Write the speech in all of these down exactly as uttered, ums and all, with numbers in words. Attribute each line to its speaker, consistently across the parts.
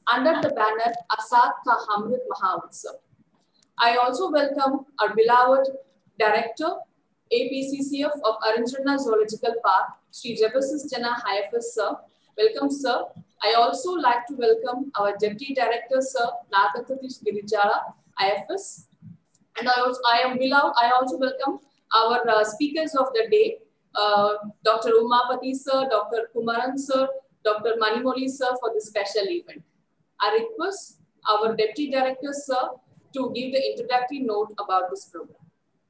Speaker 1: under the banner Azad Ka Amrit Mahotsav. I also welcome our beloved Director, A P C C F of Arinchana Zoological Park, Shri Jebbasis Jana I F S Sir. Welcome, sir. I also like to welcome our Deputy Director, Sir Nagathatish Girijala, I F S. And I, also, I am beloved, I also welcome our uh, speakers of the day, uh, Doctor Umapati Sir, Doctor Kumaran Sir, Doctor Manimoli Sir for this special event. I request our Deputy Director, Sir, to give the introductory note about this program.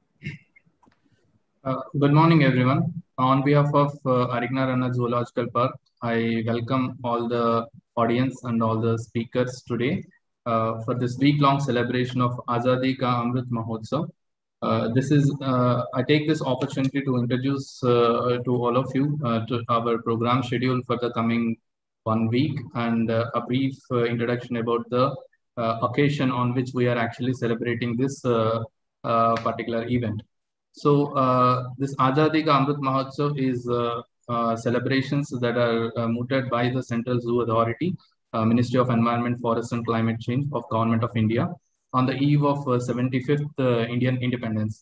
Speaker 2: Uh, good morning, everyone. On behalf of uh, Arignaranna Zoological Park, I welcome all the audience and all the speakers today uh, for this week-long celebration of Azadi Ka Amrit Mahotsav. Uh, this is, uh, I take this opportunity to introduce uh, to all of you uh, to our program schedule for the coming one week and uh, a brief uh, introduction about the uh, occasion on which we are actually celebrating this uh, uh, particular event. So uh, this Azadi Ka Amrit Mahotsav is uh, uh, celebrations that are uh, mooted by the Central Zoo Authority, uh, Ministry of Environment, Forest and Climate Change of Government of India on the eve of uh, seventy-fifth uh, Indian independence.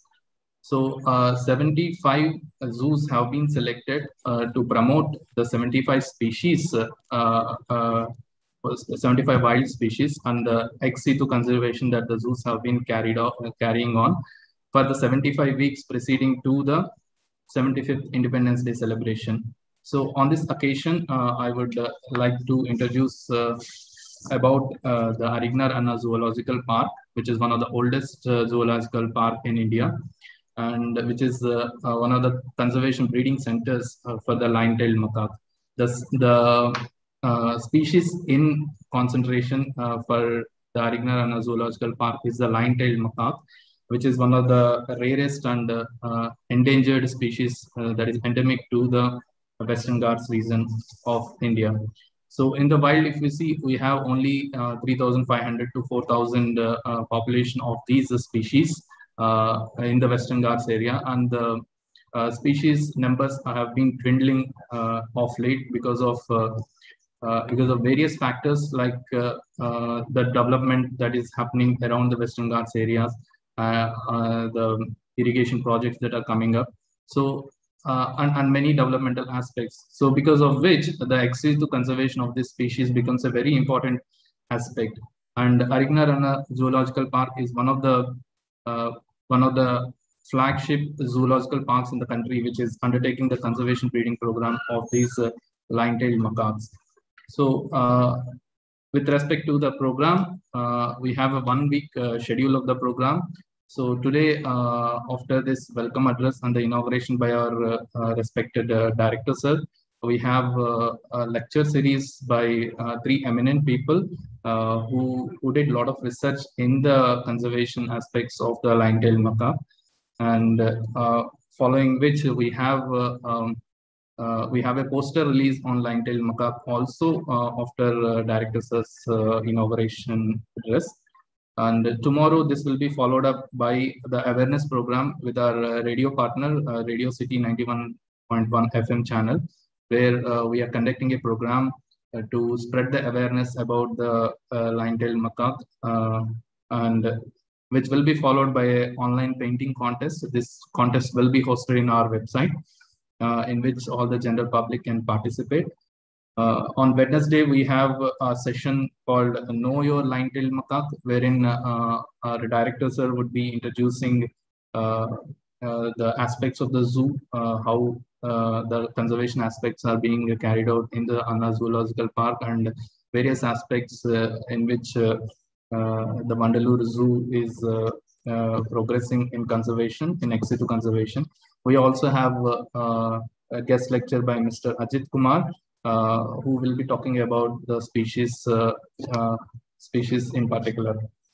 Speaker 2: So uh, seventy-five zoos have been selected uh, to promote the seventy-five species, uh, uh, seventy-five wild species and the ex situ conservation that the zoos have been carried out, uh, carrying on for the seventy-five weeks preceding to the seventy-fifth Independence Day celebration. So on this occasion, uh, I would uh, like to introduce uh, about uh, the Arignaranna Zoological Park, which is one of the oldest uh, zoological park in India, and which is uh, uh, one of the conservation breeding centers uh, for the line-tailed macaque. The, the uh, species in concentration uh, for the Arignaranna Zoological Park is the line-tailed macaque, which is one of the rarest and uh, uh, endangered species uh, that is endemic to the Western Ghats region of India. So in the wild, if we see, we have only uh, three thousand five hundred to four thousand uh, uh, population of these uh, species uh, in the Western Ghats area, and the uh, species numbers have been dwindling uh, of late because of uh, uh, because of various factors like uh, uh, the development that is happening around the Western Ghats areas. Uh, uh, the irrigation projects that are coming up, so uh, and, and many developmental aspects. So because of which the ex situ conservation of this species becomes a very important aspect. And Arignaranna Zoological Park is one of the uh, one of the flagship zoological parks in the country, which is undertaking the conservation breeding program of these uh, line-tailed macaques. So uh, with respect to the program, uh, we have a one-week uh, schedule of the program. So today, uh, after this welcome address and the inauguration by our uh, uh, respected uh, director, sir, we have uh, a lecture series by uh, three eminent people uh, who, who did a lot of research in the conservation aspects of the line-tailed macaque. And uh, following which we have uh, um, uh, we have a poster release on line-tailed macaque also uh, after uh, director sir's uh, inauguration address. And tomorrow, this will be followed up by the awareness program with our uh, radio partner, uh, Radio City ninety-one point one F M channel, where uh, we are conducting a program uh, to spread the awareness about the uh, line-tailed macaque, uh, and which will be followed by an online painting contest. This contest will be hosted in our website, uh, in which all the general public can participate. Uh, on Wednesday, we have a session called Know Your Line-tailed Macaque, wherein uh, our director sir would be introducing uh, uh, the aspects of the zoo, uh, how uh, the conservation aspects are being carried out in the Anna Zoological Park, and various aspects uh, in which uh, uh, the Mandalore Zoo is uh, uh, progressing in conservation, in ex situ conservation. We also have uh, uh, a guest lecture by Mister Ajit Kumar, Uh, who will be talking about the species, uh, uh, species in particular.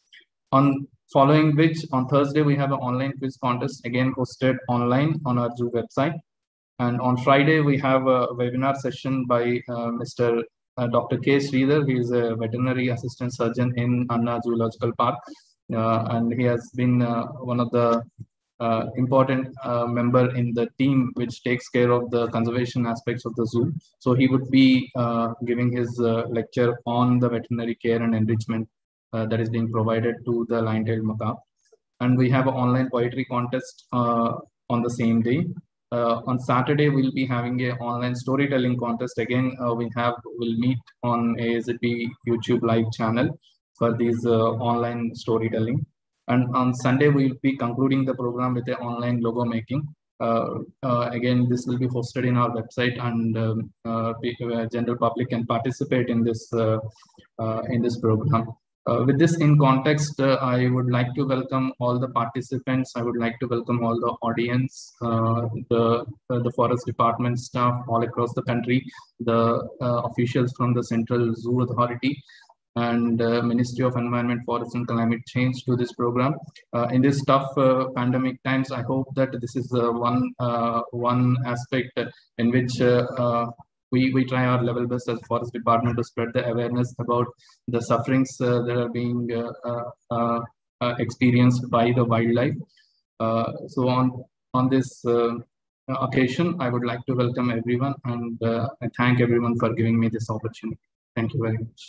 Speaker 2: On following which, on Thursday, we have an online quiz contest, again hosted online on our zoo website. And on Friday, we have a webinar session by uh, Mister Uh, Doctor K. Sridhar. He is a veterinary assistant surgeon in Anna Zoological Park. Uh, and he has been uh, one of the uh, important uh, member in the team which takes care of the conservation aspects of the zoo. So he would be uh, giving his uh, lecture on the veterinary care and enrichment uh, that is being provided to the lion-tailed macaque. And we have an online poetry contest uh, on the same day. Uh, on Saturday, we'll be having an online storytelling contest. Again, uh, we have we'll meet on A Z P YouTube live channel for these uh, online storytelling. And on Sunday, we'll be concluding the program with the online logo making. Uh, uh, again, this will be hosted in our website, and um, uh, uh, general public can participate in this uh, uh, in this program. Uh, with this in context, uh, I would like to welcome all the participants. I would like to welcome all the audience, uh, the uh, the Forest Department staff all across the country, the uh, officials from the Central Zoo Authority, and uh, Ministry of Environment, Forest and Climate Change to this program. Uh, in this tough uh, pandemic times, I hope that this is uh, one uh, one aspect in which uh, uh, we, we try our level best as Forest Department to spread the awareness about the sufferings uh, that are being uh, uh, uh, uh, experienced by the wildlife. Uh, so on, on this uh, occasion, I would like to welcome everyone, and uh, I thank everyone for giving me this opportunity. Thank you very much.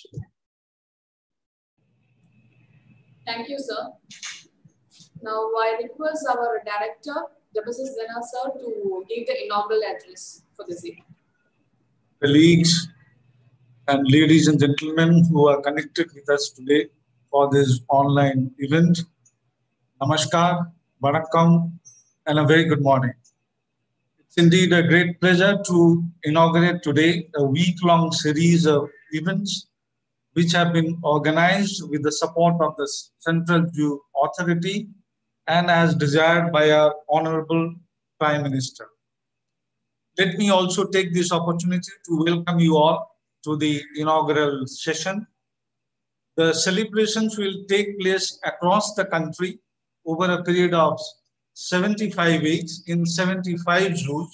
Speaker 1: Thank you, sir. Now I request our director, Debasis Zena sir, to give the inaugural address for this evening.
Speaker 3: Colleagues and ladies and gentlemen who are connected with us today for this online event, Namaskar, Vanakkam, and a very good morning. It's indeed a great pleasure to inaugurate today a week-long series of events which have been organized with the support of the Central Zoo Authority and as desired by our Honorable Prime Minister. Let me also take this opportunity to welcome you all to the inaugural session. The celebrations will take place across the country over a period of seventy-five weeks in seventy-five zoos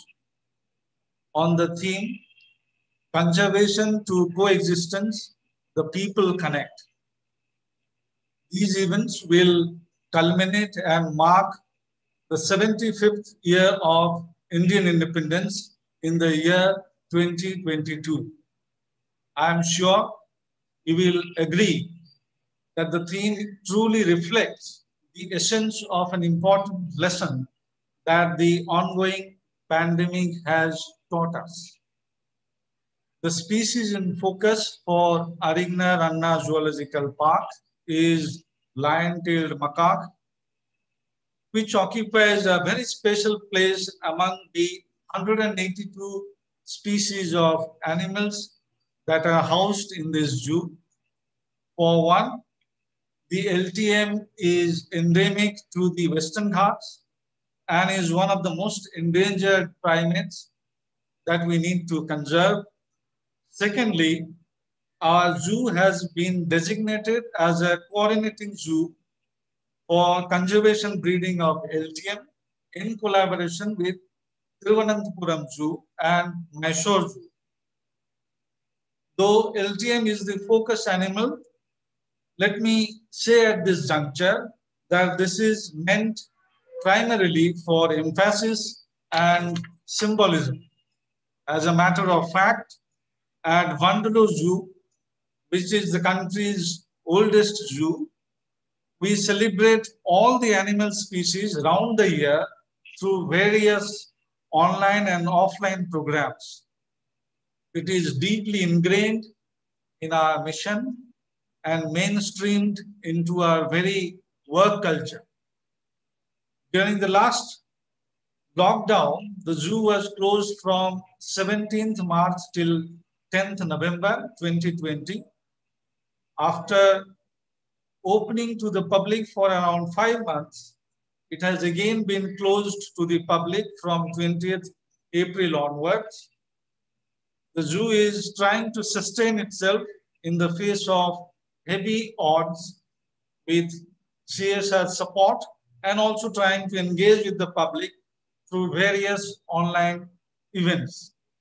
Speaker 3: on the theme Conservation to Coexistence, the People Connect. These events will culminate and mark the seventy-fifth year of Indian independence in the year twenty twenty-two. I am sure you will agree that the theme truly reflects the essence of an important lesson that the ongoing pandemic has taught us. The species in focus for Arignar Anna Zoological Park is lion-tailed macaque, which occupies a very special place among the one hundred eighty-two species of animals that are housed in this zoo. For one, the L T M is endemic to the Western Ghats and is one of the most endangered primates that we need to conserve. Secondly, our zoo has been designated as a coordinating zoo for conservation breeding of L T M in collaboration with Thiruvananthapuram Zoo and Mysore Zoo. Though L T M is the focus animal, let me say at this juncture that this is meant primarily for emphasis and symbolism. As a matter of fact, at Vandalur Zoo, which is the country's oldest zoo, we celebrate all the animal species round the year through various online and offline programs. It is deeply ingrained in our mission and mainstreamed into our very work culture. During the last lockdown, the zoo was closed from seventeenth March till tenth November twenty twenty. After opening to the public for around five months, it has again been closed to the public from twentieth April onwards. The zoo is trying to sustain itself in the face of heavy odds with C S R support and also trying to engage with the public through various online events.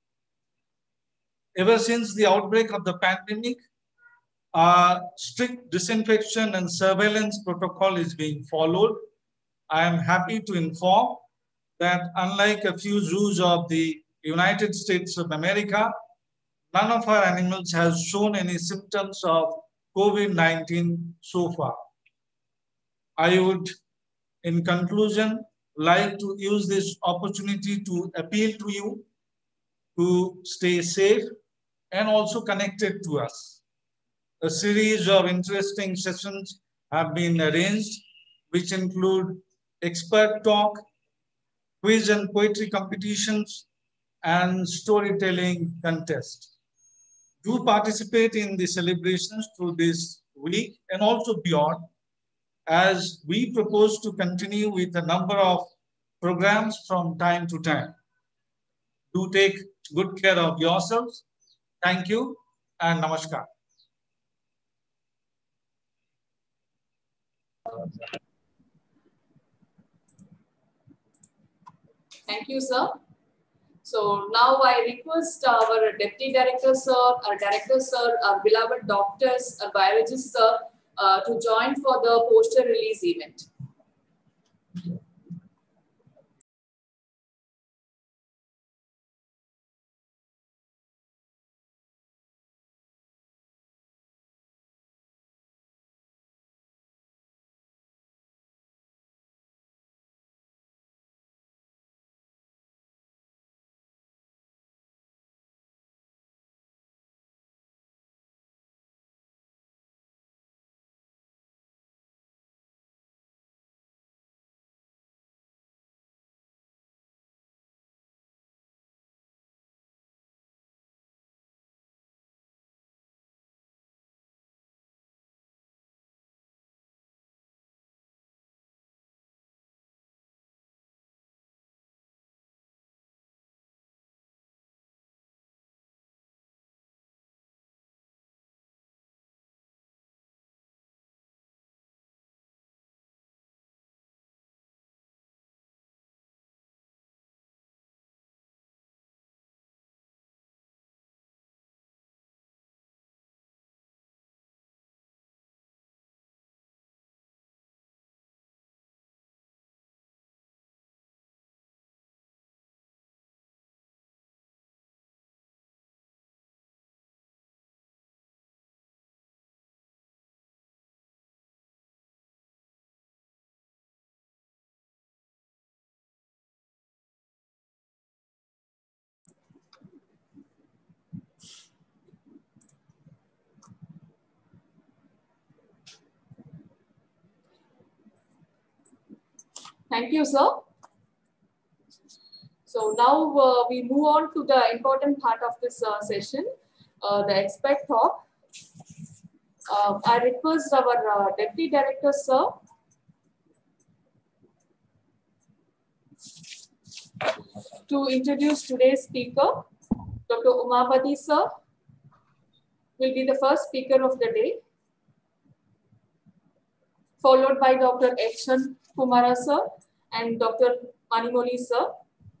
Speaker 3: Ever since the outbreak of the pandemic, a strict disinfection and surveillance protocol is being followed, I am happy to inform that unlike a few zoos of the United States of America, none of our animals has shown any symptoms of COVID nineteen so far. I would, in conclusion, like to use this opportunity to appeal to you to stay safe and also connected to us. A series of interesting sessions have been arranged, which include expert talk, quiz and poetry competitions, and storytelling contest. Do participate in the celebrations through this week and also beyond, as we propose to continue with a number of programs from time to time. Do take good care of yourselves. Thank you and namaskar.
Speaker 1: Thank you, sir. So now I request our Deputy Director, sir, our Director, sir, our beloved doctors, our biologists, sir, uh, to join for the poster release event. Thank you, sir. So now uh, we move on to the important part of this uh, session, uh, the expert talk. Uh, I request our uh, Deputy Director, sir, to introduce today's speaker. Doctor Umapati, sir, will be the first speaker of the day, followed by Doctor Akshan Kumara, sir, and Doctor Manimoli, sir.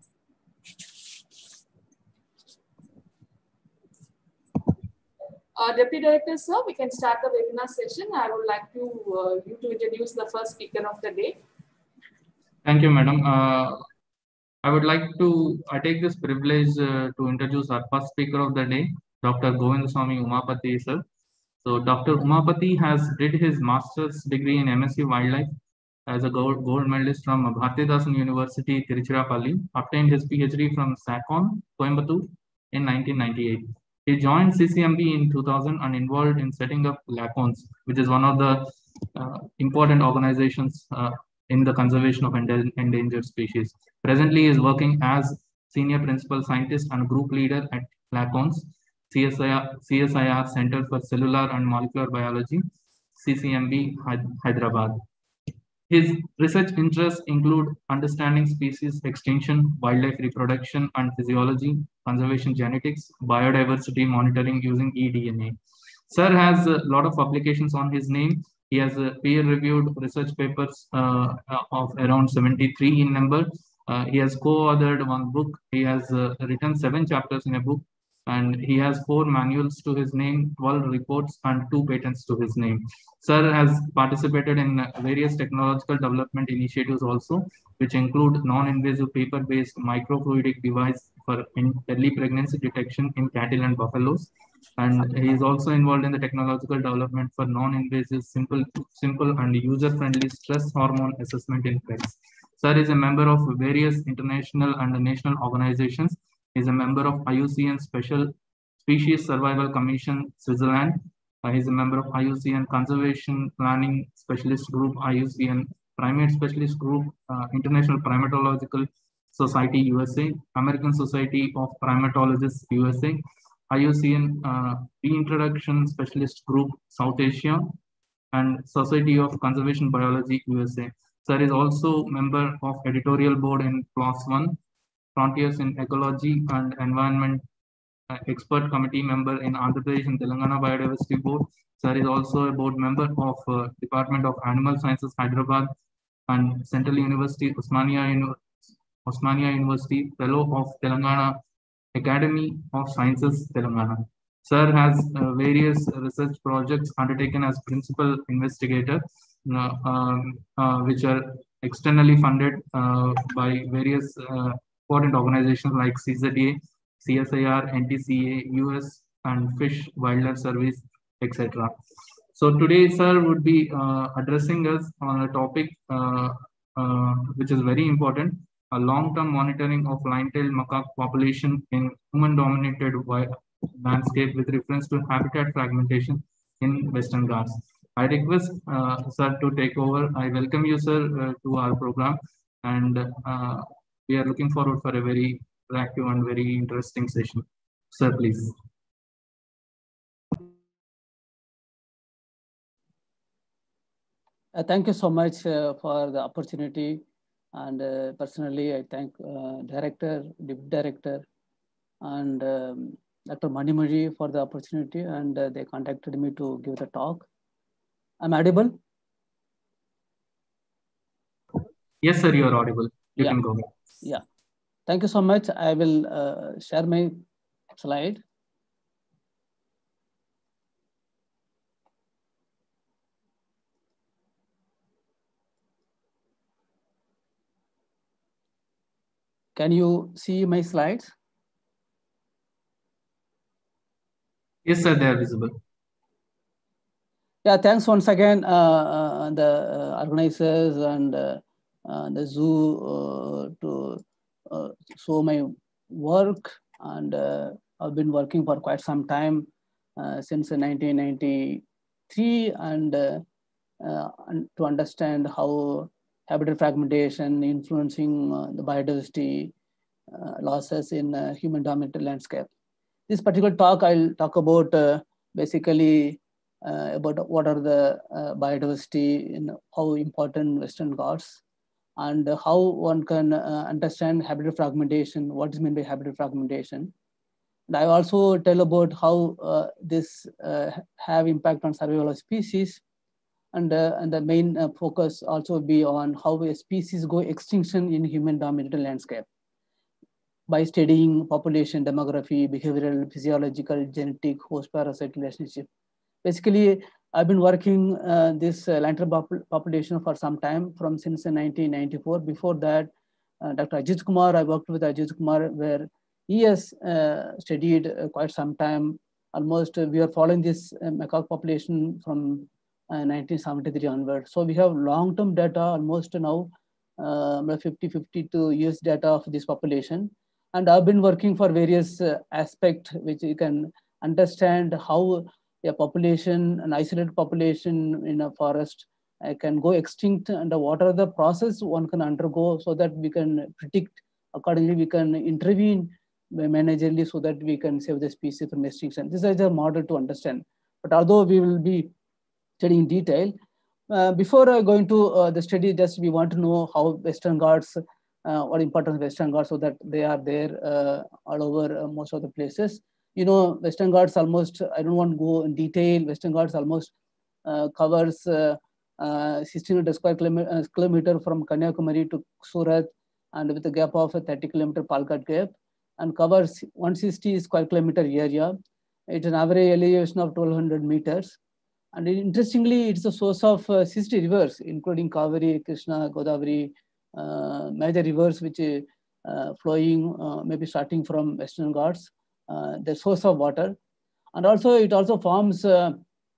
Speaker 1: Uh, Deputy Director, sir, we can start the webinar session. I would like to uh, you to introduce the first speaker of the day.
Speaker 2: Thank you, madam. Uh, I would like to, I take this privilege uh, to introduce our first speaker of the day, Doctor Govindaswamy Umapati, sir. So Doctor Umapati has did his master's degree in M S c Wildlife as a gold, gold medalist from Bharatidasan University, Tiruchirappalli, obtained his PhD from SACON, Coimbatore in nineteen ninety-eight. He joined C C M B in two thousand and involved in setting up LACONS, which is one of the uh, important organizations uh, in the conservation of endangered species. Presently, he is working as Senior Principal Scientist and Group Leader at LACONS, C S I R, C S I R Center for Cellular and Molecular Biology, C C M B, Hyderabad. His research interests include understanding species extinction, wildlife reproduction and physiology, conservation genetics, biodiversity monitoring using eDNA. Sir has a lot of publications on his name. He has a peer-reviewed research papers uh, of around seventy-three in number. Uh, he has co-authored one book. He has uh, written seven chapters in a book and he has four manuals to his name, twelve reports, and two patents to his name. Sir has participated in various technological development initiatives also, which include non-invasive paper-based microfluidic device for early pregnancy detection in cattle and buffaloes. And he is also involved in the technological development for non-invasive, simple, simple and user-friendly stress hormone assessment in pets. Sir is a member of various international and national organizations. He is a member of I U C N Special Species Survival Commission, Switzerland. Uh, he is a member of I U C N Conservation Planning Specialist Group, I U C N Primate Specialist Group, uh, International Primatological Society, U S A, American Society of Primatologists, U S A, I U C N uh, Reintroduction Specialist Group, South Asia, and Society of Conservation Biology, U S A. Sir is also member of editorial board in PLOS One, Frontiers in Ecology and Environment, uh, expert committee member in Andhra Pradesh and Telangana Biodiversity Board. Sir is also a board member of uh, Department of Animal Sciences, Hyderabad, and Central University, Osmania, Osmania University, fellow of Telangana Academy of Sciences, Telangana. Sir has uh, various research projects undertaken as principal investigator, uh, um, uh, which are externally funded uh, by various uh, important organizations like C Z A, C S I R, N T C A, U S, and Fish Wildlife Service, et cetera. So today, sir would be uh, addressing us on a topic uh, uh, which is very important: a long-term monitoring of line-tailed macaque population in human-dominated landscape with reference to habitat fragmentation in Western Ghats. I request uh, sir to take over. I welcome you, sir, uh, to our program, and uh, we are looking forward for a very active and very interesting session. Sir, please.
Speaker 4: Uh, thank you so much uh, for the opportunity, and uh, personally I thank uh, director, deputy director, and um, Doctor Manimuri for the opportunity, and uh, they contacted me to give the talk. I'm audible?
Speaker 2: Yes, sir, you are audible. You
Speaker 4: yeah.
Speaker 2: can go.
Speaker 4: Yeah. Thank you so much. I will uh, share my slide. Can you see my slides?
Speaker 2: Yes, sir, they are visible.
Speaker 4: Yeah, thanks once again, uh, uh, the uh, organizers and uh, uh, the zoo uh, to uh, show my work. And uh, I've been working for quite some time, uh, since nineteen ninety-three, and, uh, uh, and to understand how habitat fragmentation influencing uh, the biodiversity uh, losses in uh, human-dominated landscape. This particular talk, I'll talk about uh, basically uh, about what are the uh, biodiversity, in how important Western Ghats, and how one can uh, understand habitat fragmentation, what is meant by habitat fragmentation. And I also tell about how uh, this uh, have impact on survival of species, and, uh, and the main uh, focus also be on how a species go extinction in human-dominated landscape by studying population, demography, behavioral, physiological, genetic, host-parasite relationship. Basically, I've been working uh, this uh, lantern pop population for some time, from since nineteen ninety-four. Before that, uh, Doctor Ajit Kumar, I worked with Ajit Kumar, where he has uh, studied uh, quite some time. Almost, uh, we are following this uh, macaque population from uh, nineteen seventy-three onward. So we have long-term data, almost now uh, fifty fifty-two years data of this population. And I've been working for various uh, aspects which you can understand how a population, an isolated population in a forest uh, can go extinct, and what are the process one can undergo so that we can predict accordingly, we can intervene managerially so that we can save the species from extinction. This is a model to understand. But although we will be studying in detail, uh, before uh, going to uh, the study, just we want to know how Western Ghats, Uh, what importance of Western Ghats, so that they are there uh, all over uh, most of the places. You know, Western Ghats almost, I don't want to go in detail, Western Ghats almost uh, covers uh, uh, sixteen hundred square kilometer, uh, kilometer from Kanyakumari to Surat, and with a gap of a thirty kilometer Palghat gap. and covers one hundred sixty square kilometer area. It's an average elevation of twelve hundred meters. And interestingly, it's a source of uh, sixty rivers, including Kaveri, Krishna, Godavari, uh, major rivers which are uh, flowing, uh, maybe starting from Western Ghats, uh, the source of water. And also, it also forms uh,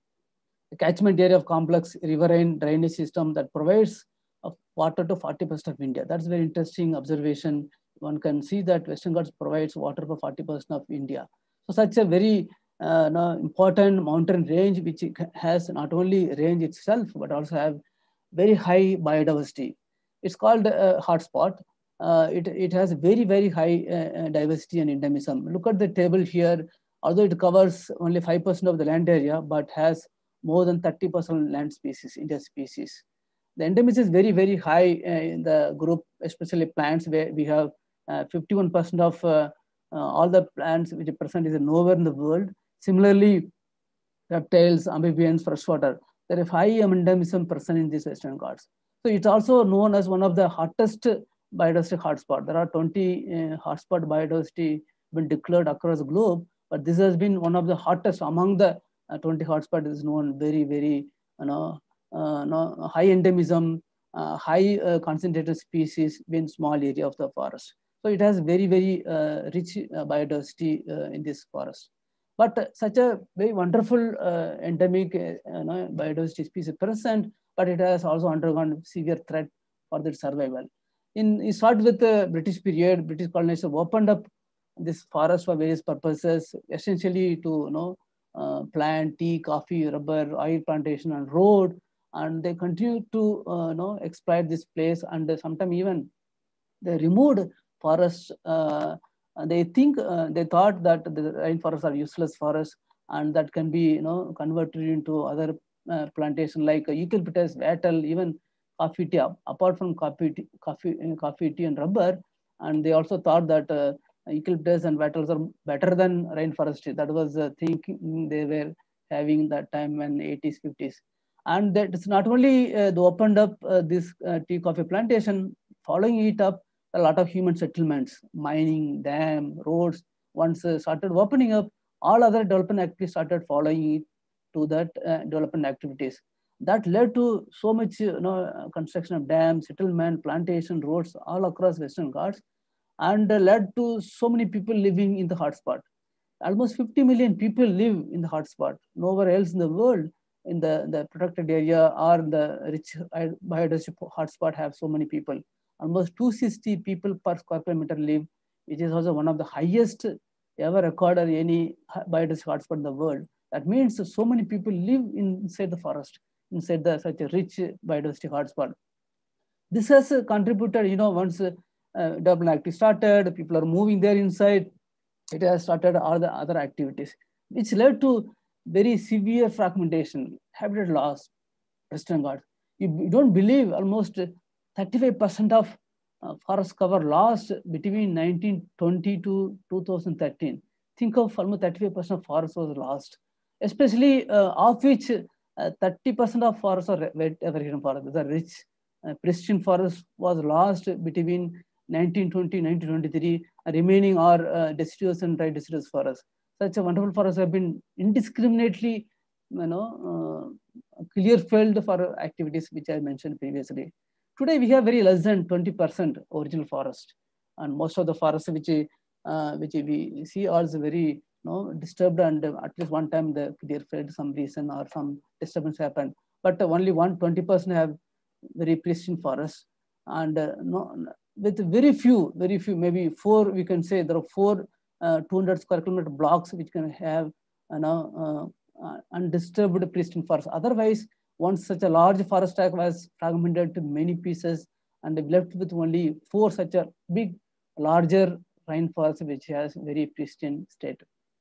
Speaker 4: a catchment area of complex riverine drainage system that provides of water to forty percent of India. That's a very interesting observation. One can see that Western Ghats provides water for forty percent of India. So such a very uh, no, important mountain range, which has not only range itself, but also have very high biodiversity. It's called a hotspot. Uh, it, it has very, very high uh, diversity and endemism. Look at the table here. Although it covers only five percent of the land area, but has more than thirty percent land species, India species. The endemism is very, very high uh, in the group, especially plants, where we have fifty-one percent uh, of uh, uh, all the plants which are present is nowhere in the world. Similarly, reptiles, amphibians, freshwater, there is high endemism present in these Western Ghats. So it's also known as one of the hottest biodiversity hotspots. There are twenty uh, hotspot biodiversity been declared across the globe, but this has been one of the hottest among the uh, twenty hotspots. Is known very, very, you know, uh, no, high endemism, uh, high uh, concentrated species in small area of the forest. So it has very, very uh, rich uh, biodiversity uh, in this forest. But uh, such a very wonderful uh, endemic uh, you know, biodiversity species present, but it has also undergone severe threat for their survival. In it started with the British period. British colonizers opened up this forest for various purposes, essentially to you know uh, plant tea, coffee, rubber, oil plantation, and road, and they continue to uh, you know exploit this place, and uh, sometimes even they removed forests. Uh, they think uh, they thought that the rainforests are useless forests, and that can be you know converted into other uh, plantation like eucalyptus, wattle, even coffee tea. Apart from coffee, tea, coffee, coffee tea and rubber, and they also thought that uh, eucalyptus and wattles are better than rainforest. That was the thinking they were having that time in eighties, fifties. And that it's not only uh, they opened up uh, this uh, tea coffee plantation. Following it up, a lot of human settlements, mining, dam, roads. Once uh, started opening up, all other development activities started following it to that uh, development activities. That led to so much you know, construction of dams, settlement, plantation, roads all across Western Ghats, and uh, led to so many people living in the hotspot. Almost fifty million people live in the hotspot. Nowhere else in the world in the, the protected area or the rich biodiversity hotspot have so many people. Almost two hundred sixty people per square kilometer live, which is also one of the highest ever recorded any biodiversity hotspot in the world. That means so many people live inside the forest, inside the such a rich biodiversity hotspot. This has contributed, you know, once uh, development activity started, people are moving there inside, it has started all the other activities, which led to very severe fragmentation, habitat loss, Western Ghats. You, you don't believe almost thirty-five percent of uh, forest cover lost between nineteen twenty to two thousand thirteen. Think of almost thirty-five percent of forest was lost, especially uh, of which thirty percent uh, of forests are evergreen forests. The rich uh, pristine forest was lost between nineteen twenty to nineteen twenty-three, uh, remaining are uh, deciduous and dry deciduous forests. Such a wonderful forests have been indiscriminately, you know, uh, clear felled for activities which I mentioned previously. Today we have very less than twenty percent original forest, and most of the forests which uh, which we see are very you know, disturbed, and at least one time the clear felled some reason or some disturbance happened. But only one twenty percent have very pristine forests, and uh, no, with very few, very few, maybe four, we can say there are four uh, two hundred square kilometer blocks which can have you know, uh, uh, undisturbed pristine forest. Otherwise, once such a large forest tract was fragmented to many pieces, and they left with only four such a big, larger rainforest which has very pristine state.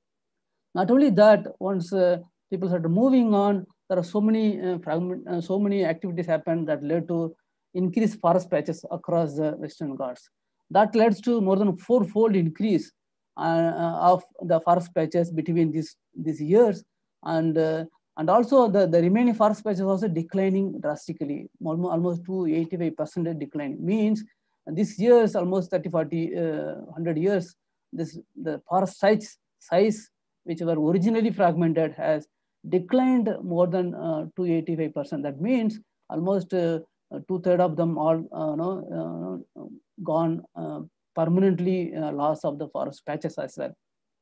Speaker 4: Not only that, once uh, people started moving on, there are so many uh, fragment, uh, so many activities happened that led to increased forest patches across the Western Ghats. That leads to more than four-fold increase uh, of the forest patches between these these years, and uh, and also the, the remaining forest patches also declining drastically, almost, almost to eighty-five percent decline. Means this years almost thirty, forty, uh, one hundred years, this the forest size, size which were originally fragmented has declined more than uh, two hundred eighty-five percent. That means almost uh, two-thirds of them all uh, no, uh, gone uh, permanently uh, loss of the forest patches as well.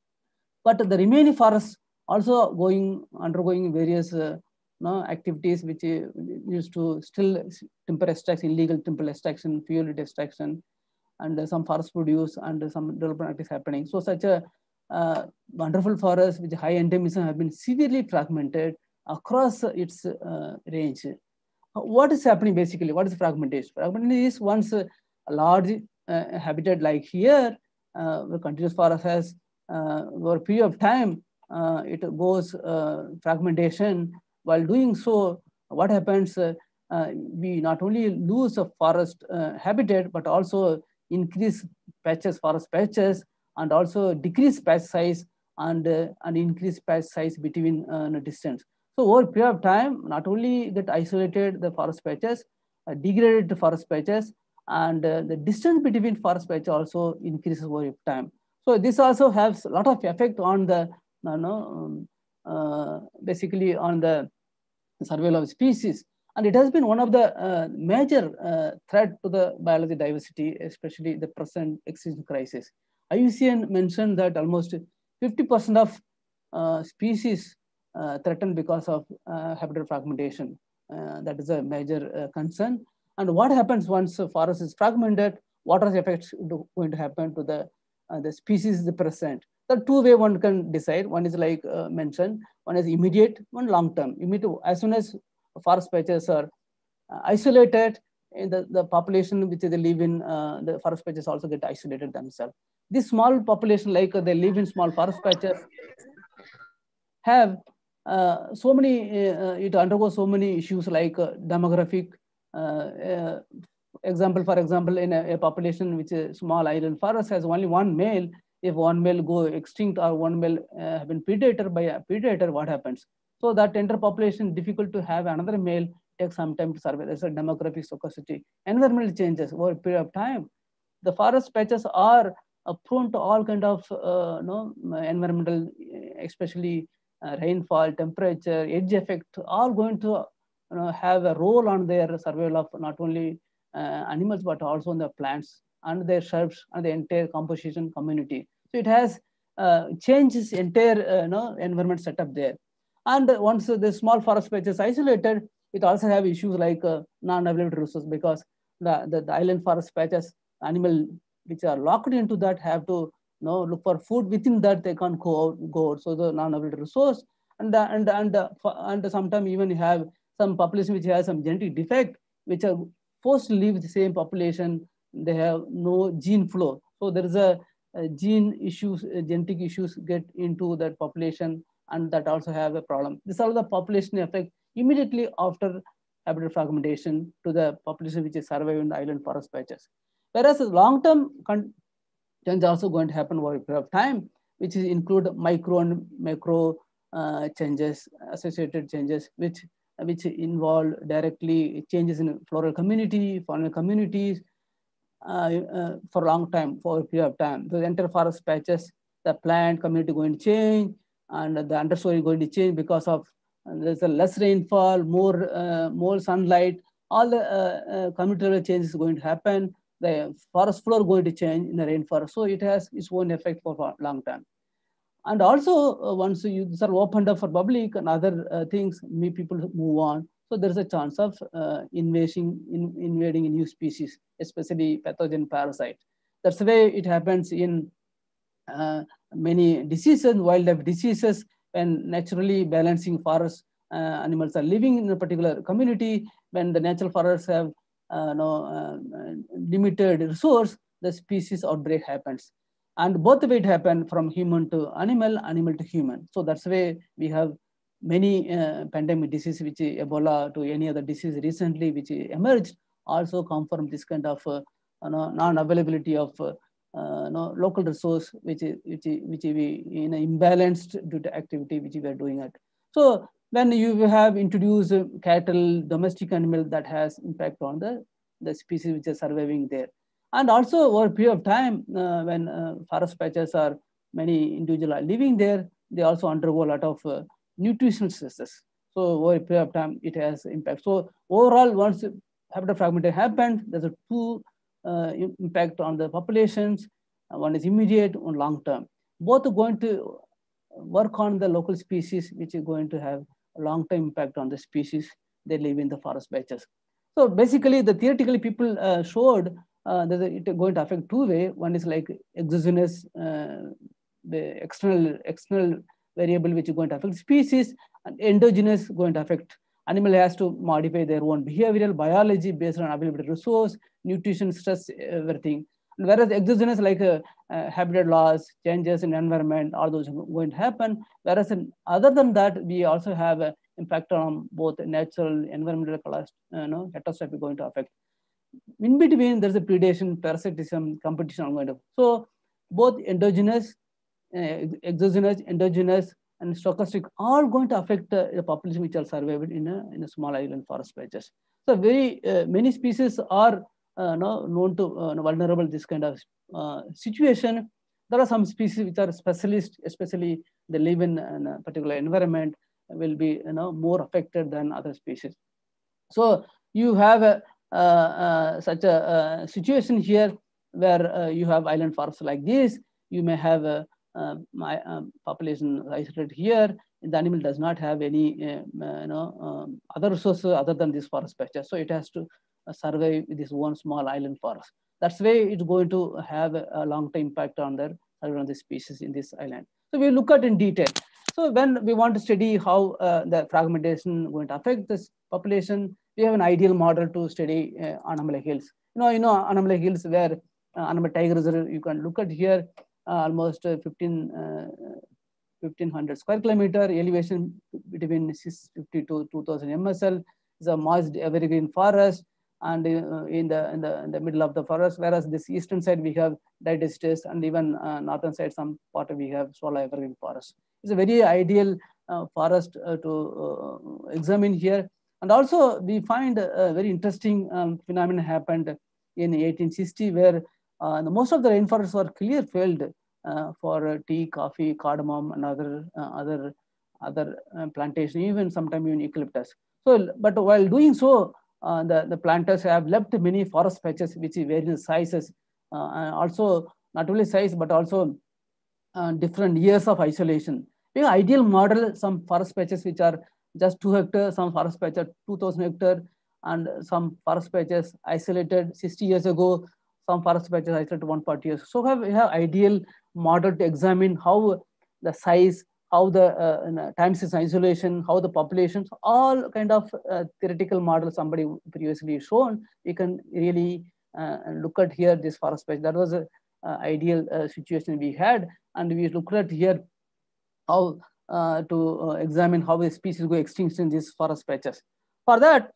Speaker 4: But the remaining forests also going undergoing various uh, no, activities which uh, used to still timber extraction, illegal timber extraction, fuel extraction, and uh, some forest produce and uh, some development activities happening. So such a uh, wonderful forest with high endemism have been severely fragmented across its uh, range. What is happening basically? What is fragmentation? Fragmentation is once a large uh, habitat like here, uh, the continuous forest has uh, over a period of time, uh, it goes uh, fragmentation. While doing so, what happens? Uh, uh, we not only lose a forest uh, habitat, but also increase patches, forest patches, and also decrease patch size and, uh, and increase patch size between uh, distance. So over a period of time, not only get isolated the forest patches, uh, degraded the forest patches, and uh, the distance between forest patches also increases over time. So this also has a lot of effect on the, you know, um, uh, basically on the survival of species. And it has been one of the uh, major uh, threat to the biology diversity, especially the present extinction crisis. I U C N mentioned that almost fifty percent of uh, species uh, threatened because of uh, habitat fragmentation. Uh, that is a major uh, concern. And what happens once a forest is fragmented? What are the effects going to happen to the, uh, the species the present? The two way one can decide. One is like uh, mentioned, one is immediate, one long term. Immediate, as soon as forest patches are uh, isolated, in the, the population which they live in, uh, the forest patches also get isolated themselves. This small population, like uh, they live in small forest patches, have uh, so many, uh, it undergoes so many issues like uh, demographic, uh, uh, example, for example, in a, a population which is small island forest has only one male. If one male go extinct or one male uh, have been predated by a predator, what happens? So that entire population difficult to have another male takes some time to survive. There's a demographic stochasticity. Environmental changes over a period of time. The forest patches are uh, prone to all kind of uh, no, environmental, especially uh, rainfall, temperature, edge effect, all going to you know, have a role on their survival of not only uh, animals, but also on the plants and their shrubs and the entire composition community. So it has uh, changes entire uh, no, environment setup there. And once the small forest patch is isolated, it also have issues like uh, non-available resources, because the, the, the island forest patches, animal which are locked into that have to you know, look for food within that, they can't go out, go out. So the non-available resource, and uh, and and uh, and sometimes even you have some population which has some genetic defect, which are forced to live with the same population. They have no gene flow. So there is a, a gene issues, uh, genetic issues get into that population, and that also have a problem. This is all the population effect immediately after habitat fragmentation to the population which is surviving in the island forest patches. Whereas long-term change also going to happen over a period of time, which is include micro and macro uh, changes, associated changes, which, which involve directly changes in floral community, faunal communities, uh, uh, for a long time, for a period of time. The entire forest patches, the plant community going to change, and the understory going to change because of uh, there's a less rainfall, more, uh, more sunlight, all the uh, uh, community changes going to happen. The forest floor going to change in the rainforest. So it has its own effect for a long time. And also uh, once you these are opened up for public and other uh, things, me people move on. So there's a chance of uh, invading, in, invading a new species, especially pathogen parasite. That's the way it happens in uh, many diseases, wildlife diseases, when naturally balancing forest uh, animals are living in a particular community. When the natural forests have uh, no, uh, limited resource, the species outbreak happens. And both the way it happened from human to animal, animal to human. So that's the way we have many uh, pandemic diseases, which Ebola to any other disease recently, which emerged, also come from this kind of uh, you know, non-availability of uh, uh, no, local resource, which which which we in an imbalanced due to activity which we are doing it. So when you have introduced cattle, domestic animal, that has impact on the, the species which are surviving there. And also over a period of time, uh, when uh, forest patches are, many individuals are living there, they also undergo a lot of uh, nutritional stresses. So over a period of time, it has impact. So overall, once habitat fragmentation happens, there's a two uh, impact on the populations. Uh, one is immediate, one long term. Both are going to work on the local species, which is going to have a long-term impact on the species they live in the forest patches. So basically, the theoretically people uh, showed uh, that it is going to affect two way. One is like exogenous, uh, the external external variable which is going to affect species, and endogenous going to affect animal has to modify their own behavioral biology based on available resource, nutrition, stress, everything. Whereas exogenous like uh, uh, habitat loss, changes in environment, all those are going to happen. Whereas in, other than that, we also have an impact on both natural, environmental, class, uh, you know, catastrophe going to affect. In between, there's a predation, parasitism, competition going to. So both endogenous, uh, exogenous, endogenous, and stochastic all going to affect uh, the population which are survived in a, in a small island forest patches. So very uh, many species are uh, no, known to uh, vulnerable this kind of uh, situation. There are some species which are specialists, especially they live in, in a particular environment, will be you know more affected than other species. So you have a, uh, uh, such a uh, situation here where uh, you have island forests like this. You may have a uh, my um, population isolated here. The animal does not have any uh, uh, you know um, other resources other than this forest patches, so it has to uh, survive with this one small island forest. That's why it's going to have a, a long-term impact on the on the species in this island. So we look at in detail. So when we want to study how uh, the fragmentation going to affect this population, we have an ideal model to study uh, Annamalai Hills. You know, you know Annamalai Hills where uh, Annamalai Tiger Reserve. You can look at here. Uh, almost uh, fifteen, uh, fifteen hundred square kilometer elevation between six fifty to two thousand M S L is a moist evergreen forest, and uh, in the in the in the middle of the forest, whereas this eastern side we have Dioecious, and even uh, northern side some part we have Sola evergreen forest. It's a very ideal uh, forest uh, to uh, examine here, and also we find a very interesting um, phenomenon happened in eighteen sixty where uh, the most of the rainforests were clear felled uh, for uh, tea, coffee, cardamom, and other uh, other other uh, plantation, even sometimes even eucalyptus. So, but while doing so, uh, the the planters have left many forest patches which is various sizes, uh, and also not only size but also uh, different years of isolation. In ideal model, some forest patches which are just two hectares, some forest patches two thousand hectares, and some forest patches isolated sixty years ago, some forest patches isolated one hundred forty years. So have, we have ideal model to examine how the size, how the uh, time series isolation, how the populations, all kind of uh, theoretical model somebody previously shown. We can really uh, look at here this forest patch. That was a uh, ideal uh, situation we had, and we looked at here how uh, to uh, examine how the species go extinct in these forest patches. For that,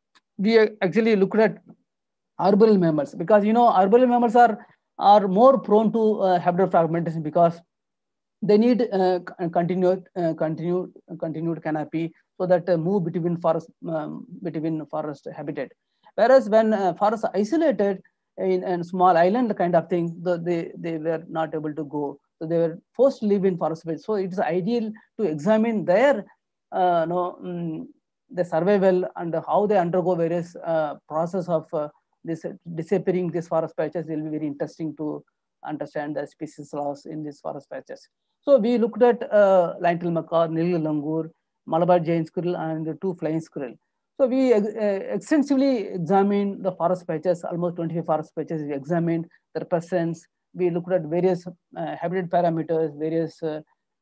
Speaker 4: we actually looked at arboreal mammals, because you know arboreal mammals are are more prone to uh, habitat fragmentation because they need uh, continued uh, continued continued canopy so that uh, move between forest um, between forest habitat. Whereas when uh, forests are isolated in a small island kind of thing, the, they they were not able to go. So they were forced to live in forest space. So it's ideal to examine their uh, no, um, the survival and how they undergo various uh, process of uh, this disappearing these forest patches. Will be very interesting to understand the species loss in these forest patches. So we looked at uh, lion-tailed macaw, Nilgiri langur, Malabar giant squirrel, and the two flying squirrel. So we uh, extensively examined the forest patches, almost twenty-five forest patches we examined, their presence. We looked at various uh, habitat parameters, various uh,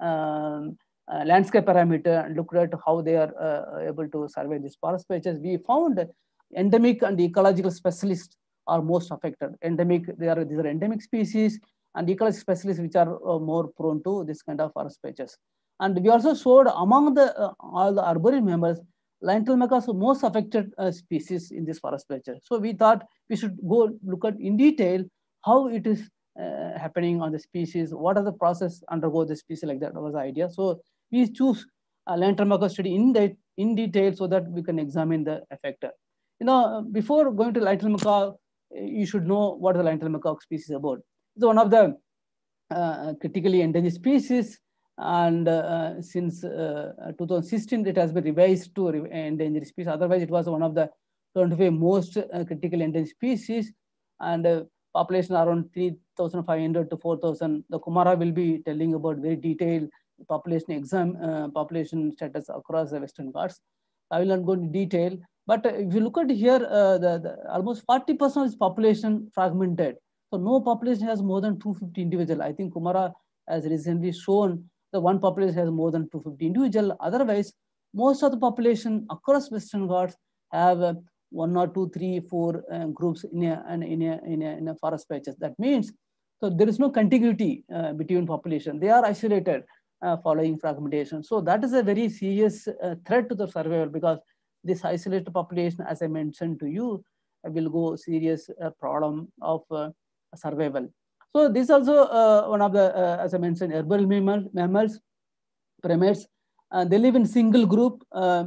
Speaker 4: um, uh, landscape parameter, and looked at how they are uh, able to survey these forest patches. We found endemic and ecological specialists are most affected. Endemic, they are, these are endemic species, and ecological specialists which are uh, more prone to this kind of forest patches. And we also showed among the uh, all the arboreal members, lion-tailed macaws are most affected uh, species in this forest patches. So we thought we should go look at in detail how it is uh, happening on the species, what are the process undergo the species like that. That was the idea. So we choose a lion-tailed macaw study in that in detail so that we can examine the effect. You know, before going to lion-tailed macaw, you should know what the lion-tailed macaque species is about. It's one of the uh, critically endangered species, and uh, since uh, two thousand sixteen, it has been revised to endangered species. Otherwise, it was one of the twenty-five most uh, critically endangered species, and uh, population around three thousand five hundred to four thousand. The Kumara will be telling about very detailed population exam, uh, population status across the Western Ghats. I will not go into detail, but uh, if you look at here, uh, the, the almost forty percent of its population fragmented. So no population has more than two hundred fifty individual. I think Kumara has recently shown the one population has more than two hundred fifty individual. Otherwise, most of the population across Western Ghats have uh, one or two, three, four uh, groups in a, in, a, in, a, in a forest patches. That means, so there is no contiguity uh, between population. They are isolated uh, following fragmentation. So that is a very serious uh, threat to the survival, because this isolated population, as I mentioned to you, uh, will go serious uh, problem of uh, survival. So this also uh, one of the, uh, as I mentioned, herbal mammal, mammals, primates. Uh, they live in single group, uh,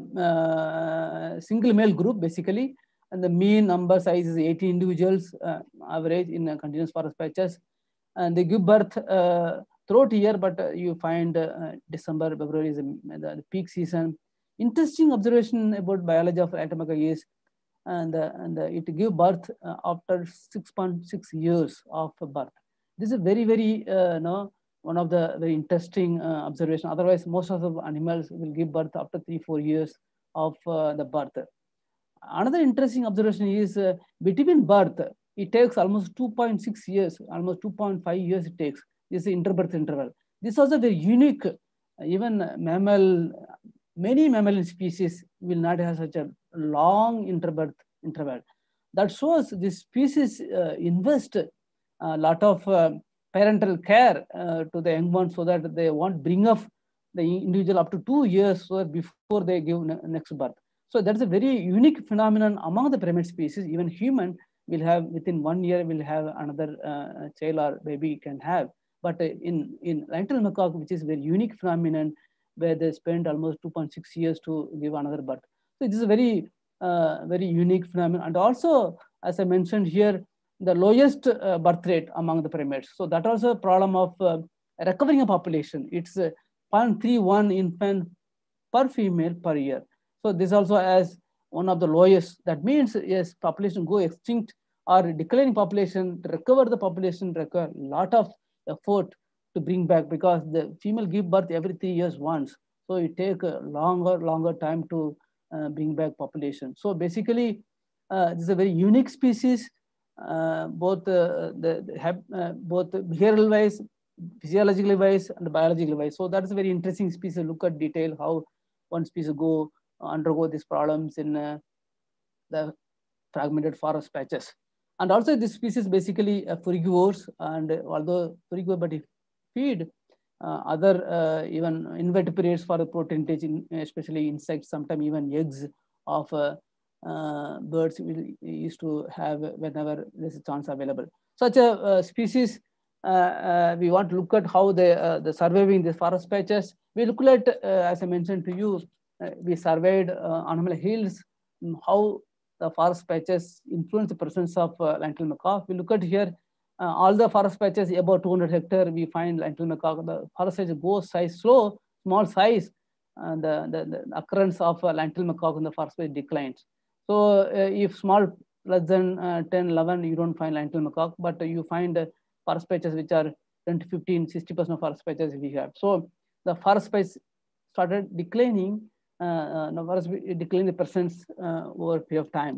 Speaker 4: uh, single male group basically, and the mean number size is eighty individuals uh, average in uh, continuous forest patches, and they give birth uh, throughout year, but uh, you find uh, December, February is the, the peak season. Interesting observation about biology of lion-tailed macaque is, and, uh, and uh, it give birth uh, after six point six years of birth. This is very, very, uh, no, one of the very interesting uh, observation. Otherwise, most of the animals will give birth after three, four years of uh, the birth. Another interesting observation is uh, between birth, it takes almost two point six years, almost two point five years it takes. This is the interbirth interval. This is also very unique. Even mammal, many mammalian species will not have such a long interbirth interval. That shows this species uh, invest a lot of uh, parental care uh, to the young ones, so that they won't bring up the individual up to two years so that before they give ne next birth. So that's a very unique phenomenon among the primate species. Even human will have within one year will have another uh, child or baby can have. But uh, in in lion-tailed macaque, which is a very unique phenomenon, where they spend almost two point six years to give another birth. So this is a very uh, very unique phenomenon, and also, as I mentioned here, the lowest uh, birth rate among the primates. So that also a problem of uh, recovering a population. It's uh, zero point three one infant per female per year. So this also as one of the lowest. That means, yes, population go extinct or declining population, to recover the population require a lot of effort to bring back, because the female give birth every three years once. So it take a longer, longer time to uh, bring back population. So basically, uh, this is a very unique species. Uh, both uh, the, the have, uh, both behavioral wise, physiologically wise, and biologically wise. So that's a very interesting species. Look at detail how one species go uh, undergo these problems in uh, the fragmented forest patches. And also, this species basically uh, frugivores, and uh, although frugivore, but if feed uh, other uh, even invertebrates for the protein intake, especially insects, sometimes even eggs of uh, Uh, birds will used to have whenever there's a chance available. Such a uh, species, uh, uh, we want to look at how they uh, the surviving the forest patches. We look at, uh, as I mentioned to you, uh, we surveyed uh, Anomaly Hills, um, how the forest patches influence the presence of uh, lion-tailed macaque. We look at here, uh, all the forest patches about two hundred hectare, we find lion-tailed macaque. The forest patch goes size slow, small size, and the, the, the occurrence of uh, lion-tailed macaque in the forest patch declines. So uh, if small less than uh, ten, eleven, you don't find lion-tailed macaque, but uh, you find uh, forest patches which are ten to fifteen, sixty percent of forest patches we have. So the forest patch started declining, uh, uh, forest declining the presence uh, over a period of time.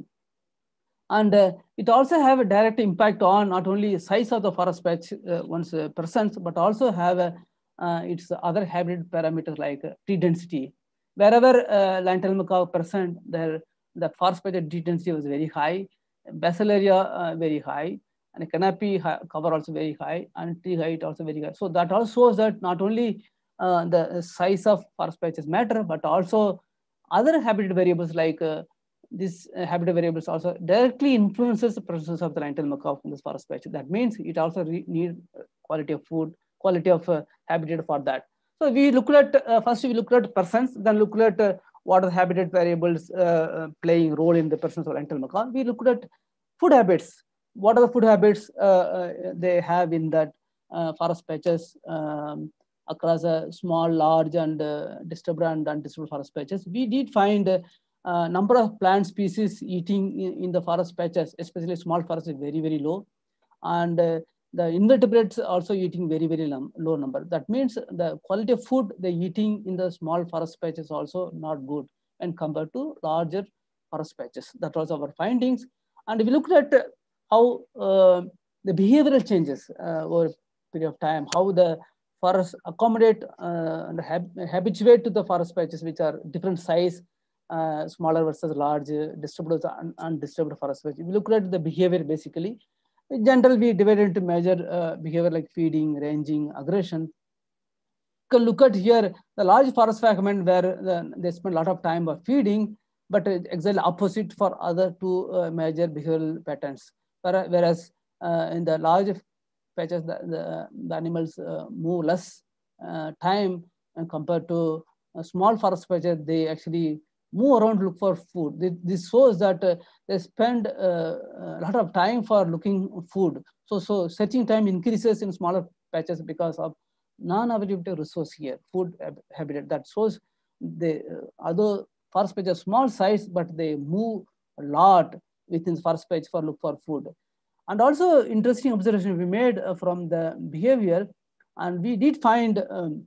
Speaker 4: And uh, it also have a direct impact on not only size of the forest patch uh, once uh, presence, but also have a, uh, its other habitat parameters like uh, tree density. Wherever uh, lion-tailed macaque present, there the forest patch tree density was very high, basal area uh, very high, and canopy cover also very high, and tree height also very high. So that also shows that not only uh, the size of forest patches matter, but also other habitat variables like uh, this uh, habitat variables also directly influences the presence of the lion-tailed macaque in this forest patch. That means it also need quality of food, quality of uh, habitat for that. So we looked at, uh, first we looked at presence, then looked at uh, what are the habitat variables uh, playing role in the presence of lion-tailed macaque. We looked at food habits. what are the food habits uh, uh, they have in that uh, forest patches um, across a small, large, and uh, disturbed and undisturbed forest patches. We did find a uh, number of plant species eating in, in the forest patches, especially small forests, is very, very low. And uh, the invertebrates also eating very, very low number. That means the quality of food they're eating in the small forest patches also not good when compared to larger forest patches. That was our findings. And we looked at how uh, the behavioral changes uh, over a period of time, how the forests accommodate uh, and hab habituate to the forest patches, which are different size, uh, smaller versus large, uh, disturbed and undisturbed forest patches. We looked at the behavior basically. In general, we divided into major uh, behavior like feeding, ranging, aggression. You can look at here the large forest fragment where the, they spend a lot of time of feeding, but exactly opposite for other two uh, major behavioral patterns. Whereas uh, in the large patches, the, the, the animals uh, move less uh, time, and compared to a small forest patches, they actually move around, look for food. This shows that uh, they spend uh, a lot of time for looking food. So, so searching time increases in smaller patches because of non-availability of resource here, food habitat. That shows the uh, although forest patches are small size, but they move a lot within the forest patch for look for food. And also interesting observation we made uh, from the behavior, and we did find um,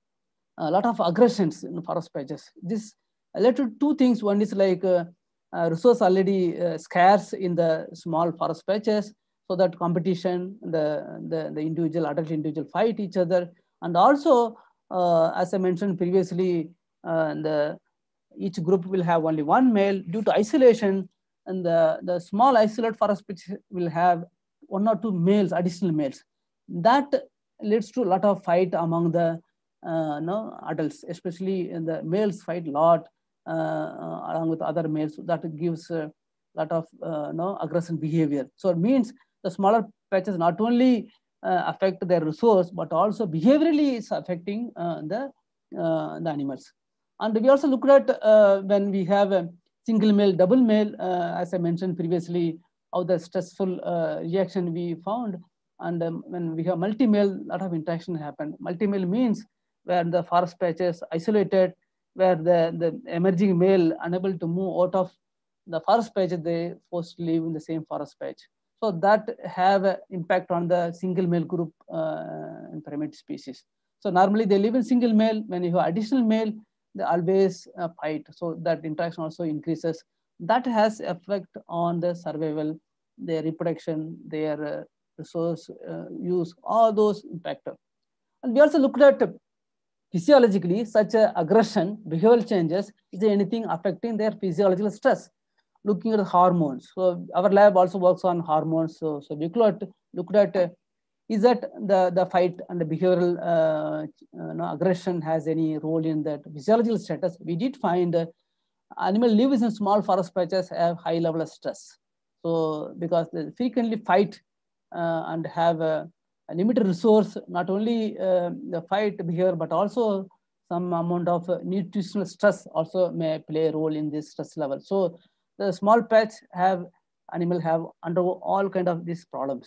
Speaker 4: a lot of aggressions in forest patches. This led to two things. One is like uh, uh, resource already uh, scarce in the small forest patches, so that competition, the, the, the individual, adult individual fight each other. And also, uh, as I mentioned previously, uh, the, each group will have only one male due to isolation, and the, the small isolated forest patch will have one or two males, additional males. That leads to a lot of fight among the uh, no, adults, especially in the males fight a lot uh, uh, along with other males. That gives a lot of uh, no, aggression behavior. So it means the smaller patches not only uh, affect their resource, but also behaviorally is affecting uh, the, uh, the animals. And we also looked at uh, when we have a single male, double male, uh, as I mentioned previously, how the stressful uh, reaction we found. And um, when we have multi-male, a lot of interaction happen. Multi-male means where the forest patches isolated, where the, the emerging male unable to move out of the forest patch, they forced to live in the same forest patch. So that have an impact on the single male group uh, in primate species. So normally they live in single male. When you have additional male, they always uh, fight. So that interaction also increases. That has effect on the survival, their reproduction, their uh, resource uh, use, all those impact. And we also looked at physiologically such a aggression, behavioral changes, is there anything affecting their physiological stress? Looking at hormones. So our lab also works on hormones. So, so we looked at, looked at uh, is that the, the fight and the behavioral uh, uh, no, aggression has any role in that physiological status? We did find uh, animal lives in small forest patches have high level of stress. So because they frequently fight uh, and have a, a limited resource, not only uh, the fight behavior, but also some amount of uh, nutritional stress also may play a role in this stress level. So the small patch have animal have undergo all kind of these problems.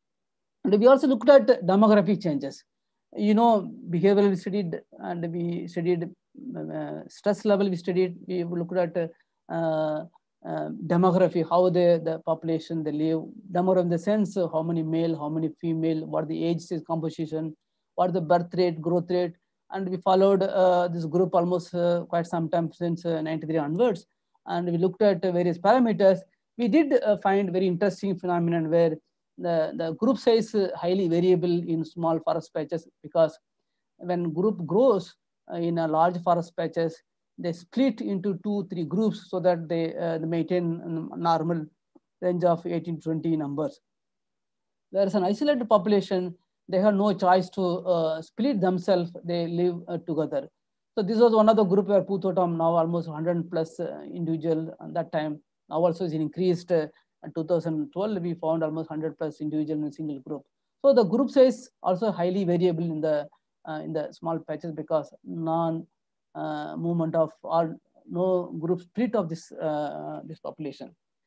Speaker 4: And we also looked at demographic changes. You know, behavioral we studied, and we studied uh, stress level we studied. We looked at uh, uh, demography, how the, the population, they live. Demography in the sense, uh, how many male, how many female, what the age composition, what the birth rate, growth rate. And we followed uh, this group almost uh, quite some time since uh, ninety-three onwards. And we looked at uh, various parameters. We did uh, find very interesting phenomenon where the, the group size is highly variable in small forest patches, because when group grows uh, in a large forest patches, they split into two, three groups so that they, uh, they maintain a normal range of eighteen to twenty numbers. Whereas an isolated population, they have no choice to uh, split themselves, they live uh, together. So this was one of the group where Puthotam now almost one hundred plus uh, individual at that time. Now also is increased. Uh, in two thousand twelve, we found almost one hundred plus individual in a single group. So the group size also highly variable in the uh, in the small patches, because non uh, movement of or no group split of this uh, this population.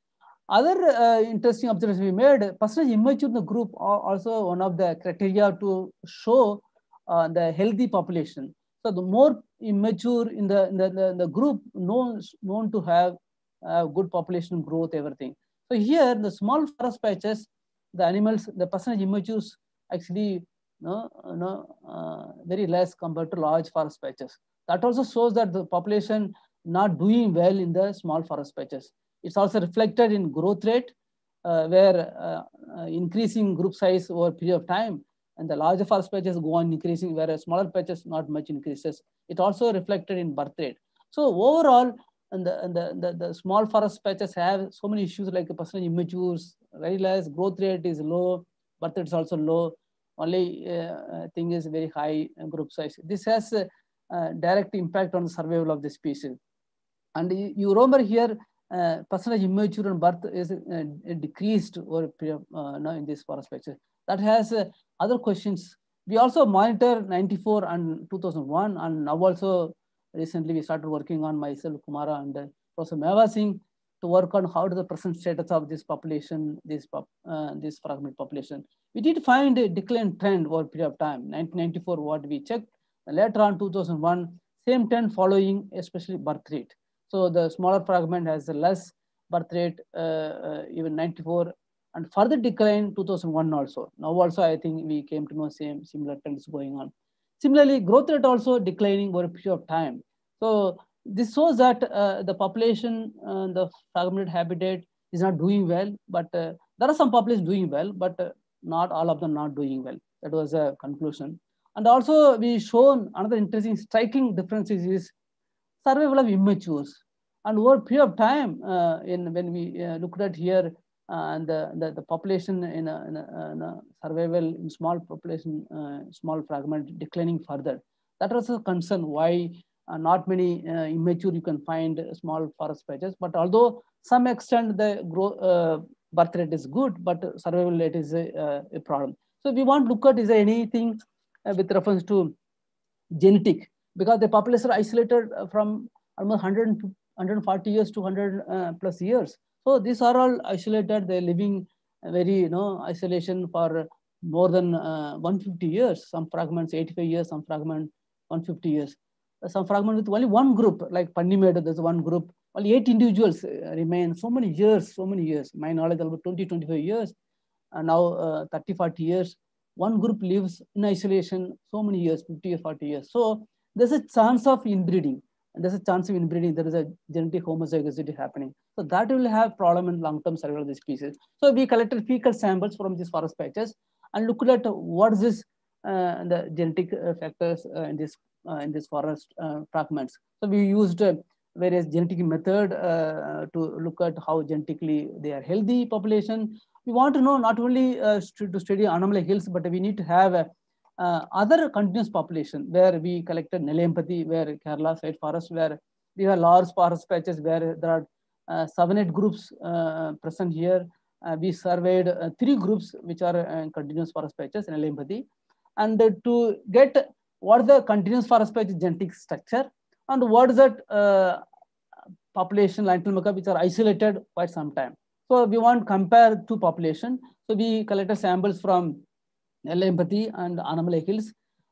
Speaker 4: Other uh, interesting observations we made, percentage immature in the group are also one of the criteria to show uh, the healthy population. So the more immature in the, in the, the, the group known, known to have uh, good population growth, everything. So here, the small forest patches, the animals, the percentage immatures actually no, no, uh, very less compared to large forest patches. That also shows that the population not doing well in the small forest patches. It's also reflected in growth rate, uh, where uh, uh, increasing group size over a period of time, and the larger forest patches go on increasing, whereas smaller patches not much increases. It also reflected in birth rate. So overall, and the, and the, the, the small forest patches have so many issues like the percentage immatures, very less, growth rate is low, birth rate is also low. Only uh, thing is very high group size. This has a, a direct impact on the survival of the species. And you, you remember here, uh, percentage immature and birth is uh, decreased over uh, no, in this forest patches. That has uh, other questions. We also monitor ninety-four and two thousand one, and now also recently we started working on myself, Kumara, and uh, Professor Mehva Singh to work on how to the present status of this population, this pop, uh, this fragment population. We did find a decline trend over a period of time. nineteen ninety-four, what we checked. Later on, two thousand one, same trend following, especially birth rate. So the smaller fragment has a less birth rate, uh, uh, even ninety-four, and further decline two thousand one also. Now also, I think we came to know same similar trends going on. Similarly, growth rate also declining over a period of time. So this shows that uh, the population, uh, the fragmented habitat is not doing well, but uh, there are some populations doing well, but uh, not all of them not doing well. That was a conclusion. And also we shown another interesting striking differences is survival of immatures. And over a period of time, uh, in when we uh, looked at here, uh, the, the, the population in a, in, a, in a survival in small population, uh, small fragment declining further. That was a concern why uh, not many uh, immature you can find small forest patches. But although some extent the growth, uh, birth rate is good, but survival rate is a, uh, a problem. So we want to look at is there anything uh, with reference to genetic, because the population are isolated from almost one hundred, one hundred forty years to one hundred uh, plus years. So these are all isolated. They're living very, you know, isolation for more than uh, one hundred fifty years. Some fragments eighty-five years, some fragment one hundred fifty years. Some fragment with only one group, like Pandimedu, there's one group. Only eight individuals remain. So many years, so many years. My knowledge about twenty, twenty-five years, and now uh, thirty, forty years. One group lives in isolation so many years, fifty or forty years. So there's a chance of inbreeding. And there's a chance of inbreeding. There is a genetic homozygosity happening. So that will have problem in long-term survival of the species. So we collected fecal samples from these forest patches and looked at what is this, uh, the genetic factors uh, in this uh, in this forest uh, fragments. So we used uh, various genetic method uh, to look at how genetically they are healthy population. We want to know not only uh, to study anomaly hills, but we need to have a, uh, other continuous population where we collected Nelempathy, where Kerala side forest, where we have large forest patches where there are uh, seven, eight groups uh, present here. Uh, we surveyed uh, three groups which are uh, continuous forest patches in Nelempathy, and uh, to get what is the continuous forest patch genetic structure and what is that uh, population Lantana macaque which are isolated quite some time. So we want to compare two population. So we collected samples from Nelempathy and Anomaly Hills.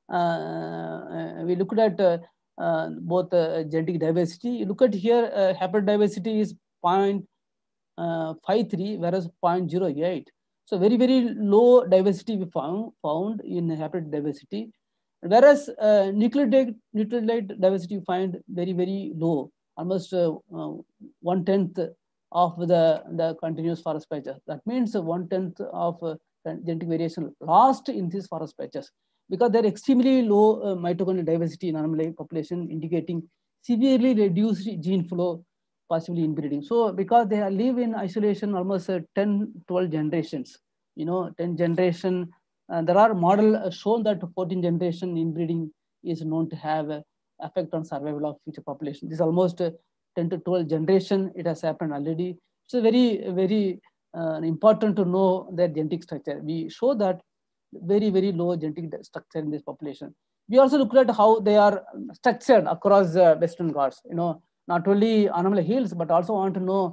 Speaker 4: Uh, we looked at uh, uh, both uh, genetic diversity. You look at here, uh, habitat diversity is zero point five three, whereas zero point zero eight. So very, very low diversity we found, found in habitat diversity. Whereas uh, nucleotide, nucleotide diversity we find very, very low, almost uh, uh, one-tenth of the, the continuous forest patches. That means one-tenth of uh, genetic variation lost in these forest patches because they're extremely low uh, mitochondrial diversity in anomaly population, indicating severely reduced gene flow, possibly inbreeding. So because they live in isolation almost uh, ten, twelve generations, you know, ten generation, uh, there are model shown that fourteen generation inbreeding is known to have uh, effect on survival of future population. This is almost uh, ten to twelve generation, it has happened already. So very, very uh, important to know their genetic structure. We show that very, very low genetic structure in this population. We also looked at how they are structured across the Western Ghats, you know, not only Anomaly Hills, but also want to know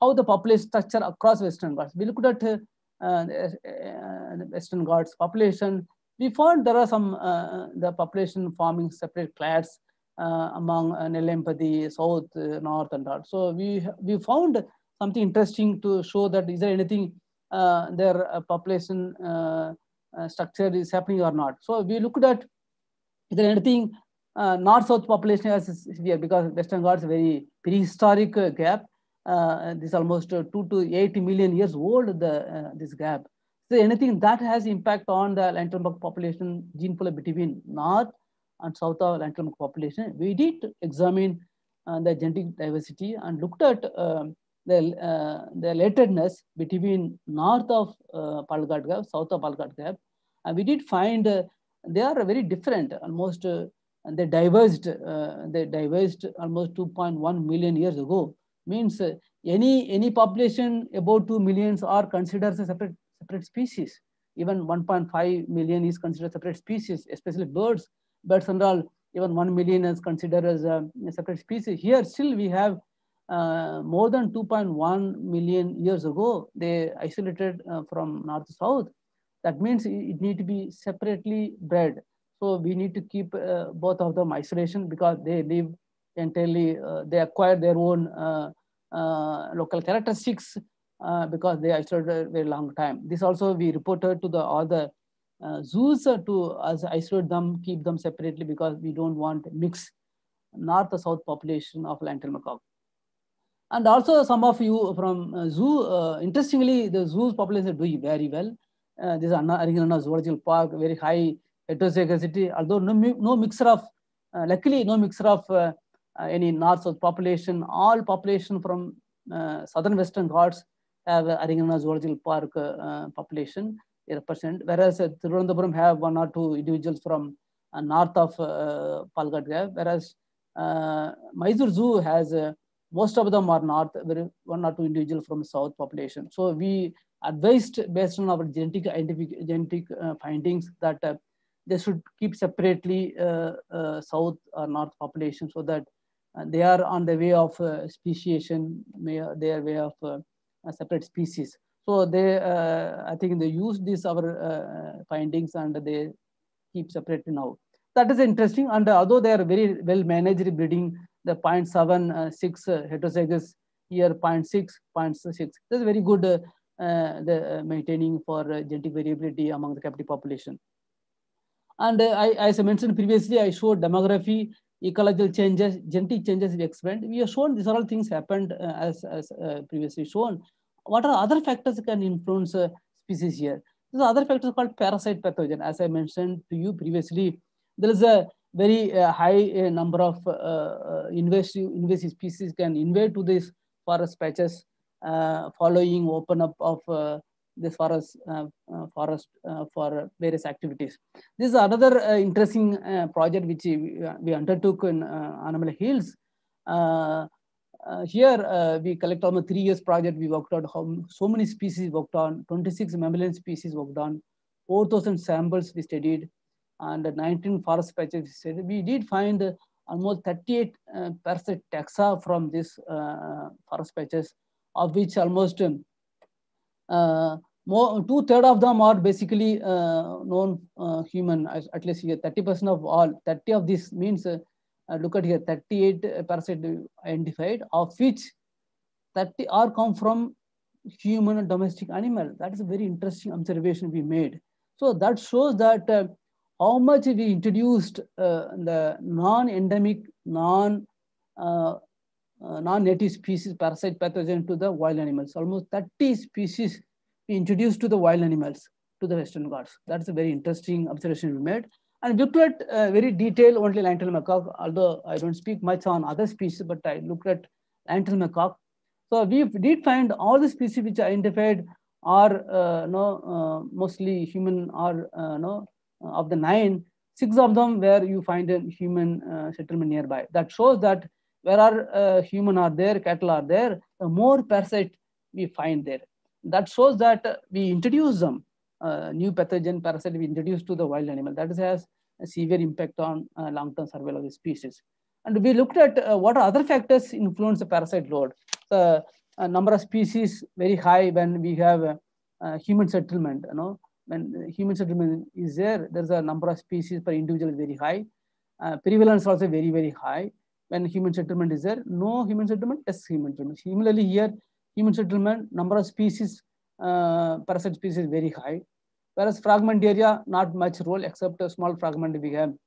Speaker 4: how the population structure across Western Ghats. We looked at uh, uh, the Western Ghats population. We found there are some, uh, the population forming separate clades uh, among uh, Nellempathy, south, uh, north and all. So we, we found something interesting to show that is there anything uh, their uh, population uh, uh, structure is happening or not. So we looked at is there anything uh, north-south population as severe, because Western Ghats is a very prehistoric uh, gap. Uh, this is almost uh, two to eight million years old, the, uh, this gap. So anything that has impact on the Lanternbug population gene pool between north and south of Lanternbug population. We did examine uh, the genetic diversity and looked at uh, the, uh, the relatedness between north of uh, Palghat gap, south of Palghat gap. And we did find uh, they are very different, almost uh, and they diverged, uh, they diverged almost two point one million years ago. Means uh, any, any population above two millions are considered as a separate, separate species. Even one point five million is considered separate species, especially birds. Birds and all, even one million is considered as a, a separate species. Here still we have uh, more than two point one million years ago, they isolated uh, from north to south. That means it need to be separately bred. So we need to keep uh, both of them isolation, because they live entirely, uh, they acquire their own uh, uh, local characteristics uh, because they isolated a very long time. This also we reported to the other uh, zoos uh, to us isolate them, keep them separately, because we don't want mix north or south population of lantern macaque. And also some of you from uh, zoo, uh, interestingly, the zoo's population is doing very well. Uh, this is Aringarana Zoological Park, very high heterozygosity, although no, no mixture of, uh, luckily no mixture of uh, uh, any north-south population. All population from uh, southern Western Ghats have uh, Aringarana Zoological Park uh, uh, population, they represent, whereas uh, Thiruvananthapuram have one or two individuals from uh, north of uh, Palghat gap, whereas uh, Mysore Zoo has uh, most of them are north, very one or two individuals from south population. So we advised based on our genetic genetic uh, findings that uh, they should keep separately uh, uh, south or north population, so that uh, they are on the way of uh, speciation, their way of uh, a separate species. So they, uh, I think they use this our uh, findings and they keep separately now. That is interesting. And although they are very well managed breeding, the zero point seven six uh, heterozygous here, zero point six, zero point six. That's very good uh, uh, the uh, maintaining for uh, genetic variability among the captive population. And uh, I, as I mentioned previously, I showed demography, ecological changes, genetic changes we explained. We have shown these are all things happened uh, as, as uh, previously shown. What are other factors that can influence uh, species here? These are other factors called parasite pathogen. As I mentioned to you previously, there is a very uh, high uh, number of uh, uh, invasive, invasive species can invade to these forest patches uh, following open up of uh, this forest, uh, uh, forest uh, for various activities. This is another uh, interesting uh, project which we, we undertook in uh, Annamalai Hills. Uh, uh, here uh, we collect almost three years project. We worked on how so many species worked on, twenty-six mammalian species worked on, four thousand samples we studied, and nineteen forest patches we studied. We did find uh, almost thirty-eight uh, parasite taxa from these uh, forest patches, of which almost um, uh, more two third of them are basically uh, known uh, human. At least here, thirty percent of all, thirty of this means. Uh, uh, look at here, thirty-eight parasites identified, of which thirty are come from human and domestic animal. That is a very interesting observation we made. So that shows that uh, how much we introduced uh, the non-endemic, non uh, uh, non-native species parasite pathogen to the wild animals. Almost thirty species we introduced to the wild animals, to the Western Ghats. That's a very interesting observation we made. And we looked at uh, very detailed only lantern macaque, although I don't speak much on other species, but I looked at lantern macaque. So we did find all the species which are identified are uh, no, uh, mostly human, or uh, no, uh, of the nine, six of them where you find a human uh, settlement nearby. That shows that where are uh, human are there, cattle are there, the more parasite we find there. That shows that uh, we introduce them, uh, new pathogen parasite we introduce to the wild animal. That is, has a severe impact on uh, long-term survival of the species. And we looked at uh, what are other factors influence the parasite load. The uh, number of species very high when we have uh, uh, human settlement. You know, when human settlement is there, there's a number of species per individual is very high. Uh, prevalence also very, very high. When human settlement is there, no human settlement, yes, human settlement. Similarly here, human settlement, number of species, uh, parasite species very high. Whereas fragment area, not much role except a small fragment we have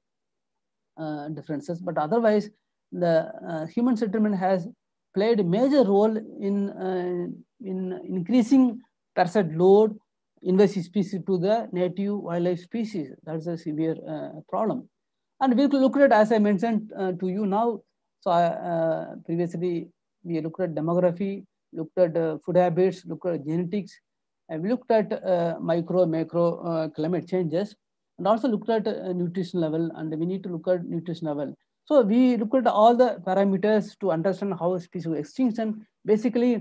Speaker 4: uh, differences. But otherwise, the uh, human settlement has played a major role in, uh, in increasing parasite load, invasive species to the native wildlife species. That's a severe uh, problem. And we looked at, as I mentioned uh, to you now, so uh, previously we looked at demography, looked at uh, food habits, looked at genetics, and we looked at uh, micro, macro uh, climate changes, and also looked at uh, nutrition level, and we need to look at nutrition level. So we looked at all the parameters to understand how species extinction. Basically,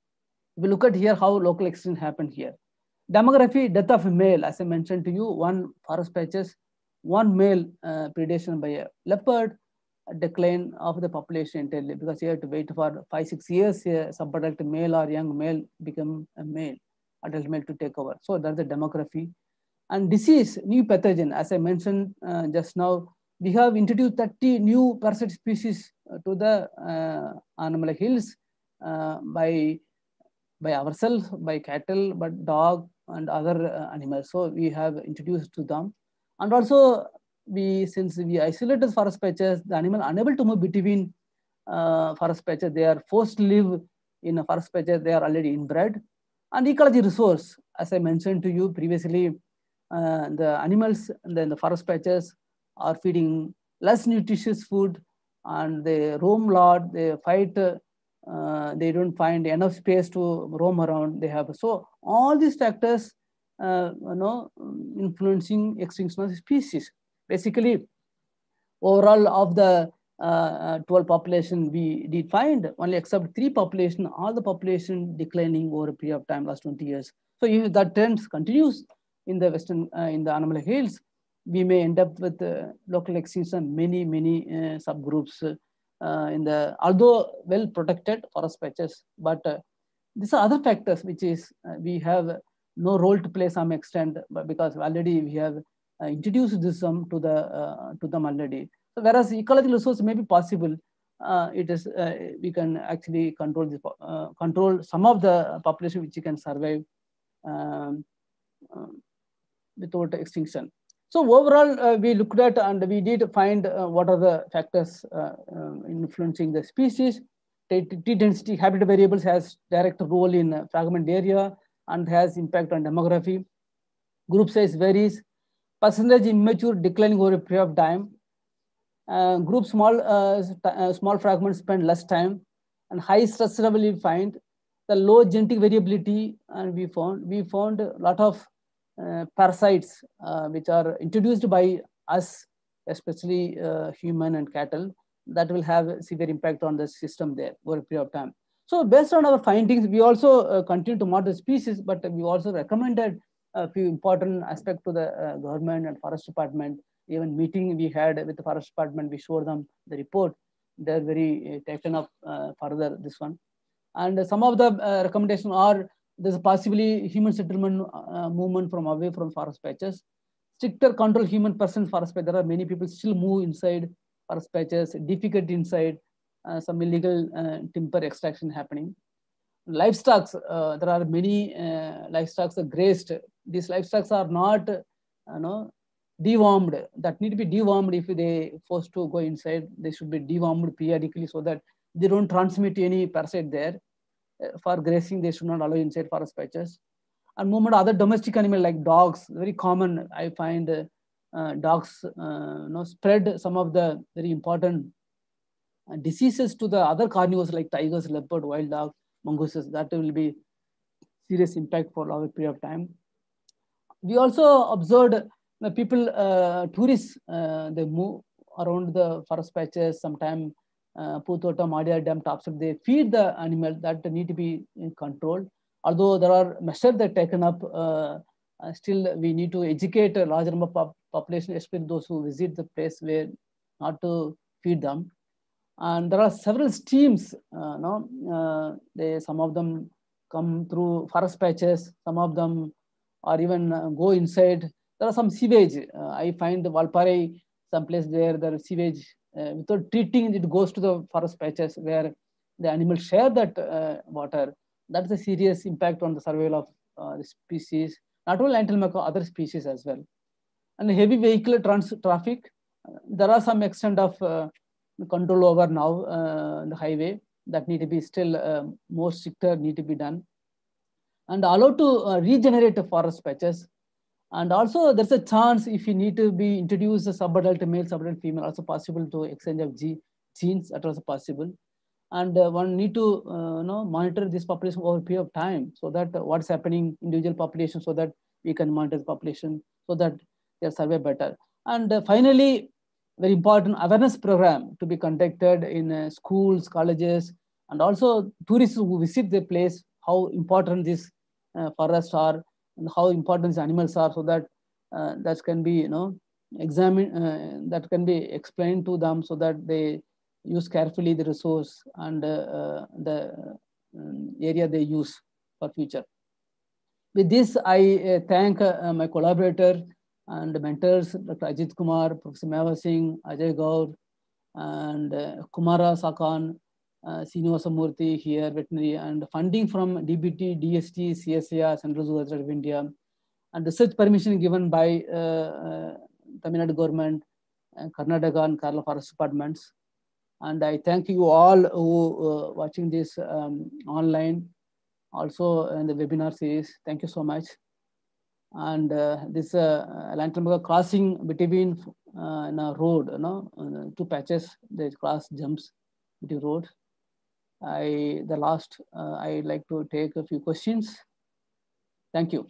Speaker 4: we look at here how local extinction happened here. Demography, death of a male, as I mentioned to you, one forest patches, one male uh, predation by a leopard, a decline of the population entirely, because you have to wait for five, six years, a subadult male or young male become a male, adult male to take over. So that's the demography. And disease, new pathogen, as I mentioned uh, just now, we have introduced thirty new parasite species to the uh, animal hills uh, by, by ourselves, by cattle, but dog and other uh, animals. So we have introduced to them. And also, we since we isolated forest patches, the animal unable to move between uh, forest patches, they are forced to live in a forest patches, they are already inbred. And ecology resource, as I mentioned to you previously, uh, the animals in the forest patches are feeding less nutritious food, and they roam lot, they fight, uh, they don't find enough space to roam around. They have, so all these factors Uh, you know, influencing extinction of species. Basically, overall of the uh, twelve population, we did find only except three population, all the population declining over a period of time, last twenty years. So if that trend continues in the western, uh, in the animal hills, we may end up with uh, local extinction, many, many uh, subgroups uh, in the, although well protected forest patches, but uh, these are other factors which is uh, we have no role to play some extent, but because already we have uh, introduced this um, to the uh, to them already. So whereas ecological resource may be possible, uh, it is uh, we can actually control the uh, control some of the population which can survive um, uh, without extinction. So overall, uh, we looked at and we did find uh, what are the factors uh, uh, influencing the species. T density, habitat variables has direct role in uh, fragment area and has impact on demography. Group size varies. Percentage immature declining over a period of time. Uh, group small uh, uh, small fragments spend less time, and high stress level we find. The low genetic variability, and we found we found a lot of uh, parasites uh, which are introduced by us, especially uh, human and cattle, that will have a severe impact on the system there over a period of time. So based on our findings, we also uh, continue to monitor species, but we also recommended a few important aspects to the uh, government and forest department. Even meeting we had with the forest department, we showed them the report. They're very uh, taken up uh, further this one. And some of the uh, recommendations are, there's possibly human settlement uh, movement from away from forest patches. Stricter control human presence forest patches. There are many people still move inside forest patches, difficult inside, uh, some illegal uh, timber extraction happening. Livestock, uh, there are many uh, livestock that grazed. These livestock are not, you know, dewormed. That need to be dewormed. If they forced to go inside, they should be dewormed periodically so that they don't transmit any parasite there. Uh, for grazing, they should not allow inside forest patches. And movement of other domestic animals like dogs, very common. I find uh, uh, dogs uh, you know, spread some of the very important uh, diseases to the other carnivores like tigers, leopard, wild dog, mongooses. That will be serious impact for a long period of time. We also observed the people, uh, tourists, uh, they move around the forest patches, sometimes uh, Putota, Madia Dam tops, they feed the animal, that need to be controlled. Although there are measures that are taken up, uh, uh, still we need to educate a large number of pop population, especially those who visit the place where not to feed them. And there are several streams, uh, no? uh, they, some of them come through forest patches, some of them or even uh, go inside. There are some sewage. Uh, I find the Valparai, someplace there, there is sewage. Uh, without treating, it goes to the forest patches where the animals share that uh, water. That's a serious impact on the survival of uh, the species, not only antler macaw, other species as well. And heavy vehicular trans traffic, uh, there are some extent of uh, control over now uh, the highway that need to be still uh, more stricter need to be done. And allowed to uh, regenerate the forest patches. And also there's a chance if you need to be introduced a subadult male, subadult female, also possible to exchange of G, genes, that also possible. And uh, one need to uh, you know, monitor this population over a period of time, so that uh, what's happening in individual population, so that we can monitor the population, so that they survey better. And uh, finally, very important awareness program to be conducted in uh, schools, colleges, and also tourists who visit the place, how important these uh, forests are and how important these animals are, so that uh, that can be, you know, examined, uh, that can be explained to them, so that they use carefully the resource and uh, uh, the um, area they use for future. With this, I uh, thank uh, my collaborator and mentors, Doctor Ajit Kumar, Professor Mehva Singh, Ajay Gaur, and uh, Kumara Sakan, uh, Srinivasa Murthy here, veterinary, and funding from D B T, D S T, C S A R, Central Zoo Authority of India, and research permission given by uh, uh, Tamil Nadu government, uh, Karnataka and Kerala Forest departments. And I thank you all who uh, watching this um, online, also in the webinar series. Thank you so much. And uh, this uh, Lantern crossing between uh, in a road, you know, uh, two patches, the cross jumps between road. I the last uh, I like to take a few questions. Thank you.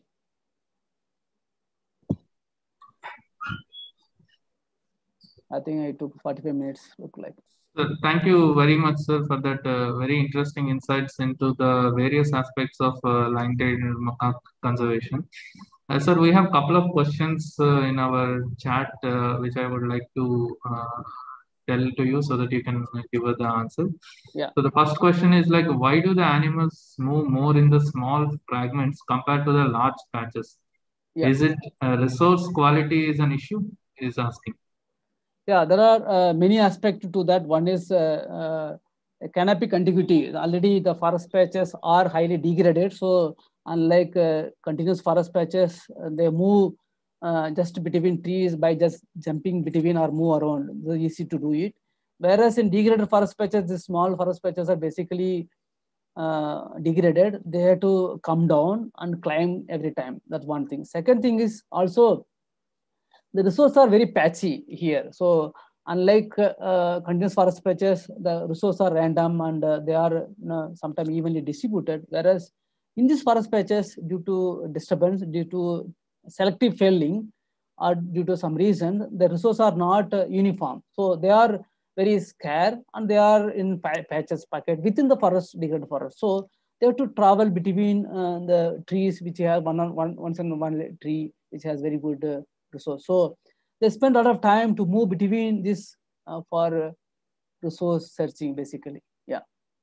Speaker 4: I think I took forty-five minutes. Look like.
Speaker 2: Sir, thank you very much, sir, for that uh, very interesting insights into the various aspects of uh, line-tailed macaque conservation. Uh, sir, we have a couple of questions uh, in our chat, uh, which I would like to uh, tell to you so that you can give us the answer.
Speaker 4: Yeah.
Speaker 2: So the first question is like, why do the animals move more in the small fragments compared to the large patches? Yeah. Is it uh, resource quality is an issue? Is asking.
Speaker 4: Yeah, there are uh, many aspects to that. One is uh, uh, canopy contiguity. Already the forest patches are highly degraded. So unlike uh, continuous forest patches, uh, they move uh, just between trees by just jumping between or move around. It's easy to do it. Whereas in degraded forest patches, the small forest patches are basically uh, degraded. They have to come down and climb every time. That's one thing. Second thing is also, the resources are very patchy here. So unlike uh, continuous forest patches, the resources are random and uh, they are you know, sometimes evenly distributed. Whereas in these forest patches, due to disturbance, due to selective felling, or due to some reason, the resources are not uh, uniform. So they are very scarce and they are in patches, packet within the forest, degraded forest. So they have to travel between uh, the trees which have one on one, once in one tree which has very good uh, resource. So they spend a lot of time to move between this uh, for uh, resource searching, basically. Yeah.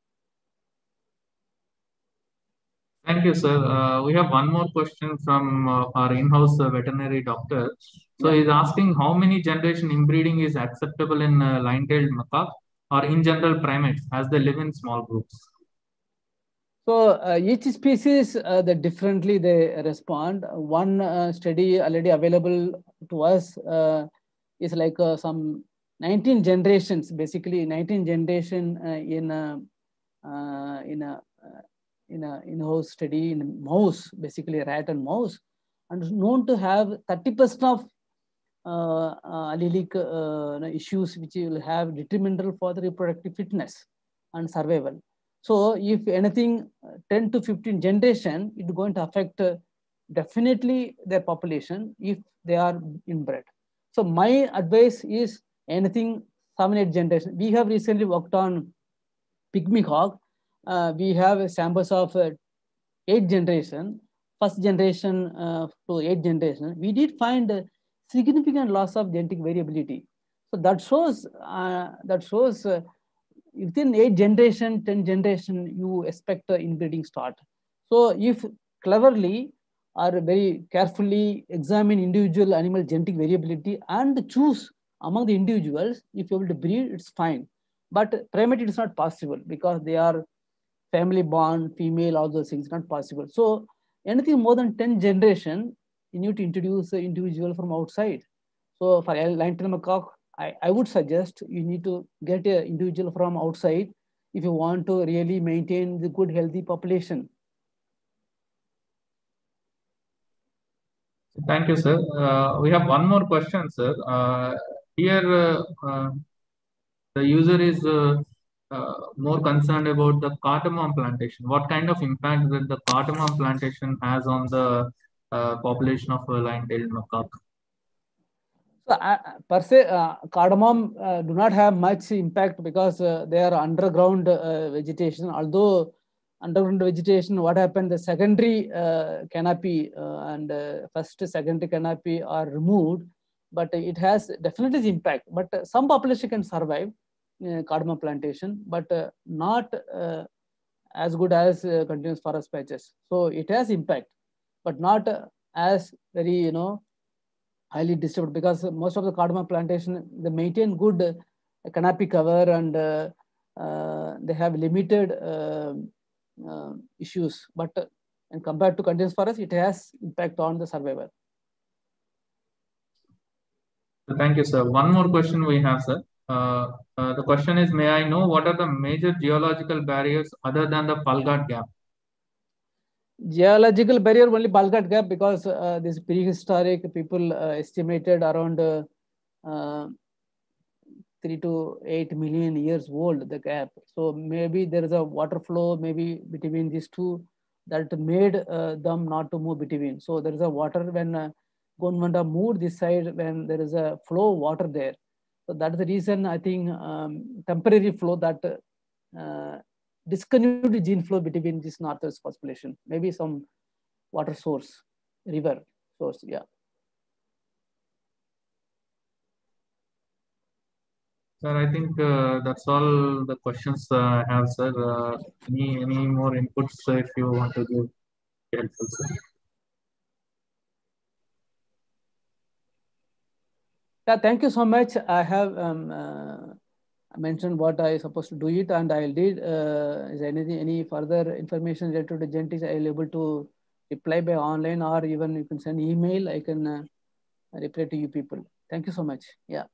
Speaker 2: Thank you, sir. Uh, we have one more question from uh, our in-house uh, veterinary doctor. So yeah. He's asking how many generation inbreeding is acceptable in uh, line-tailed macaque or in general primates as they live in small groups?
Speaker 4: So uh, each species, uh, they differently they respond. One uh, study already available to us uh, is like uh, some nineteen generations, basically nineteen generation uh, in a uh, in a uh, in a in-house study in mouse, basically rat and mouse, and known to have thirty percent of uh, uh, allelic uh, issues which will have detrimental for the reproductive fitness and survival. So if anything, ten to fifteen generation, it's going to affect uh, definitely their population if they are inbred. So my advice is anything seven, eight generation. We have recently worked on pygmy hawk. Uh, we have samples of uh, eight generation, first generation uh, to eight generation. We did find a significant loss of genetic variability. So that shows uh, that shows. Uh, within eight generation, ten generation, you expect the inbreeding start. So if cleverly or very carefully examine individual animal genetic variability and choose among the individuals, if you able to breed, it's fine. But primate, it is not possible because they are family bond, female, all those things, not possible. So anything more than ten generation, you need to introduce an individual from outside. So for lion-tailed macaque, I, I would suggest you need to get an individual from outside if you want to really maintain the good, healthy population.
Speaker 2: Thank you, sir. Uh, we have one more question, sir. Uh, here, uh, uh, the user is uh, uh, more concerned about the cardamom plantation. What kind of impact that the cardamom plantation has on the uh, population of uh, lion-tailed macaque?
Speaker 4: So, uh, per se, uh, cardamom uh, do not have much impact because uh, they are underground uh, vegetation. Although underground vegetation, what happened? The secondary uh, canopy uh, and uh, first secondary canopy are removed, but it has definitely impact. But uh, some population can survive uh, cardamom plantation, but uh, not uh, as good as uh, continuous forest patches. So it has impact, but not uh, as very, you know, highly disturbed, because most of the cardamom plantation, they maintain good uh, canopy cover and uh, uh, they have limited uh, uh, issues. But uh, and compared to continuous forest, it has impact on the survival.
Speaker 2: Thank you, sir. One more question we have, sir. Uh, uh, the question is, may I know what are the major geological barriers other than the Palghat Gap?
Speaker 4: Geological barrier only Palghat Gap, because uh, this prehistoric people uh, estimated around uh, uh, three to eight million years old, the gap. So maybe there is a water flow maybe between these two that made uh, them not to move between. So there is a water when uh, Gondwana moved this side, when there is a flow of water there. So that's the reason I think um, temporary flow that uh, discontinued gene flow between this northwest population, maybe some water source, river source, yeah.
Speaker 2: Sir, I think uh, that's all the questions uh, I have, sir. Uh, any, any more inputs uh, if you want to give? Helpful, sir.
Speaker 4: Yeah, thank you so much. I have um, uh, mentioned what I supposed to do it, and I did. Uh, is anything, any further information related to genetics, I will able to reply by online, or even you can send email. I can uh, reply to you people. Thank you so much. Yeah.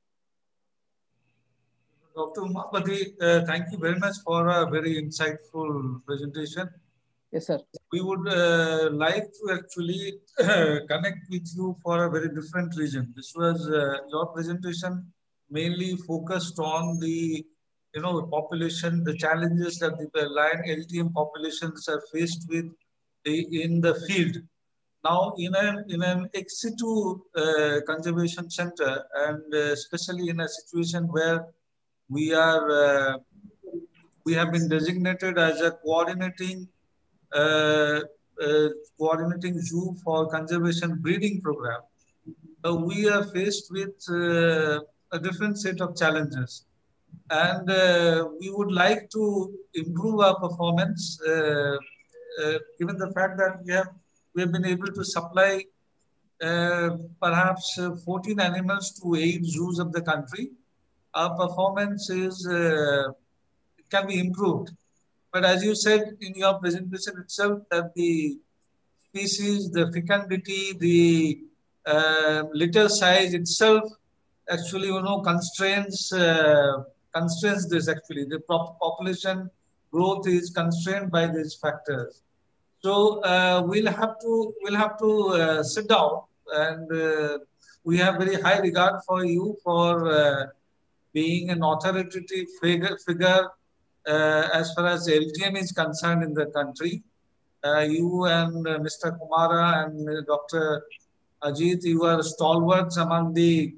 Speaker 3: Doctor Umapati, uh, thank you very much for a very insightful presentation.
Speaker 4: Yes, sir.
Speaker 3: We would uh, like to actually uh, connect with you for a very different reason. This was uh, your presentation mainly focused on the, you know, population, the challenges that the lion L T M populations are faced with in the field. Now, in an in an ex situ uh, conservation center, and uh, especially in a situation where we are uh, we have been designated as a coordinating uh, uh, coordinating zoo for conservation breeding program, uh, we are faced with uh, a different set of challenges, and uh, we would like to improve our performance, uh, uh, given the fact that we have we have been able to supply uh, perhaps uh, fourteen animals to eight zoos of the country. Our performance is uh, can be improved. But as you said in your presentation itself, that the species, the fecundity, the uh, litter size itself actually, you know, constrains uh, constrains this. Actually, the population growth is constrained by these factors. So uh, we'll have to we'll have to uh, sit down, and uh, we have very high regard for you for uh, being an authoritative figure, figure uh, as far as L T M is concerned in the country. Uh, you and uh, Mister Kumara and uh, Doctor Ajit, you are stalwarts among the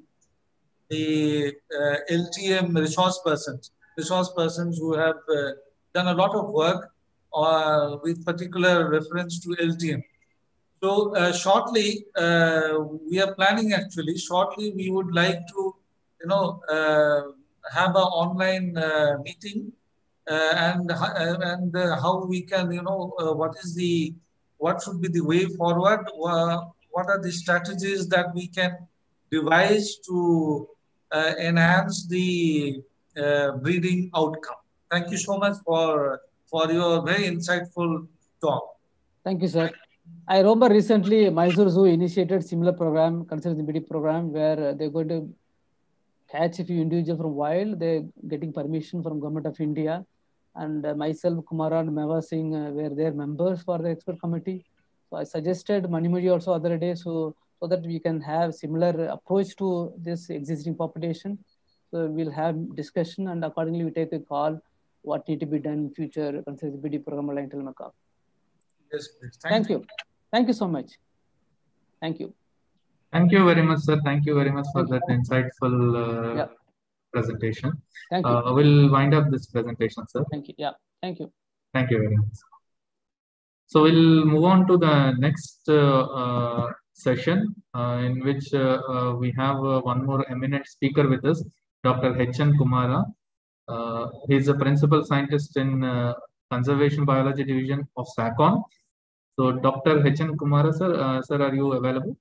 Speaker 3: the uh, L T M resource persons, resource persons who have uh, done a lot of work uh, with particular reference to L T M. So uh, shortly, uh, we are planning actually, shortly we would like to, you know, uh, have an online uh, meeting uh, and uh, and uh, how we can, you know, uh, what is the what should be the way forward? Uh, what are the strategies that we can devise to uh, enhance the uh, breeding outcome? Thank you so much for for your very insightful talk.
Speaker 4: Thank you, sir. I remember recently Mysore Zoo initiated similar program, conservation breeding program, where they're going to catch a few individuals from wild. They're getting permission from Government of India. And uh, myself, Kumara and Meva Singh uh, were their members for the expert committee. So I suggested Manimuri also other day, so, so that we can have similar approach to this existing population. So we'll have discussion and accordingly we take a call what need to be done in future concerning the B D program of lion-tailed macaque.
Speaker 3: Yes, please.
Speaker 4: Thank, Thank you. you. Thank you so much. Thank you.
Speaker 2: Thank you very much, sir. Thank you very much for Thank that you. insightful uh, yeah. presentation.
Speaker 4: Thank you.
Speaker 2: Uh, we'll wind up this presentation, sir.
Speaker 4: Thank you. Yeah. Thank you.
Speaker 2: Thank you very much. So we'll move on to the next uh, uh, session, uh, in which uh, uh, we have uh, one more eminent speaker with us, Doctor H N Kumara. Uh, he is a principal scientist in uh, Conservation Biology Division of SACON. So, Doctor H N Kumara, sir, uh, sir, are you available?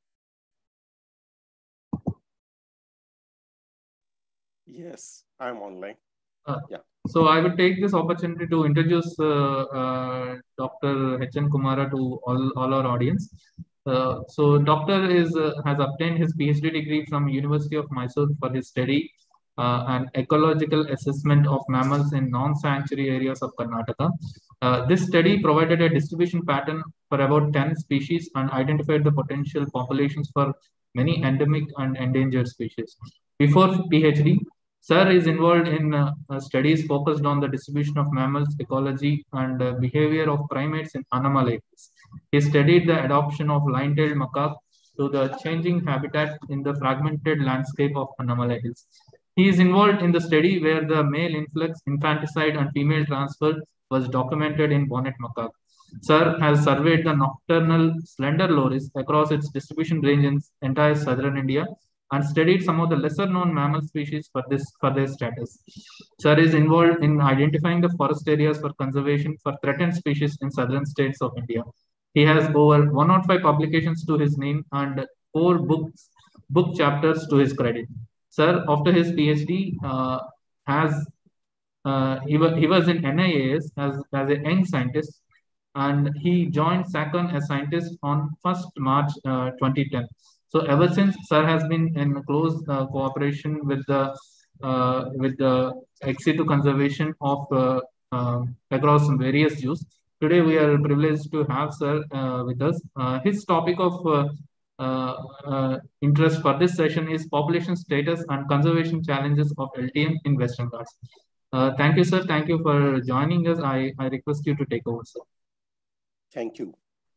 Speaker 5: Yes, I'm online.
Speaker 2: Uh,
Speaker 5: yeah.
Speaker 2: So I would take this opportunity to introduce uh, uh, Doctor H N Kumara to all, all our audience. Uh, so Doctor is uh, has obtained his PhD degree from University of Mysore for his study uh, and ecological assessment of mammals in non-sanctuary areas of Karnataka. Uh, this study provided a distribution pattern for about ten species and identified the potential populations for many endemic and endangered species. Before PhD, Sir is involved in uh, studies focused on the distribution of mammals, ecology, and uh, behavior of primates in Annamalai Hills. He studied the adoption of lion-tailed macaque to the changing habitat in the fragmented landscape of Annamalai Hills. He is involved in the study where the male influx, infanticide, and female transfer was documented in bonnet macaque. Sir has surveyed the nocturnal slender loris across its distribution range in entire southern India and studied some of the lesser known mammal species for this for their status. Sir is involved in identifying the forest areas for conservation for threatened species in southern states of India. He has over one hundred five publications to his name and four books, book chapters to his credit. Sir, after his PhD, uh, has uh, he, was, he was in N I A S as, as a young scientist, and he joined SACON as scientist on first March uh, twenty ten. So ever since, Sir has been in close uh, cooperation with the uh, with the ex situ conservation of uh, uh, across various zoos. Today we are privileged to have Sir uh, with us. Uh, his topic of uh, uh, uh, interest for this session is population status and conservation challenges of L T M in Western Ghats. Uh, thank you, sir. Thank you for joining us. I, I request you to take over, sir.
Speaker 5: Thank you.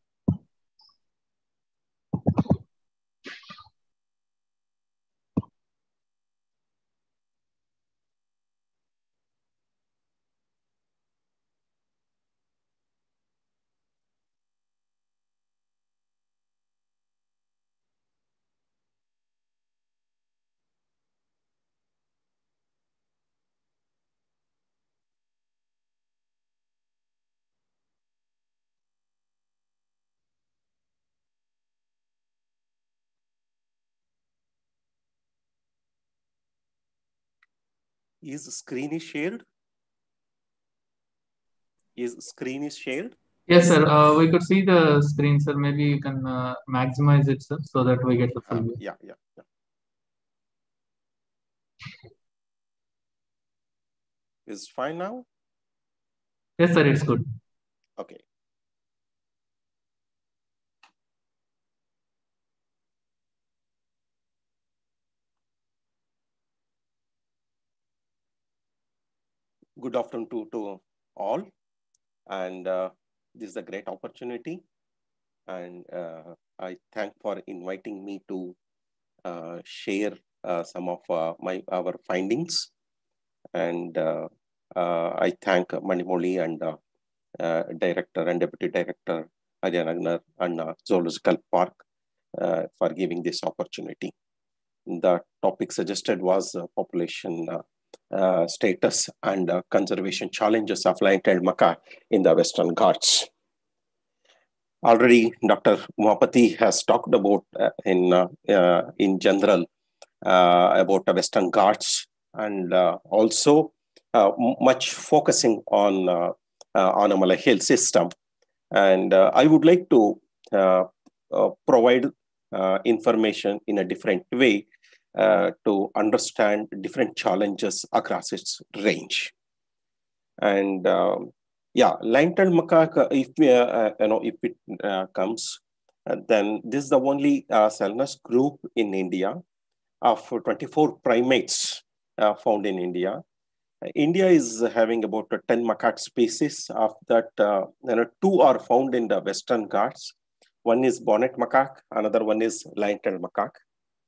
Speaker 5: Is screen is shared? Is screen is shared?
Speaker 2: Yes, sir. Uh, we could see the screen, sir. Maybe you can uh, maximize it, sir, so that we get the full
Speaker 5: uh,
Speaker 2: view.
Speaker 5: Yeah, yeah, yeah. Is fine now?
Speaker 2: Yes, sir. It's good.
Speaker 5: Okay. Good afternoon to, to all, and uh, this is a great opportunity, and uh, I thank for inviting me to uh, share uh, some of uh, my our findings, and uh, uh, I thank Manimuri and uh, uh, Director and Deputy Director Ajay Nagnar and uh, Zoological Park uh, for giving this opportunity. The topic suggested was uh, population uh, uh, status and uh, conservation challenges of lion-tailed macaque in the Western Ghats. Already, Doctor Umapati has talked about uh, in uh, uh, in general uh, about the Western Ghats, and uh, also uh, much focusing on uh, uh, Annamalai Hill system. And uh, I would like to uh, uh, provide uh, information in a different way uh, to understand different challenges across its range. And um, yeah, lion-tailed macaque, if we, uh, you know, if it uh, comes, uh, then this is the only uh, Selnus group in India of twenty-four primates uh, found in India. Uh, India is having about uh, ten macaque species. Of that, uh, you know, two are found in the Western Ghats. One is bonnet macaque, another one is lion-tailed macaque.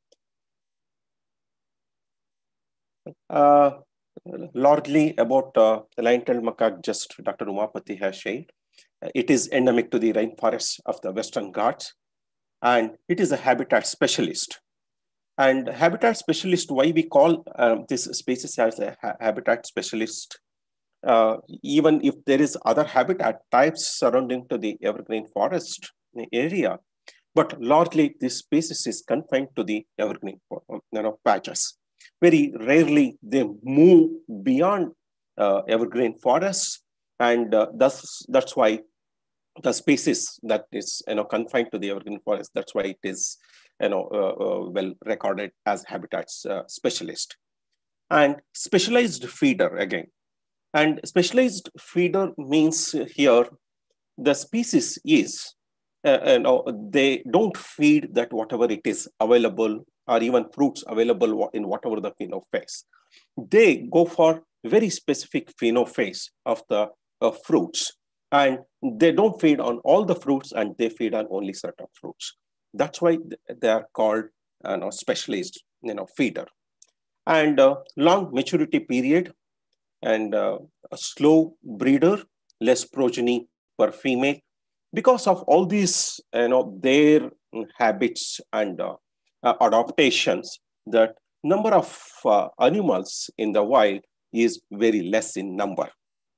Speaker 5: Uh, largely about uh, the lion-tailed macaque, just Doctor Umapati has shared. Uh, it is endemic to the rainforests of the Western Ghats, and it is a habitat specialist. And habitat specialist, why we call uh, this species as a ha habitat specialist, uh, even if there is other habitat types surrounding to the evergreen forest area, but largely this species is confined to the evergreen you know, patches. Very rarely they move beyond uh, evergreen forests, and uh, that's, that's why the species that is you know, confined to the evergreen forest, that's why it is you know, uh, uh, well recorded as habitats uh, specialist. And specialized feeder again. And specialized feeder means here the species is, uh, you know, they don't feed that whatever it is available or even fruits available in whatever the phenophase. They go for very specific phenophase of the uh, fruits, and they don't feed on all the fruits and they feed on only certain fruits. That's why they are called uh, you know, specialized you know, feeder. And uh, long maturity period and uh, a slow breeder, less progeny per female. Because of all these, you know, their habits and uh, uh, adaptations, that number of uh, animals in the wild is very less in number.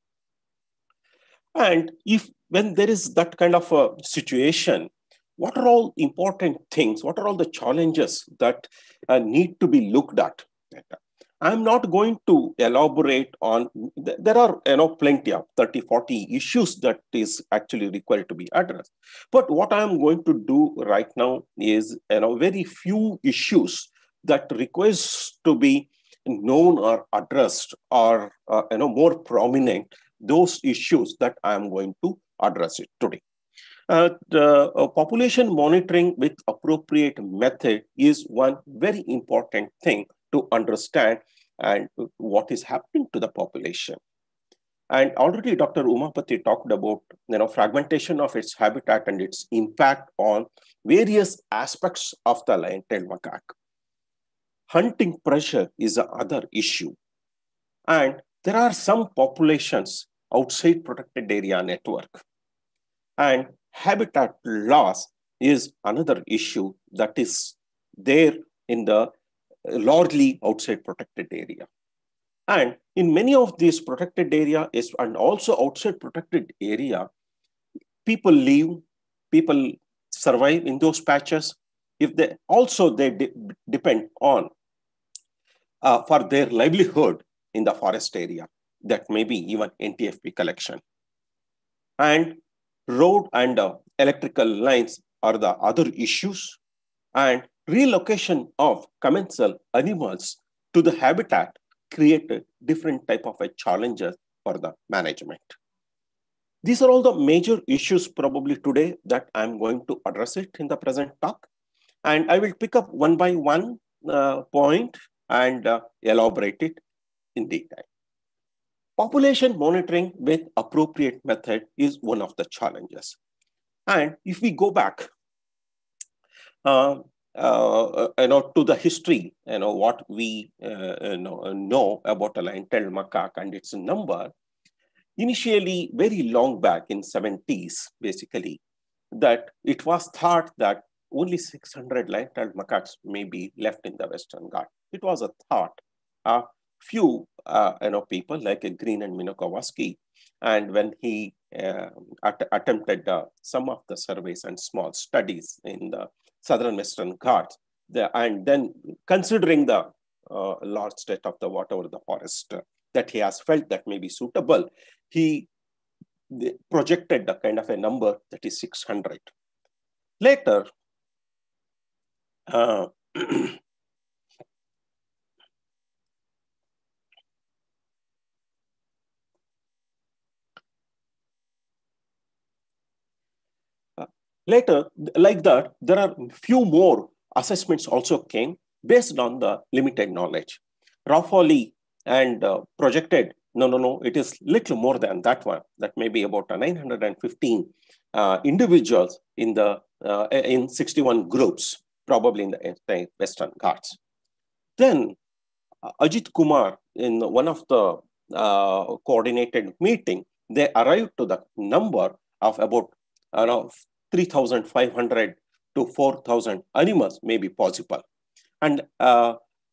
Speaker 5: And if when there is that kind of a situation, what are all important things? What are all the challenges that uh, need to be looked at? I'm not going to elaborate on, there are you know, plenty of thirty, forty issues that is actually required to be addressed. But what I'm going to do right now is you know, very few issues that requires to be known or addressed or uh, you know, more prominent, those issues that I'm going to address it today. Uh, the, uh, population monitoring with appropriate method is one very important thing to understand and what is happening to the population. And already Doctor Umapati talked about you know, fragmentation of its habitat and its impact on various aspects of the lion-tailed macaque. Hunting pressure is another issue. And there are some populations outside protected area network. And habitat loss is another issue that is there in the largely outside protected area. And in many of these protected area is, and also outside protected area, people live, people survive in those patches. If they also they de depend on uh, for their livelihood in the forest area, that may be even N T F P collection. And road and uh, electrical lines are the other issues, and relocation of commensal animals to the habitat create a different type of a challenges for the management. These are all the major issues probably today that I'm going to address it in the present talk. And I will pick up one by one uh, point and uh, elaborate it in detail. Population monitoring with appropriate method is one of the challenges. And if we go back uh, uh, you know, to the history, you know, what we uh, you know, know about the lion-tailed macaque and its number, initially very long back in seventies, basically, that it was thought that only six hundred lion-tailed macaques may be left in the Western Ghats. It was a thought. A few uh, you know, people like uh, Green and Minokowski. And when he uh, at attempted uh, some of the surveys and small studies in the southern Western Ghats, the, and then considering the uh, large state of the whatever the forest uh, that he has felt that may be suitable, he projected a kind of a number that is six hundred. Later, uh, later, like that, there are few more assessments also came based on the limited knowledge. Raffoli and uh, projected, no, no, no, it is little more than that one. That may be about nine hundred fifteen uh, individuals in the uh, in sixty-one groups, probably in the, in the Western Ghats. Then uh, Ajit Kumar, in one of the uh, coordinated meeting, they arrived to the number of about uh, know, three thousand five hundred to four thousand animals may be possible. And uh,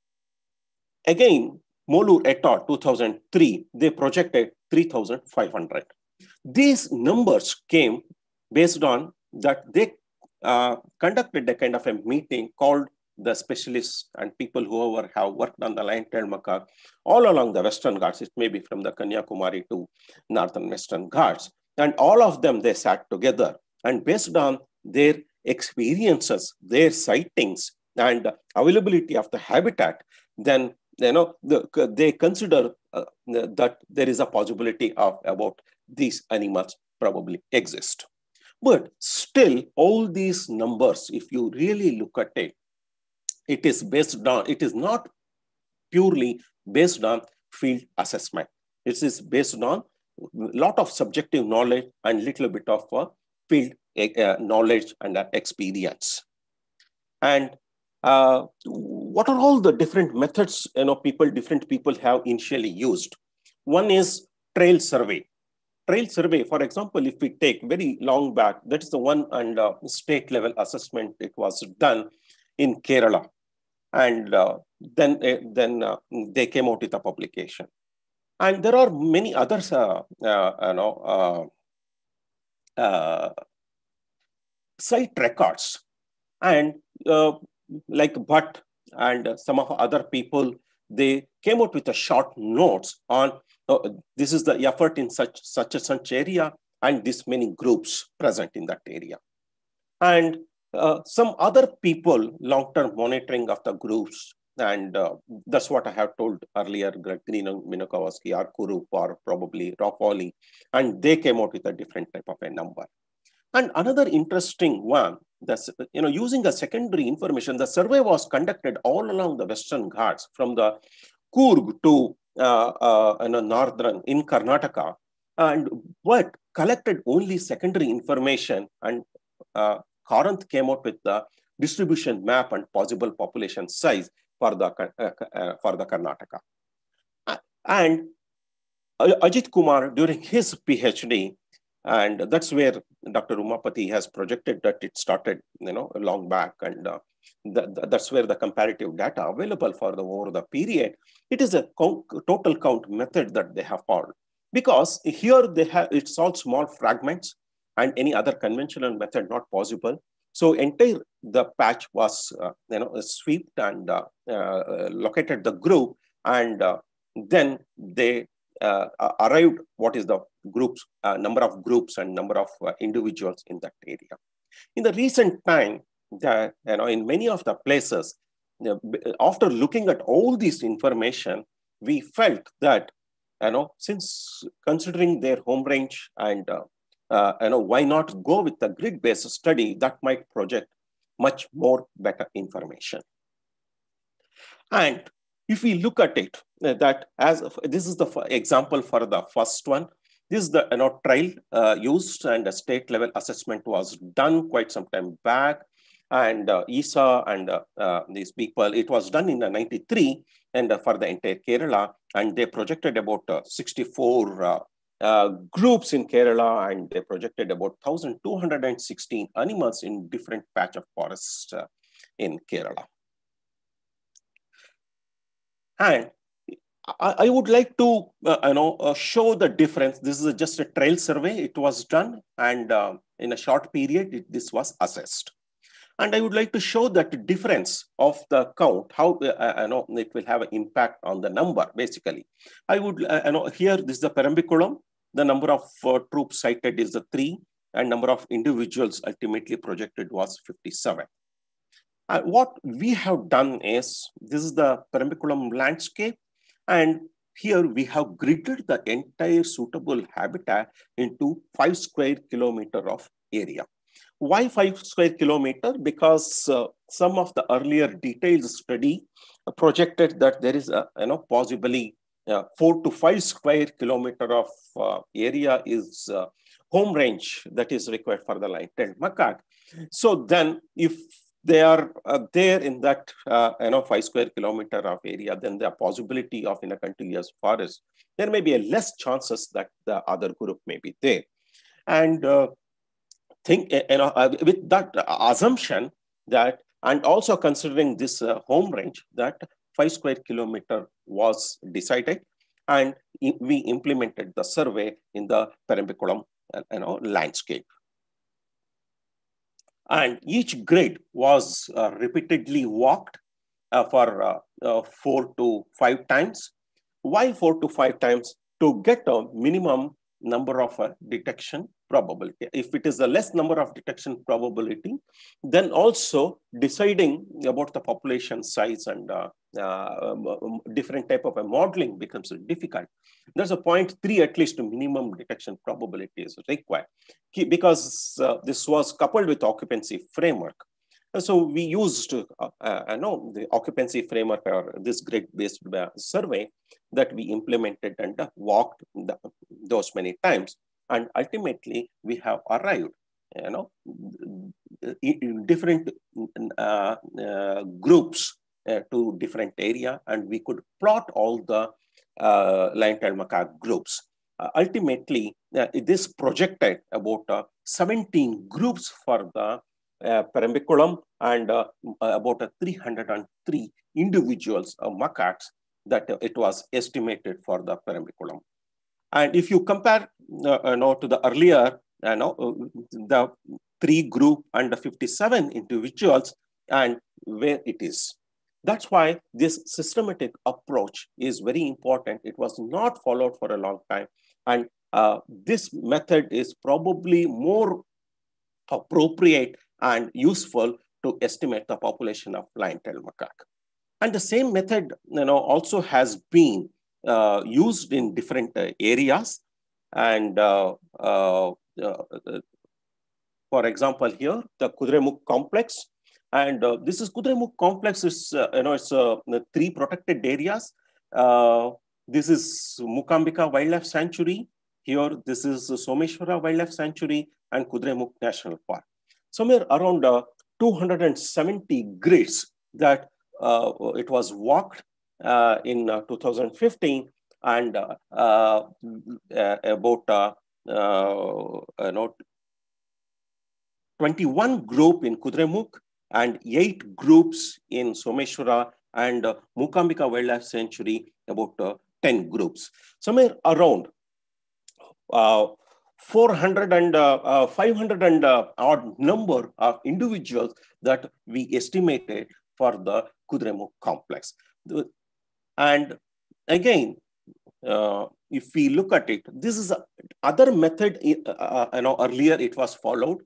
Speaker 5: again, Molur et al. two thousand three, they projected three thousand five hundred. These numbers came based on that they uh, conducted a kind of a meeting called the specialists and people who have worked on the lion-tailed macaque all along the Western Ghats. It may be from the Kanyakumari to Northern Western Ghats. And all of them, they sat together and based on their experiences, their sightings and availability of the habitat, then you know, the, they consider uh, that there is a possibility of about these animals probably exist. But still, all these numbers, if you really look at it, it is based on, it is not purely based on field assessment. It is based on a lot of subjective knowledge and little bit of uh, field uh, knowledge and uh, experience. And uh, what are all the different methods, you know, people, different people have initially used? One is trail survey. Trail survey, for example, if we take very long back, that is the one and uh, state level assessment, it was done in Kerala. And uh, then, uh, then uh, they came out with a publication. And there are many others, uh, uh, you know, uh, uh, site records. And uh, like Bhatt and uh, some of other people, they came out with a short notes on uh, this is the effort in such, such a such area and this many groups present in that area. And uh, some other people, long-term monitoring of the groups, and uh, that's what I have told earlier, Green and Minokowski, or Kurup, or probably Raffoli, and they came out with a different type of a number. And another interesting one, that's, you know, using a secondary information, the survey was conducted all along the Western Ghats from the Coorg to uh, uh, you know, northern in Karnataka, and but collected only secondary information, and uh, Karanth came out with the distribution map and possible population size for the, uh, uh, for the Karnataka. Uh, and Ajit Kumar, during his PhD, and that's where Doctor Umapati has projected that it started, you know, long back, and uh, the, the, that's where the comparative data available for the over the period. It is a count, total count method that they have followed, because here they have it's all small fragments, and any other conventional method not possible. So entire the patch was uh, you know swept and uh, uh, located the group, and uh, then they uh, arrived what is the groups uh, number of groups and number of uh, individuals in that area. In the recent time, the, you know in many of the places, you know, after looking at all this information, we felt that you know since considering their home range and uh, Uh, you know, why not go with the grid-based study that might project much more better information. And if we look at it, uh, that as this is the example for the first one, this is the you know, trial uh, used, and a state level assessment was done quite some time back. And uh, E S A and uh, uh, these people, it was done in uh, ninety-three and uh, for the entire Kerala, and they projected about uh, sixty-four uh, Uh, groups in Kerala, and they projected about one thousand two hundred sixteen animals in different patch of forests uh, in Kerala. And I, I would like to uh, you know, uh, show the difference. This is just a trail survey. It was done, and uh, in a short period, it, this was assessed. And I would like to show that difference of the count, how uh, you know, it will have an impact on the number, basically. I would, uh, you know, here, this is the Parambiculam. The number of uh, troops cited is the three, and number of individuals ultimately projected was fifty-seven. Uh, what we have done is, this is the Parambiculam landscape, and here we have gridded the entire suitable habitat into five square kilometer of area. Why five square kilometer? Because uh, some of the earlier detailed study uh, projected that there is a, you know, possibly uh, four to five square kilometer of uh, area is uh, home range that is required for the lion-tailed macaque. So then, if they are uh, there in that uh, you know, five square kilometer of area, then the possibility of in a contiguous forest, there may be a less chances that the other group may be there. And uh, think, you know, uh, with that assumption that, and also considering this uh, home range, that five square kilometer was decided, and we implemented the survey in the Parambiculam, you know, landscape. And each grid was uh, repeatedly walked uh, for uh, uh, four to five times. Why four to five times? To get a minimum number of uh, detection probability. If it is a less number of detection probability, then also deciding about the population size and uh, uh, um, different type of a modeling becomes difficult. There's a point three at least minimum detection probability is required, because uh, this was coupled with occupancy framework. And so we used, uh, uh, I know the occupancy framework or this grid-based survey that we implemented and uh, walked the, those many times. And ultimately, we have arrived, you know, in different uh, uh, groups uh, to different area, and we could plot all the uh, lion-tailed macaque groups. Uh, ultimately, uh, this projected about uh, seventeen groups for the uh, Parambiculam and uh, about uh, three hundred three individuals of macaques that uh, it was estimated for the Parambiculam. And if you compare uh, you know, to the earlier, you know, the three group and the fifty-seven individuals and where it is. That's why this systematic approach is very important. It was not followed for a long time. And uh, this method is probably more appropriate and useful to estimate the population of lion-tailed macaque. And the same method, you know, also has been uh, used in different uh, areas. And uh, uh, uh, for example, here, the Kudremukh complex. And uh, this is Kudremukh complex, is, uh, you know, it's uh, three protected areas. Uh, this is Mukambika Wildlife Sanctuary. Here, this is Someshwara Wildlife Sanctuary and Kudremukh National Park. Somewhere around uh, two hundred seventy grids that uh, it was walked uh, in uh, two thousand fifteen, and uh, uh, about uh, uh, you know, twenty-one group in Kudremukh and eight groups in Someshwara, and uh, Mukambika Wildlife Sanctuary, about uh, ten groups. Somewhere around uh, four hundred and uh, uh, five hundred and uh, odd number of individuals that we estimated for the Kudremukh complex. And again, uh, if we look at it, this is a other method, uh, you know, earlier it was followed.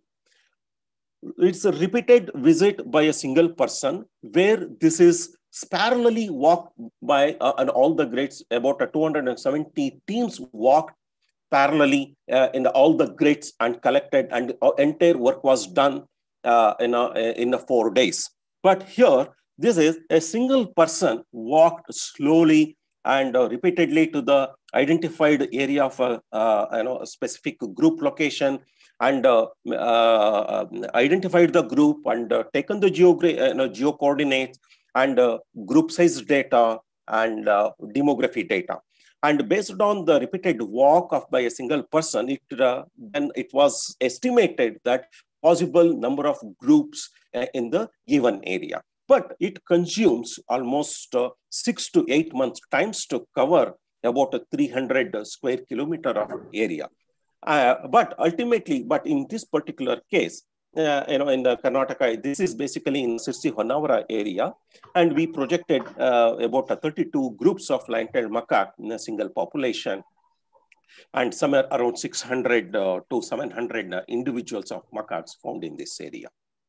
Speaker 5: It's a repeated visit by a single person, where this is parallelly walked by uh, and all the grids. About uh, two hundred seventy teams walked parallelly uh, in the, all the grids and collected, and uh, entire work was done uh, in, a, in a four days. But here, this is a single person walked slowly and uh, repeatedly to the identified area of a, uh, you know, a specific group location, and uh, uh, identified the group and uh, taken the geogra you know, geo coordinates and uh, group size data and uh, demography data. And based on the repeated walk of by a single person, it uh, then it was estimated that possible number of groups uh, in the given area. but it consumes almost uh, six to eight months times to cover about a three hundred square kilometer of area. Uh, but ultimately, but in this particular case, uh, you know, in the Karnataka, this is basically in Sirsi Honavara area, and we projected uh, about a thirty-two groups of lion-tailed macaque in a single population, and somewhere around six hundred uh, to seven hundred uh, individuals of macaques found in this area.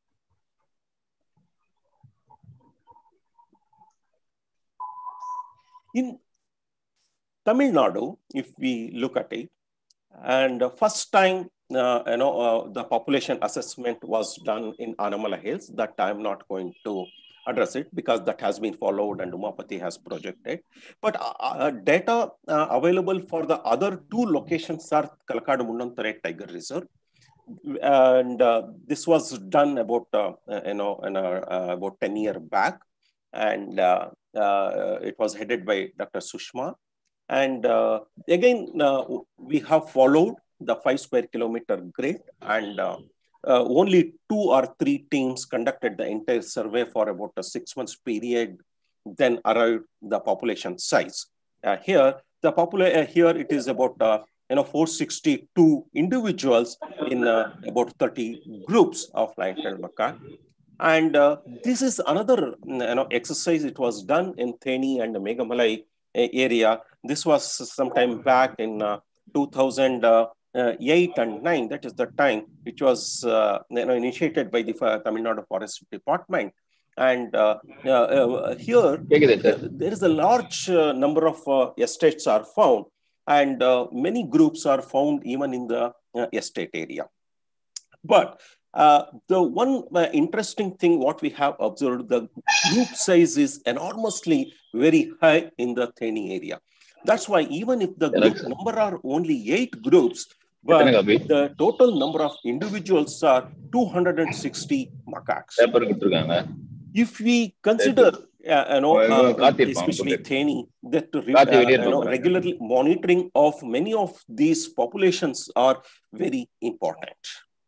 Speaker 5: In Tamil Nadu, if we look at it, and uh, first time, uh, you know, uh, the population assessment was done in Annamalai Hills. That I'm not going to address it because that has been followed and Umapati has projected. But uh, uh, data uh, available for the other two locations are Kalakadu Munantare Tiger Reserve. And uh, this was done about, uh, you know, in, uh, about ten years back. And uh, uh, it was headed by Doctor Sushma. And uh, again, uh, we have followed the five square kilometer grid, and uh, uh, only two or three teams conducted the entire survey for about a six months period, then arrived the population size. Uh, here, the popula uh, here it is about uh, you know four hundred sixty-two individuals in uh, about thirty groups of lion-tailed macaque. And uh, this is another you know exercise. It was done in Theni and Megamalai area. This was sometime back in uh, two thousand eight and nine. That is the time which was uh, you know, initiated by the uh, Tamil Nadu Forest Department. And uh, uh, uh, here, uh, there is a large uh, number of uh, estates are found, and uh, many groups are found even in the uh, estate area. But Uh, the one uh, interesting thing what we have observed, the group size is enormously very high in the Theni area. That's why even if the group number are only eight groups, but the total number of individuals are two hundred sixty macaques. If we consider, uh, you know, uh, especially Theni, that uh, you know, regularly monitoring of many of these populations are very important.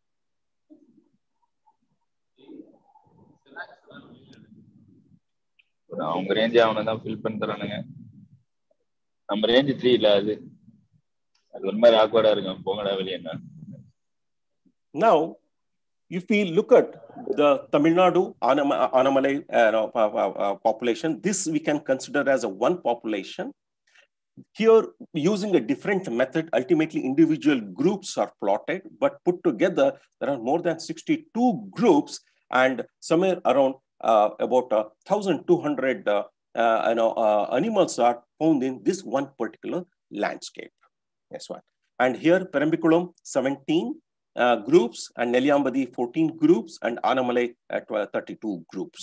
Speaker 6: அவங்க range அவனை தான் fill பண்ணி தரானுங்க. நம்ம range three இல்ல, அது அது ஒரு மாதிரி ஆக்வர்டா இருக்கும். போங்கடா வெளியேன்னா.
Speaker 5: Now, if we look at the Tamil Nadu Annamalai uh, uh, population, this we can consider as a one population. Here, using a different method, ultimately individual groups are plotted, but put together, there are more than sixty-two groups, and somewhere around Uh, about uh, one thousand two hundred uh, uh, you know, uh, animals are found in this one particular landscape. Yes, one. And here, Perambikulam, seventeen uh, groups, and Nelliyambadi, fourteen groups, and Annamalai at uh, thirty-two groups.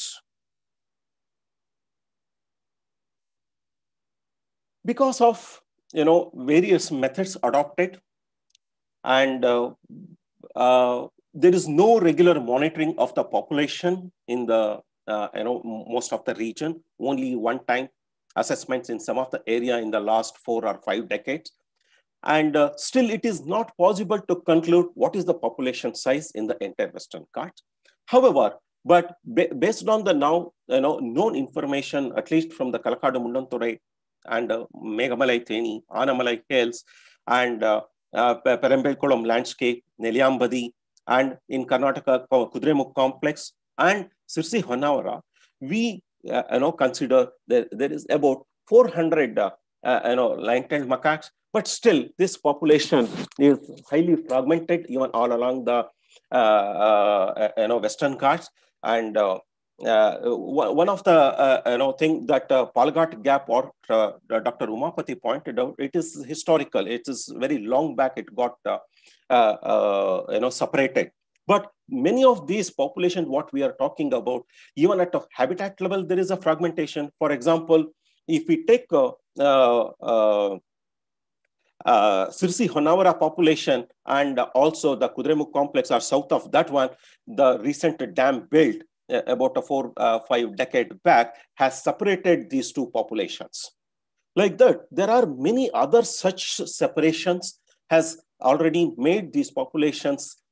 Speaker 5: Because of, you know, various methods adopted, and uh, uh, there is no regular monitoring of the population in the Uh, you know, most of the region, only one time assessments in some of the area in the last four or five decades. And uh, still it is not possible to conclude what is the population size in the entire Western Ghats. However, but based on the now, you know, known information, at least from the Kalakadu Munanthurai and uh, Megamalai Theni, Annamalai Hills, and uh, uh, Perambikulam landscape, Nelliyambadi, and in Karnataka, Kudremukh complex, and Sirsi Honavara, we uh, you know consider that there is about four hundred uh, uh, you know lion-tailed macaques, but still this population is highly fragmented even all along the uh, uh, you know Western Ghats. And uh, uh, one of the uh, you know thing that uh, Palghat Gap or uh, Doctor Umapati pointed out, it is historical. It is very long back. It got uh, uh, uh, you know separated. But many of these populations, what we are talking about, even at a habitat level, there is a fragmentation. For example, if we take uh, uh, uh, uh, Sirsi Honavara population and also the Kudremukh complex are south of that one, the recent dam built uh, about a four, uh, five decade back has separated these two populations. Like that, there are many other such separations has already made these populations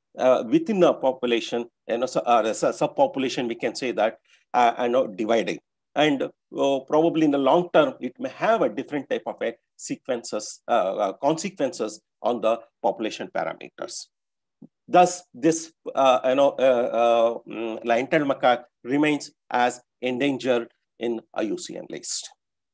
Speaker 5: uh, within a population, you know, so, uh, subpopulation, we can say that, uh, you know, dividing. And uh, probably in the long term, it may have a different type of a sequences, uh, uh, consequences on the population parameters. Thus, this uh, you know, uh, uh, lion-tailed macaque remains as endangered in I U C N list.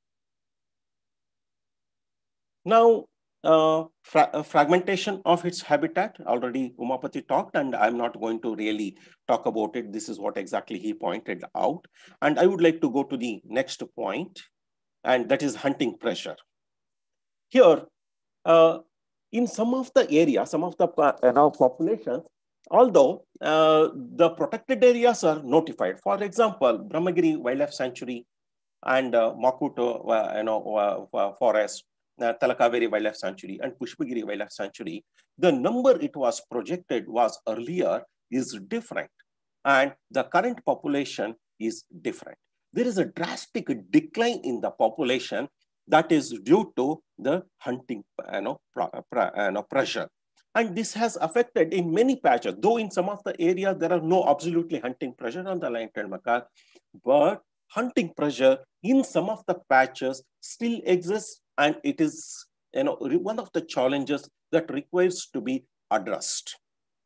Speaker 5: Now, uh, fra uh, fragmentation of its habitat, already Umapati talked, and I'm not going to really talk about it. This is what exactly he pointed out. And I would like to go to the next point, and that is hunting pressure. Here, uh, in some of the areas, some of the uh, you know, populations, although uh, the protected areas are notified, for example, Brahmagiri Wildlife Sanctuary and uh, Makuto uh, you know, uh, Forest, uh, Talakaveri Wildlife Sanctuary and Pushpagiri Wildlife Sanctuary, the number it was projected was earlier is different, and the current population is different. There is a drastic decline in the population that is due to the hunting you know, pra, pra, you know, pressure. And this has affected in many patches, though in some of the areas there are no absolutely hunting pressure on the lion-tailed macaque, but hunting pressure in some of the patches still exists, and it is you know, one of the challenges that requires to be addressed.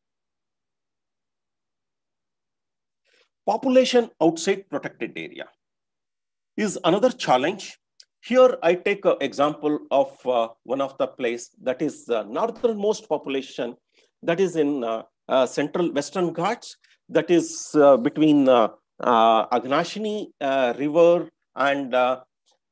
Speaker 5: Population outside protected area is another challenge. Here I take an example of uh, one of the place that is the northernmost population that is in uh, uh, central Western Ghats, that is uh, between uh, uh, Agnashini uh, River and uh,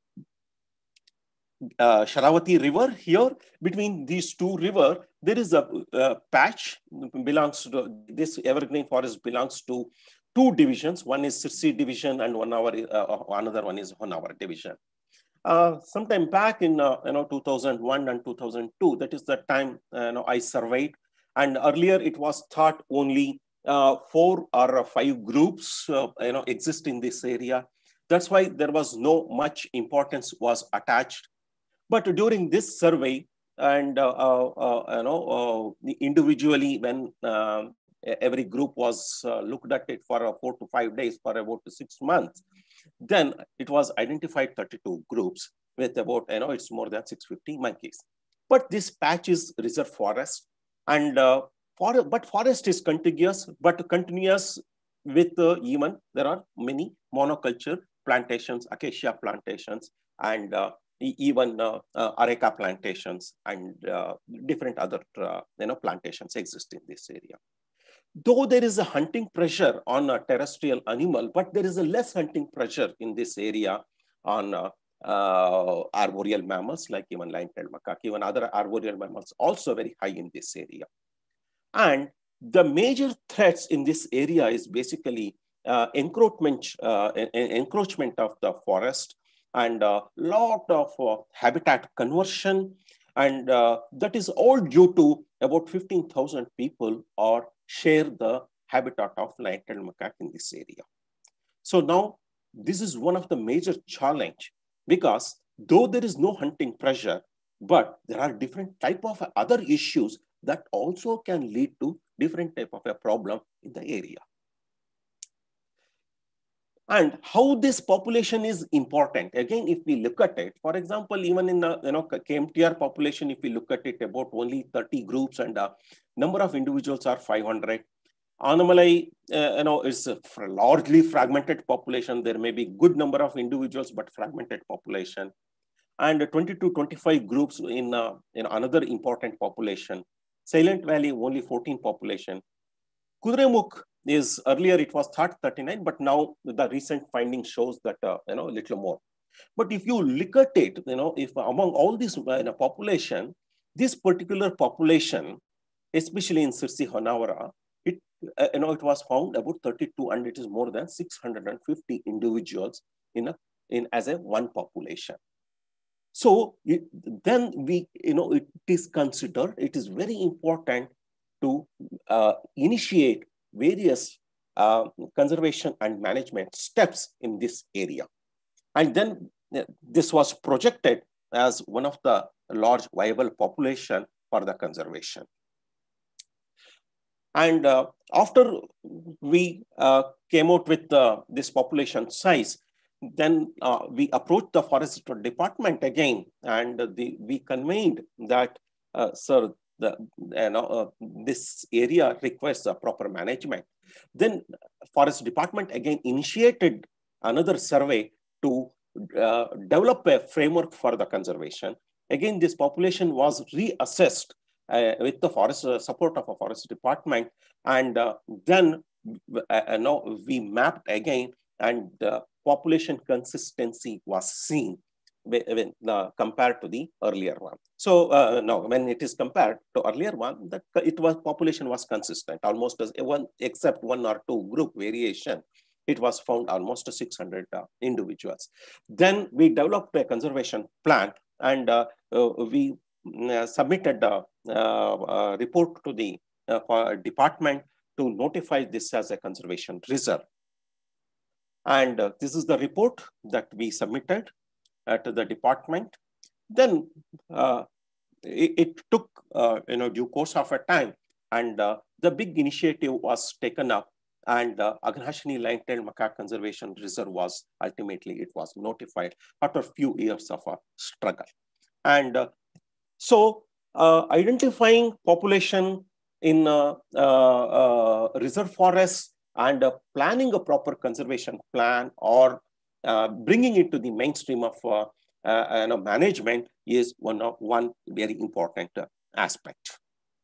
Speaker 5: uh, Sharavati River. Here, between these two rivers, there is a, a patch belongs to this evergreen forest belongs to two divisions. One is Sirsi division and one hour, uh, another one is Honavar division. Uh, sometime back in uh, you know two thousand one and two thousand two, that is the time uh, you know I surveyed, and earlier it was thought only uh, four or five groups uh, you know exist in this area. That's why there was no much importance was attached. But during this survey, and uh, uh, uh, you know uh, individually when uh, every group was uh, looked at it for uh, four to five days for about six months. Then it was identified thirty-two groups with about, you know, it's more than six hundred fifty monkeys. But this patch is reserve forest, and uh, for, but forest is contiguous, but continuous with uh, even there are many monoculture plantations, acacia plantations, and uh, even uh, uh, areca plantations, and uh, different other uh, you know plantations exist in this area. Though there is a hunting pressure on a terrestrial animal, but there is a less hunting pressure in this area on uh, uh, arboreal mammals, like even lion-tailed macaque, even other arboreal mammals also very high in this area. And the major threats in this area is basically uh, encroachment, uh, encroachment of the forest, and a lot of uh, habitat conversion, and uh, that is all due to about fifteen thousand people or share the habitat of lion-tailed macaque in this area. So now this is one of the major challenge, because though there is no hunting pressure, but there are different type of other issues that also can lead to different type of a problem in the area. And how this population is important. Again, if we look at it, for example, even in the you know, K M T R population, if we look at it, about only thirty groups, and uh, number of individuals are five hundred. Annamalai, uh, you know, is a largely fragmented population. There may be good number of individuals, but fragmented population. And twenty to twenty-five groups in, uh, in another important population. Silent Valley, only fourteen population. Kudremukh is, earlier it was thought thirty-nine, but now the recent finding shows that, uh, you know, a little more. But if you look at it, you know, if among all this uh, in a population, this particular population, especially in Sirsi Honavara, it, uh, you know, it was found about thirty-two, and it is more than six hundred fifty individuals in a, in as a one population. So it, then we, you know, it is considered, it is very important to uh, initiate various uh, conservation and management steps in this area. And then uh, this was projected as one of the large viable population for the conservation. And uh, after we uh, came out with uh, this population size, then uh, we approached the forest department again, and the, we conveyed that, uh, sir, the, you know, uh, this area requires a proper management. Then forest department again initiated another survey to uh, develop a framework for the conservation. Again, this population was reassessed uh, with the forest uh, support of a forest department, and uh, then uh, now we mapped again, and uh, population consistency was seen when uh, compared to the earlier one. So uh, no, when it is compared to earlier one, that it was population was consistent almost as one, except one or two group variation. It was found almost six hundred uh, individuals. Then we developed a conservation plan, and uh, uh, we uh, submitted a, uh, a report to the uh, department to notify this as a conservation reserve. And uh, this is the report that we submitted uh, to the department. Then uh, it, it took uh, you know due course of a time, and uh, the big initiative was taken up, and uh, Agnihashini Line-tailed Macaque Conservation Reserve was ultimately it was notified after a few years of a struggle. And uh, so uh, identifying population in uh, uh, uh, reserve forests and uh, planning a proper conservation plan, or uh, bringing it to the mainstream of uh, uh, you know, management is one of one very important uh, aspect.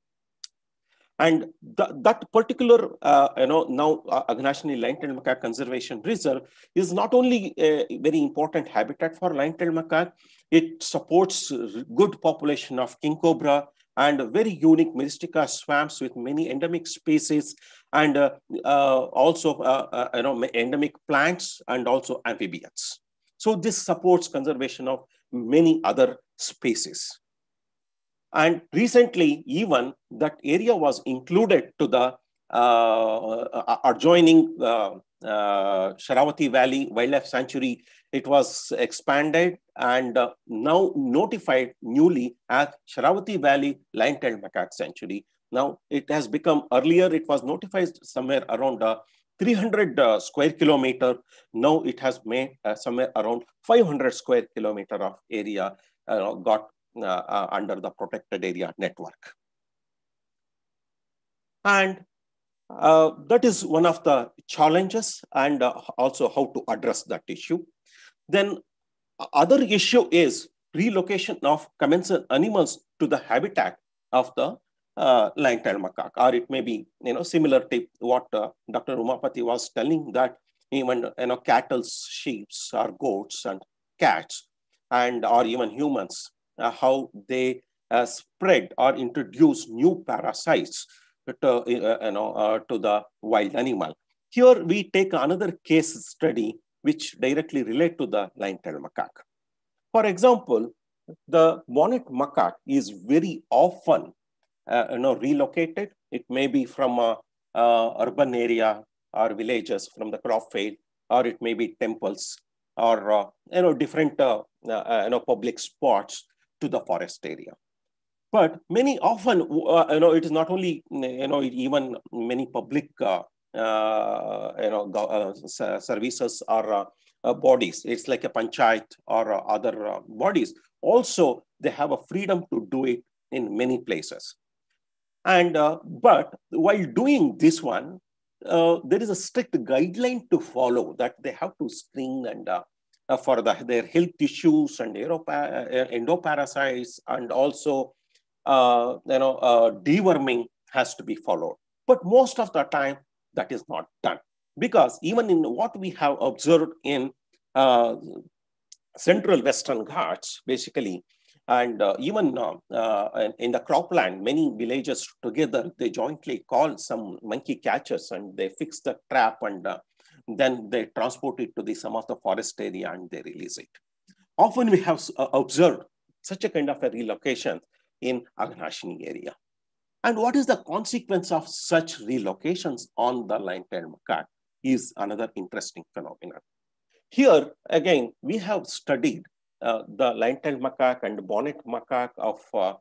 Speaker 5: And th that particular, uh, you know, now uh, Agnihashini Line-tailed Macaque Conservation Reserve is not only a very important habitat for line-tailed macaque, it supports good population of king cobra and very unique Myristica swamps with many endemic species, and uh, uh, also uh, uh, you know endemic plants and also amphibians. So this supports conservation of many other species. And recently, even that area was included to the uh, adjoining uh, uh, Sharavati Valley Wildlife Sanctuary. It was expanded and uh, now notified newly as Sharavati Valley Line-tailed Macaque Sanctuary. Now it has become, earlier it was notified somewhere around uh, three hundred uh, square kilometer. Now it has made uh, somewhere around five hundred square kilometer of area uh, got Uh, uh, under the protected area network. And uh, that is one of the challenges, and uh, also how to address that issue. Then uh, other issue is relocation of commensal animals to the habitat of the uh, line-tailed macaque, or it may be you know similar to what uh, Doctor Umapati was telling, that even you know cattle, sheep, or goats and cats, and or even humans, Uh, how they uh, spread or introduce new parasites to, uh, you know, uh, to the wild animal. Here we take another case study which directly relate to the line-tailed macaque. For example, the bonnet macaque is very often uh, you know, relocated. It may be from a, a urban area or villages, from the crop field, or it may be temples, or uh, you know different uh, uh, you know public spots to the forest area. But many often, uh, you know, it is not only, you know, even many public, uh, uh, you know, uh, services or uh, uh, bodies. It's like a panchayat or uh, other uh, bodies. Also, they have a freedom to do it in many places. And, uh, but while doing this one, uh, there is a strict guideline to follow, that they have to screen and uh, Uh, for the, their health issues and endoparasites, and also uh, you know uh, deworming has to be followed. But most of the time that is not done, because even in what we have observed in uh, central Western Ghats, basically, and uh, even uh, uh, in the cropland, many villages together, they jointly call some monkey catchers, and they fix the trap, and uh, then they transport it to the some of the forest area and they release it. Often we have uh, observed such a kind of a relocation in Agnihashini area. And what is the consequence of such relocations on the line-tailed macaque is another interesting phenomenon. Here, again, we have studied uh, the line-tailed macaque and bonnet macaque of uh,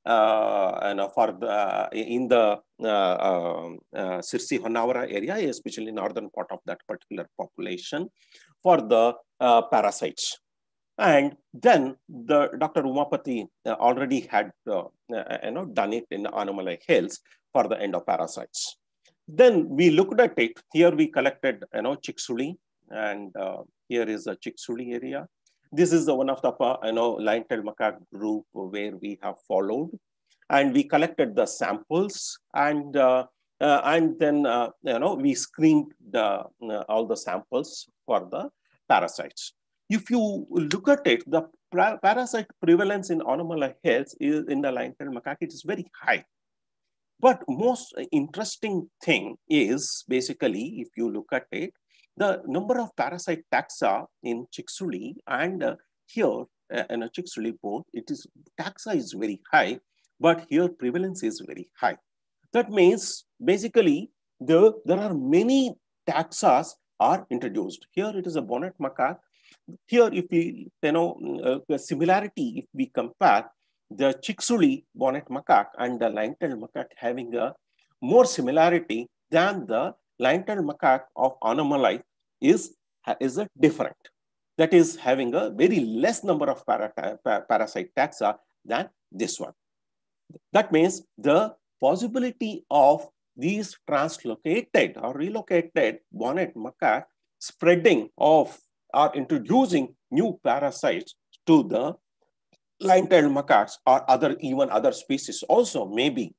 Speaker 5: uh, and for the, in the uh, uh, uh, Sirsi Honavar area, especially northern part of that particular population, for the uh, parasites. And then the Doctor Umapati uh, already had uh, uh, you know done it in Annamalai Hills for the endoparasites. Then we looked at it. Here we collected you know Chiksuli, and uh, here is a Chiksuli area. This is the one of the you know lion-tailed macaque group where we have followed, and we collected the samples, and uh, uh, and then uh, you know we screened the uh, all the samples for the parasites. If you look at it, the parasite prevalence in Annamalai Hills is in the lion-tailed macaque, it is very high. But most interesting thing is basically, if you look at it, the number of parasite taxa in Chiksuli and uh, here uh, in a Chiksuli both, it is taxa is very high, but here prevalence is very high. That means basically the, there are many taxas are introduced. Here it is a bonnet macaque. Here, if we, you know, uh, the similarity, if we compare the Chiksuli bonnet macaque and the lion-tailed macaque having a more similarity than the lion-tailed macaque of Annamalai is, is a different. That is having a very less number of para, para, parasite taxa than this one. That means the possibility of these translocated or relocated bonnet macaque spreading of or introducing new parasites to the lion-tailed macaques or other even other species also maybe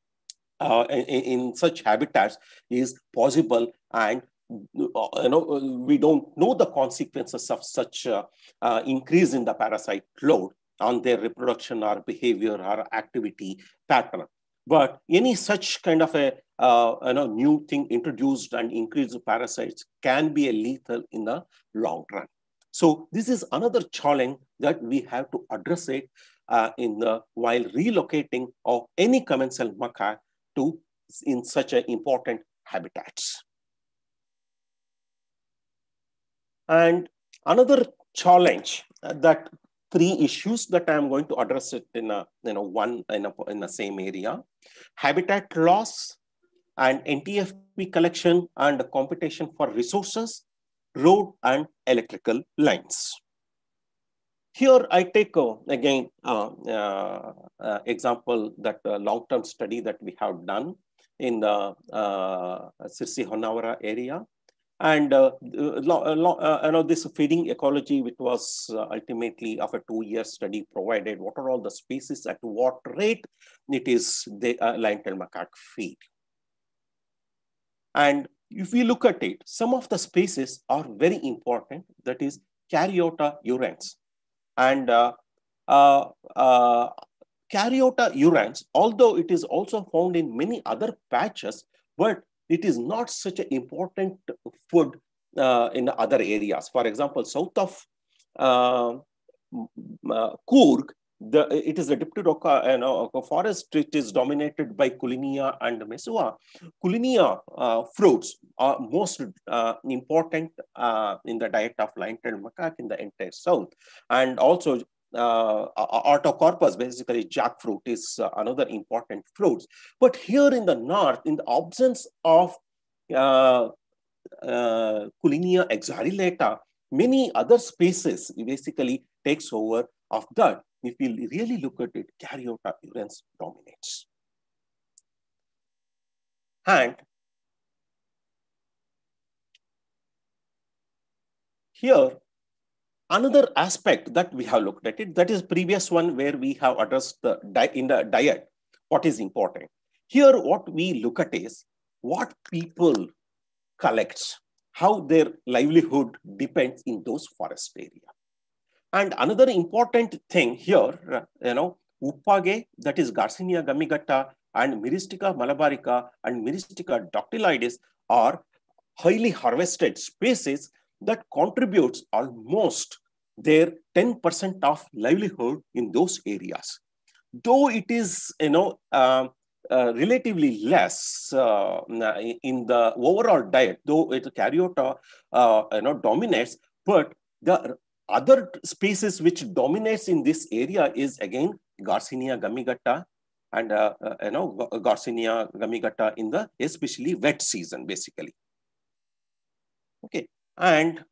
Speaker 5: uh, in, in such habitats is possible, and uh, you know we don't know the consequences of such uh, uh, increase in the parasite load on their reproduction or behavior or activity pattern. But any such kind of a uh, you know, new thing introduced and increased parasites can be a lethal in the long run. So this is another challenge that we have to address it uh, in the while relocating of any commensal macaque to in such an important habitats. And another challenge uh, that three issues that I am going to address it in a you know one in a in the same area: habitat loss and N T F P collection and competition for resources, road and electrical lines. Here I take uh, again uh, uh, uh, example that uh, long-term study that we have done in the uh, Sirsi Honavar area. And uh, uh, you know, this feeding ecology, which was uh, ultimately of a two-year study, provided what are all the species at what rate it is the uh, lion-tailed macaque feed. And if we look at it, some of the species are very important. That is Caryota urens. And uh, uh, uh, Caryota urens, although it is also found in many other patches, but it is not such an important food uh, in other areas. For example, south of uh, uh, Coorg, the, it is a Dipteroca you know, forest. It is dominated by Koulinia and Mesua. Koulinia uh, fruits are most uh, important uh, in the diet of lion-tailed macaque in the entire south. And also uh, Artocarpus, basically jackfruit, is uh, another important fruits. But here in the north, in the absence of uh, uh, Koulinia exarillata, many other species basically takes over of that. If we really look at it, Caryota urens dominates. And here, another aspect that we have looked at it, that is previous one where we have addressed the in the diet, what is important. Here, what we look at is what people collect, how their livelihood depends in those forest areas. And another important thing here, you know, Uppage, that is Garcinia gamigata, and Myristica malabarica and Myristica dactyloides are highly harvested species that contributes almost their ten percent of livelihood in those areas. Though it is, you know, uh, uh, relatively less uh, in the overall diet, though it Caryota, uh, you know, dominates, but the other species which dominates in this area is again Garcinia gamigata and uh, uh, you know, Garcinia gamigata in the especially wet season, basically. Okay, and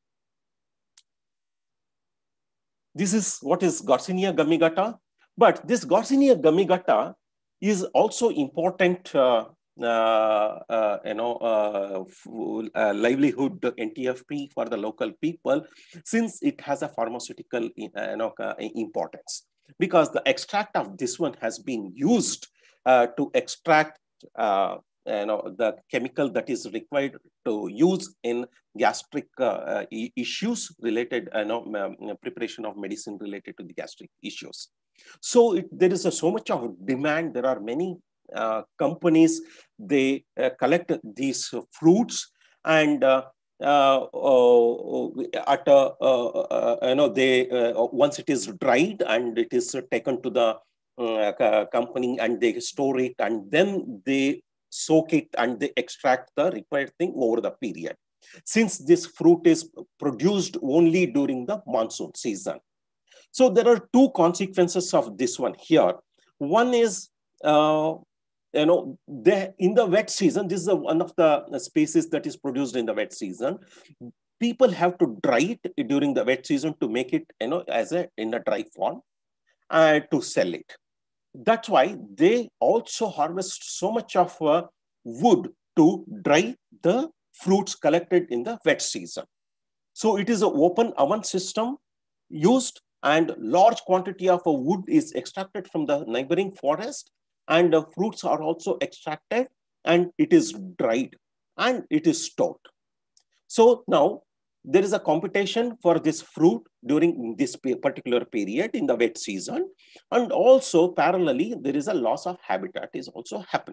Speaker 5: this is what is Garcinia gamigata. But this Garcinia gamigata is also important, uh, uh, uh, you know, uh, uh, livelihood N T F P for the local people, since it has a pharmaceutical uh, you know, uh, importance. Because the extract of this one has been used uh, to extract uh, you know, the chemical that is required to use in gastric uh, issues related, you know, um, preparation of medicine related to the gastric issues. So it, there is a, so much of demand. There are many uh, companies, they uh, collect these uh, fruits, and uh, uh, uh, at a, uh, uh, you know, they uh, once it is dried and it is taken to the uh, company, and they store it, and then they soak it and they extract the required thing over the period. Since this fruit is produced only during the monsoon season. So there are two consequences of this one here. One is, uh, you know, the, in the wet season, this is a, one of the species that is produced in the wet season. People have to dry it during the wet season to make it, you know, as a in a dry form, and uh, to sell it. That's why they also harvest so much of uh, wood to dry the fruits collected in the wet season. So it is an open oven system used, and large quantity of a wood is extracted from the neighboring forest, and the fruits are also extracted, and it is dried and it is stored. So now there is a competition for this fruit during this particular period in the wet season, and also parallelly there is a loss of habitat is also happening.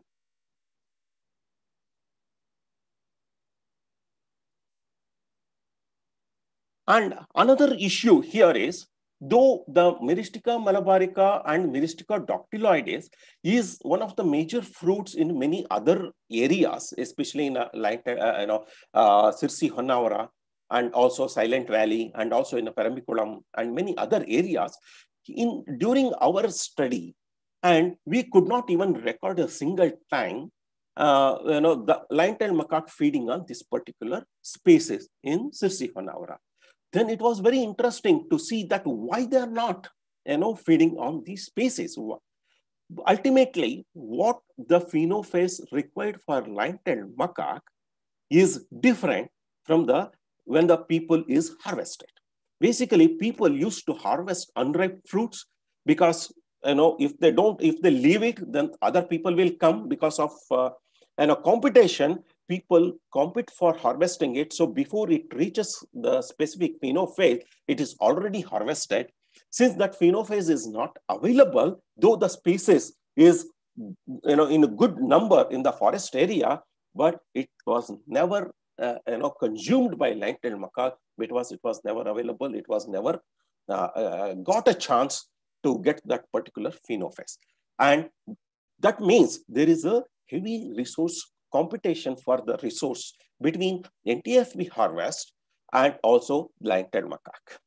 Speaker 5: And another issue here is, though the Myristica malabarica and Myristica dactyloides is one of the major fruits in many other areas, especially in uh, like uh, you know uh, Sirsi Honnavara, and also Silent Valley, and also in the Parambiculam and many other areas. In during our study, and we could not even record a single time, uh, you know, the lion-tailed macaque feeding on this particular species in Sirsi Honnavara. Then it was very interesting to see that why they are not, you know, feeding on these species. Ultimately, what the phenophase required for lion-tailed macaque is different from the when the people is harvested. Basically, people used to harvest unripe fruits because, you know, if they don't, if they leave it, then other people will come because of uh, you know, competition. People compete for harvesting it. So before it reaches the specific phenophase, it is already harvested. Since that phenophase is not available, though the species is, you know, in a good number in the forest area, but it was never, uh, you know, consumed by lion-tailed macaque because it was never available. It was never uh, uh, got a chance to get that particular phenophase. And that means there is a heavy resource competition for the resource between N T F B harvest and also lion-tailed macaque.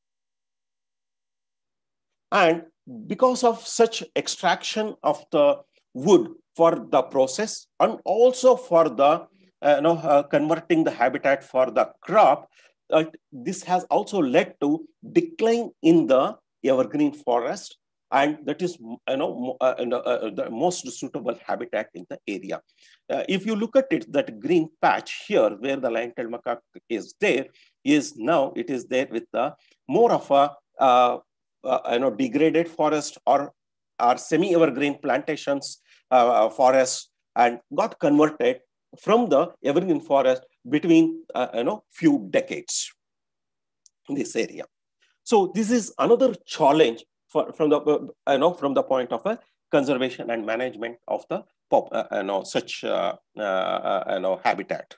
Speaker 5: And because of such extraction of the wood for the process, and also for the uh, you know, uh, converting the habitat for the crop, uh, this has also led to decline in the evergreen forest, and that is, you know, uh, uh, the most suitable habitat in the area. Uh, if you look at it, that green patch here, where the lion-tailed macaque is there, is now it is there with the more of a uh, uh, you know, degraded forest or or semi-evergreen plantations uh, forests, and got converted from the evergreen forest between uh, you know, few decades in this area. So this is another challenge for, from the uh, you know, from the point of a conservation and management of the pop, uh, you know, such uh, uh, you know, habitat.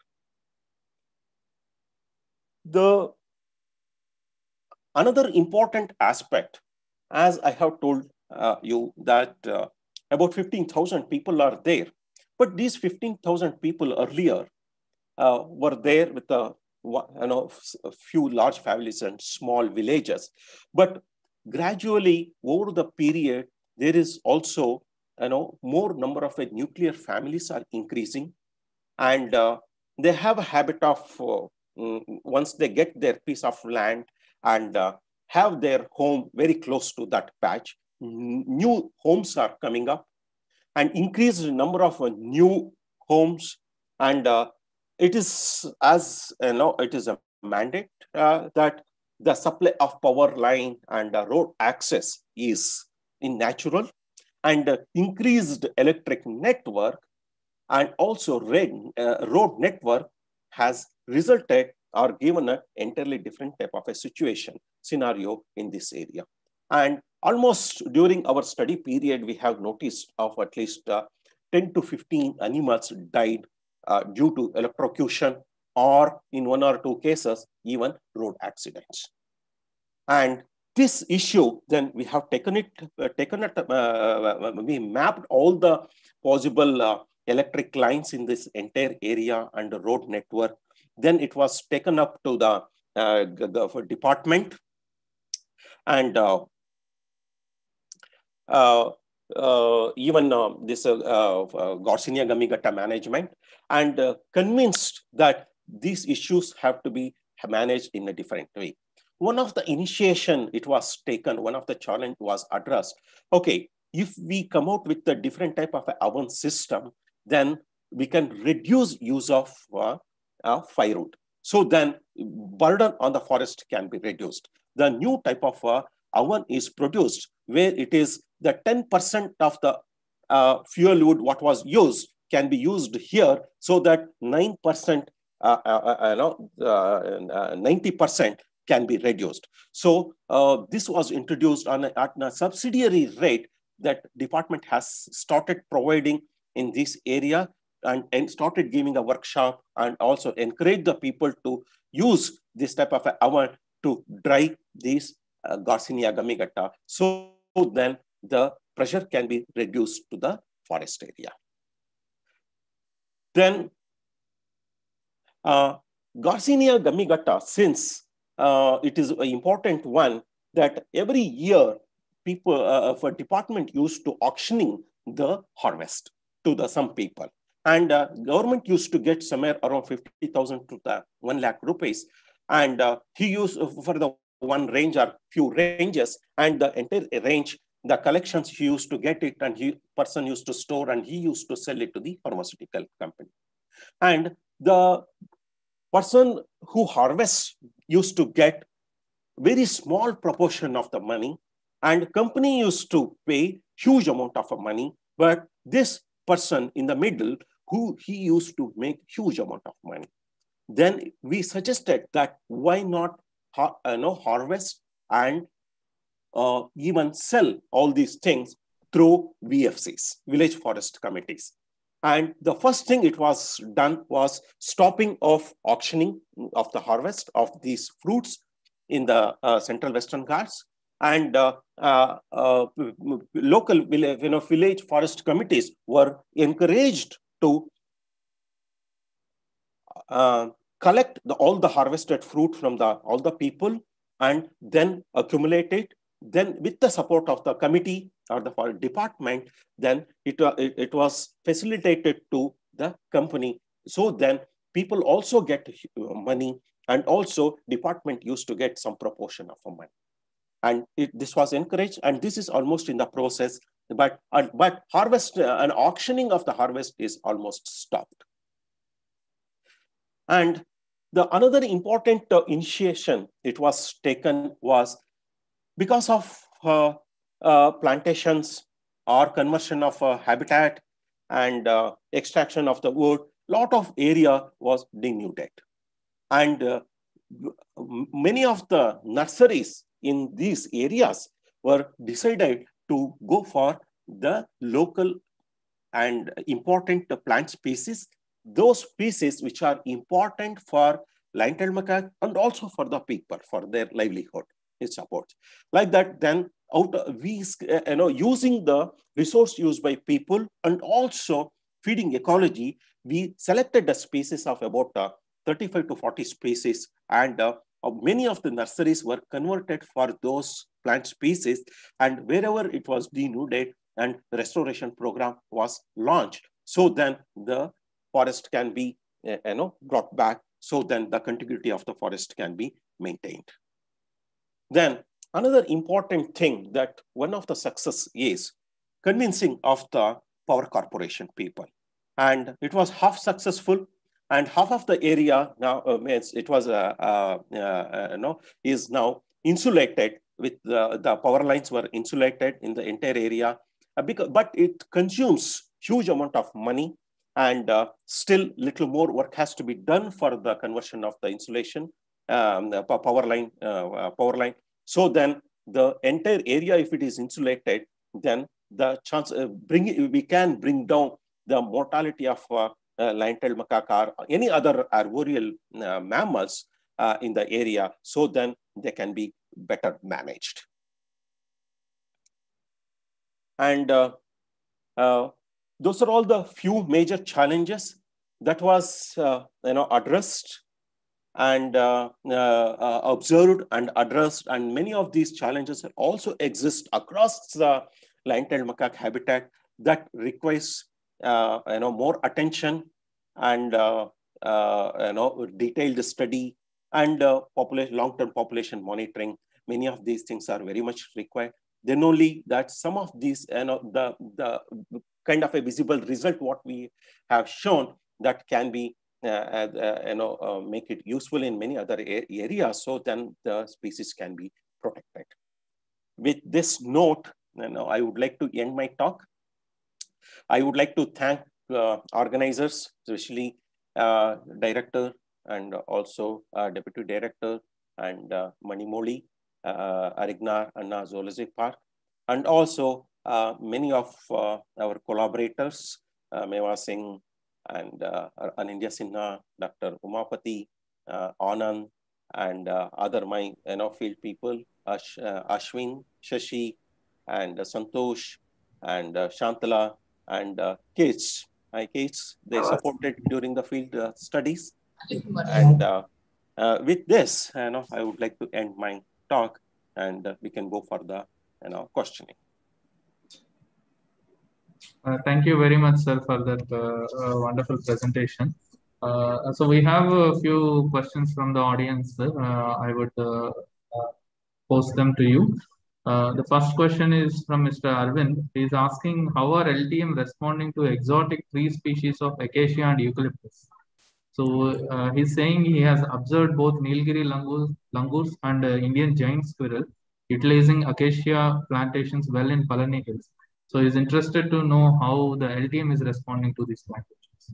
Speaker 5: The another important aspect, as I have told uh, you, that uh, about fifteen thousand people are there, but these fifteen thousand people earlier uh, were there with a, you know, a few large families and small villages. But gradually over the period, there is also you know, more number of uh, nuclear families are increasing, and uh, they have a habit of, uh, mm, once they get their piece of land and uh, have their home very close to that patch, new homes are coming up, and increased number of uh, new homes. And uh, it is, as you know, it is a mandate uh, that the supply of power line and uh, road access is in natural, and uh, increased electric network and also red, uh, road network has resulted or given an entirely different type of a situation scenario in this area. And almost during our study period, we have noticed of at least uh, ten to fifteen animals died uh, due to electrocution, or in one or two cases, even road accidents. And this issue, then we have taken it, uh, taken it, uh, we mapped all the possible uh, electric lines in this entire area and the road network. Then it was taken up to the uh, department, and uh, uh, uh, even uh, this uh, uh, Garcinia Gamigata management, and uh, convinced that these issues have to be managed in a different way. One of the initiation it was taken, one of the challenge was addressed. Okay, if we come out with a different type of oven system, then we can reduce use of uh, uh, firewood. So then burden on the forest can be reduced. The new type of uh, oven is produced where it is the ten percent of the uh, fuel wood what was used can be used here, so that nine percent, uh, uh, uh, no, uh, ninety percent can be reduced. So uh, this was introduced on a, at a subsidiary rate that department has started providing in this area, and, and started giving a workshop, and also encourage the people to use this type of oven to dry these uh, Garcinia Gamigata. So then the pressure can be reduced to the forest area. Then uh, Garcinia Gamigata, since uh, it is an important one that every year people uh, for department used to auctioning the harvest to the some people, and uh, government used to get somewhere around fifty thousand to the one lakh rupees, and uh, he used uh, for the one range or few ranges, and the entire range, the collections he used to get it, and he person used to store, and he used to sell it to the pharmaceutical company. And the person who harvests used to get very small proportion of the money, and company used to pay huge amount of money, but this person in the middle, who he used to make huge amount of money. Then we suggested that why not ha uh, know, harvest and uh, even sell all these things through V F Cs, village forest committees. And the first thing it was done was stopping of auctioning of the harvest of these fruits in the uh, Central Western Ghats, and uh, uh, uh, local village, you know, village forest committees were encouraged to uh, collect the, all the harvested fruit from the all the people, and then accumulate it. Then with the support of the committee or the forest department, then it, it, it was facilitated to the company. So then people also get money, and also department used to get some proportion of money. And it, this was encouraged, and this is almost in the process, but, uh, but harvest uh, and auctioning of the harvest is almost stopped. And the another important uh, initiation it was taken was because of uh, uh, plantations or conversion of uh, habitat and uh, extraction of the wood, lot of area was denuded. And uh, many of the nurseries in these areas were decided to go for the local and important plant species, those species which are important for lion-tailed macaque and also for the people, for their livelihood. It supports. Like that, then out we, you know, using the resource used by people and also feeding ecology, we selected a species of about uh, thirty-five to forty species, and uh, many of the nurseries were converted for those plant species, and wherever it was denuded, and restoration program was launched. So then the forest can be uh, you know, brought back. So then the contiguity of the forest can be maintained. Then another important thing that one of the success is convincing of the power corporation people. And it was half successful, and half of the area now uh, it was uh, uh, uh, no, is now insulated with the, the power lines were insulated in the entire area, uh, because, but it consumes huge amount of money, and uh, still little more work has to be done for the conversion of the insulation um, the power line uh, power line. So then the entire area, if it is insulated, then the chance uh, bring we can bring down the mortality of uh, uh, lion-tailed macaque or any other arboreal uh, mammals uh, in the area. So then they can be better managed. And uh, uh, those are all the few major challenges that was uh, you know addressed and uh, uh, uh, observed and addressed, and many of these challenges also exist across the lion-tailed macaque habitat that requires uh, you know more attention and uh, uh, you know detailed study and uh, population long-term population monitoring. Many of these things are very much required. Then only that some of these you know the the kind of a visible result what we have shown that can be Uh, uh, you know, uh, make it useful in many other areas, so then the species can be protected. With this note, you know, I would like to end my talk. I would like to thank uh, organizers, especially uh, director and also uh, deputy director and uh, Manimoli, uh, Arignar Anna Zoological Park, and also uh, many of uh, our collaborators, uh, Meva Singh, and uh, Anindya Sinha, Doctor Umapati, uh, Anand, and uh, other my you know field people, Ash, uh, Ashwin, Shashi, and uh, Santosh, and uh, Shantala, and uh, Kates. Hi, Kates. They supported during the field uh, studies. And uh, uh, with this, you know, I would like to end my talk, and uh, we can go for the you know questioning.
Speaker 2: Uh, thank you very much, sir, for that uh, uh, wonderful presentation. Uh, so we have a few questions from the audience, sir. Uh, I would uh, uh, post them to you. Uh, the first question is from Mister Arvind. He is asking, how are L T M responding to exotic tree species of acacia and eucalyptus? So uh, he's saying he has observed both Nilgiri langurs, langurs and uh, Indian giant squirrel utilizing acacia plantations well in Palani Hills. So he's interested to know how the L T M is responding to these plantations.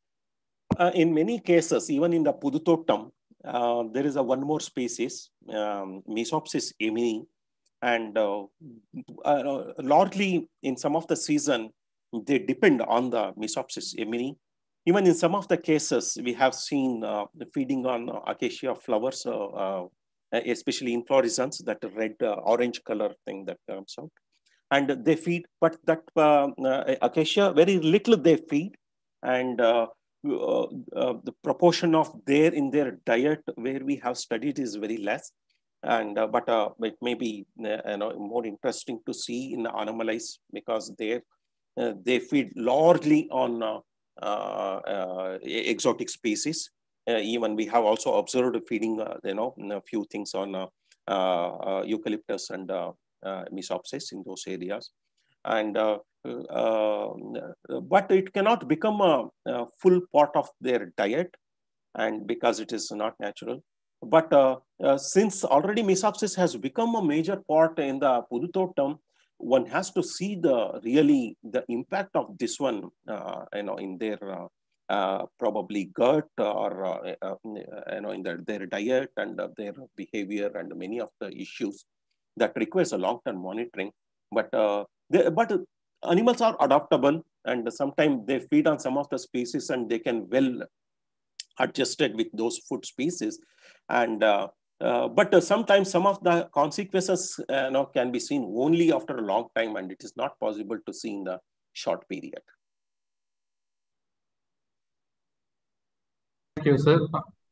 Speaker 5: Uh, in many cases, even in the Pudutottam, uh, there is a one more species, um, Mesopsis emini, and uh, uh, largely in some of the season, they depend on the Mesopsis emini. Even in some of the cases, we have seen uh, feeding on uh, acacia flowers, uh, uh, especially inflorescence, that red uh, orange color thing that comes out. And they feed, but that uh, uh, acacia, very little they feed. And uh, uh, uh, the proportion of their in their diet where we have studied is very less. And uh, but uh, it may be uh, you know, more interesting to see in the Anomalise, because they uh, they feed largely on uh, uh, uh, exotic species. Uh, even we have also observed feeding uh, you know a few things on uh, uh, uh, eucalyptus and uh, uh, Mesopsis in those areas. And uh, uh, but it cannot become a, a full part of their diet, and because it is not natural. But uh, uh, since already Mesopsis has become a major part in the Pudutottam, one has to see the really the impact of this one, uh, you know, in their uh, uh, probably gut or uh, uh, you know in their, their diet and uh, their behavior and many of the issues that requires a long-term monitoring. But uh, they, but animals are adaptable, and sometimes they feed on some of the species and they can well adjusted with those food species. And uh, uh, but uh, sometimes some of the consequences uh, you know, can be seen only after a long time, and it is not possible to see in the short period.
Speaker 2: Thank you, sir.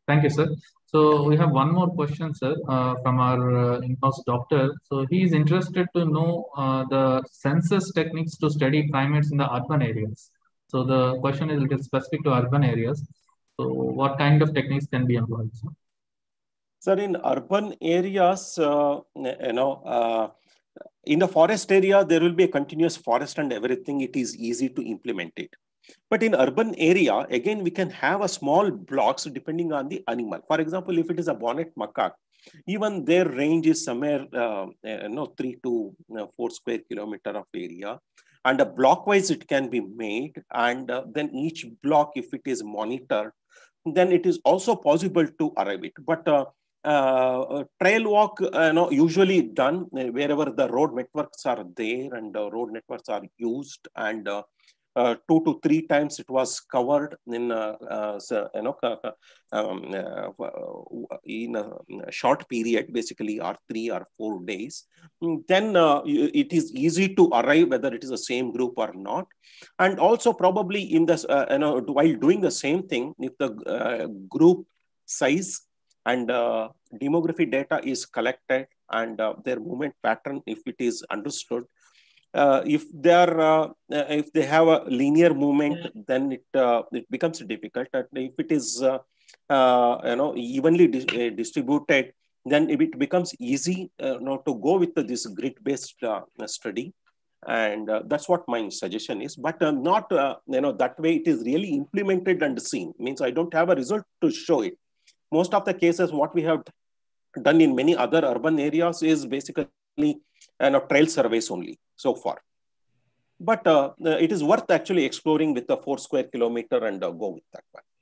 Speaker 2: Thank you, sir. So we have one more question, sir, uh, from our uh, in-house doctor. So he is interested to know uh, the census techniques to study primates in the urban areas. So the question is a little specific to urban areas. So what kind of techniques can be employed, sir?
Speaker 5: Sir, in urban areas, uh, you know, uh, in the forest area, there will be a continuous forest and everything. It is easy to implement it. But in urban area, again, we can have a small blocks depending on the animal. For example, if it is a bonnet macaque, even their range is somewhere, uh, you know, three to you know, four square kilometer of area. And a blockwise it can be made. And uh, then each block, if it is monitored, then it is also possible to arrive it. But uh, uh, trail walk, uh, you know, usually done wherever the road networks are there and the road networks are used, and uh, Uh, two to three times it was covered in uh, uh, so, you know um, uh, in a short period, basically, or three or four days. Then uh, it is easy to arrive whether it is the same group or not. And also probably in this, uh, you know, while doing the same thing, if the uh, group size and uh, demography data is collected and uh, their movement pattern, if it is understood. Uh, if they are, uh, if they have a linear movement, then it uh, it becomes difficult. If it is, uh, uh, you know, evenly di distributed, then it becomes easy, uh, you know, to go with this grid-based uh, study, and uh, that's what my suggestion is. But uh, not, uh, you know, that way it is really implemented and seen. Means I don't have a result to show it. Most of the cases, what we have done in many other urban areas is basically and uh, trail surveys only so far. But uh, it is worth actually exploring with the four square kilometer and uh, go with that one.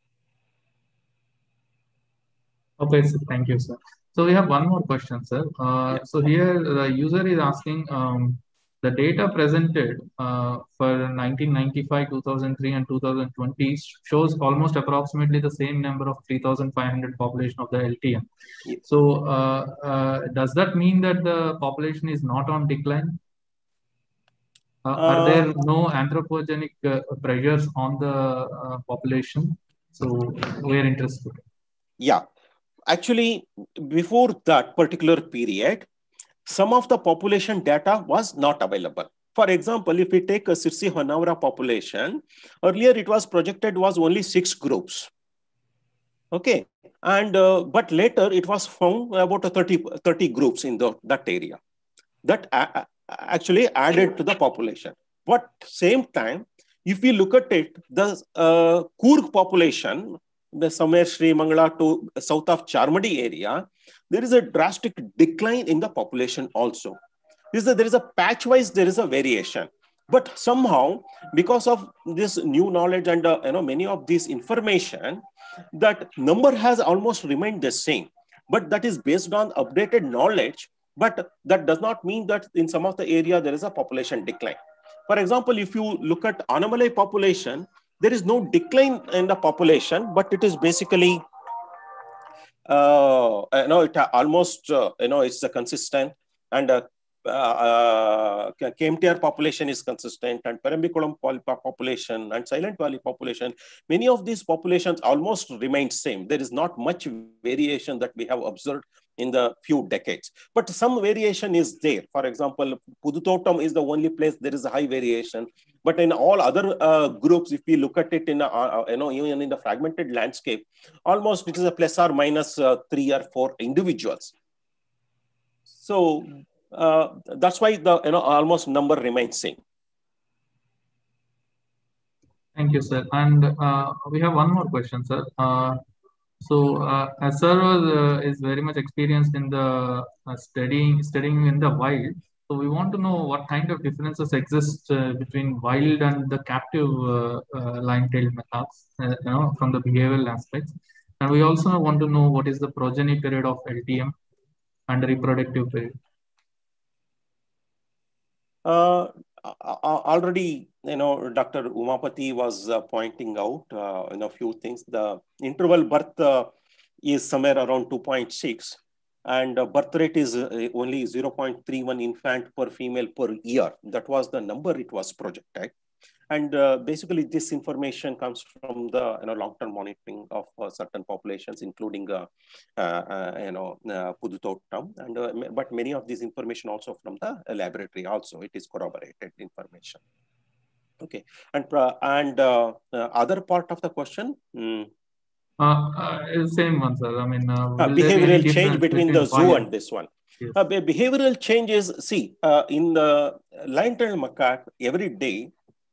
Speaker 2: Okay, sir. Thank you, sir. So we have one more question, sir. Uh, yeah. So here the user is asking um, the data presented uh, for nineteen ninety-five, two thousand three, and two thousand twenty shows almost approximately the same number of three thousand five hundred population of the L T M. Yeah. So uh, uh, does that mean that the population is not on decline? Uh, uh, are there no anthropogenic uh, pressures on the uh, population? So we're interested.
Speaker 5: Yeah. Actually, before that particular period, some of the population data was not available. For example, if we take a Sirsi Honavar population, earlier it was projected was only six groups. Okay. And, uh, but later it was found about thirty, thirty groups in the, that area that uh, actually added to the population. But same time, if we look at it, the uh, Coorg population, the somewhere Sri Mangala to south of Charmadi area, there is a drastic decline in the population also. This is a, there is a patch-wise, there is a variation. But somehow, because of this new knowledge and uh, you know, many of this information, that number has almost remained the same. But that is based on updated knowledge. But that does not mean that in some of the area, there is a population decline. For example, if you look at Annamalai population, there is no decline in the population, but it is basically, uh, you know, it almost, uh, you know, it's a consistent, and uh, uh, K M T R population is consistent, and Perambikulam population and Silent Valley population, many of these populations almost remain same. There is not much variation that we have observed in the few decades, but some variation is there. For example, Pudutottam is the only place there is a high variation, but in all other uh, groups, if we look at it in a, uh, you know, even in the fragmented landscape, almost it is a plus or minus uh, three or four individuals. So uh, that's why the, you know, almost number remains same.
Speaker 2: Thank you, sir. And uh, we have one more question, sir. Uh, So, uh, as sir was, uh, is very much experienced in the uh, studying studying in the wild, so we want to know what kind of differences exist uh, between wild and the captive uh, uh, line-tailed macaques, uh, you know, from the behavioral aspects. And we also want to know what is the progeny period of L T M and reproductive period.
Speaker 5: Uh, already, you know, Doctor Umapati was uh, pointing out, uh, you know, a few things. The interval birth uh, is somewhere around two point six, and uh, birth rate is uh, only zero point three one infant per female per year. That was the number it was projected. And uh, basically, this information comes from the you know long-term monitoring of uh, certain populations, including uh, uh, uh, you know uh, Pudutottam, and uh, but many of this information also from the laboratory. Also, it is corroborated information. Okay, and uh, and uh, uh, other part of the question. Mm,
Speaker 2: Uh, uh, same one, sir. I mean, uh,
Speaker 5: uh, behavioral change between, between the zoo bio? and this one.
Speaker 2: Yes.
Speaker 5: Uh, behavioral changes. See, uh, in the lion-tailed macaque, every day.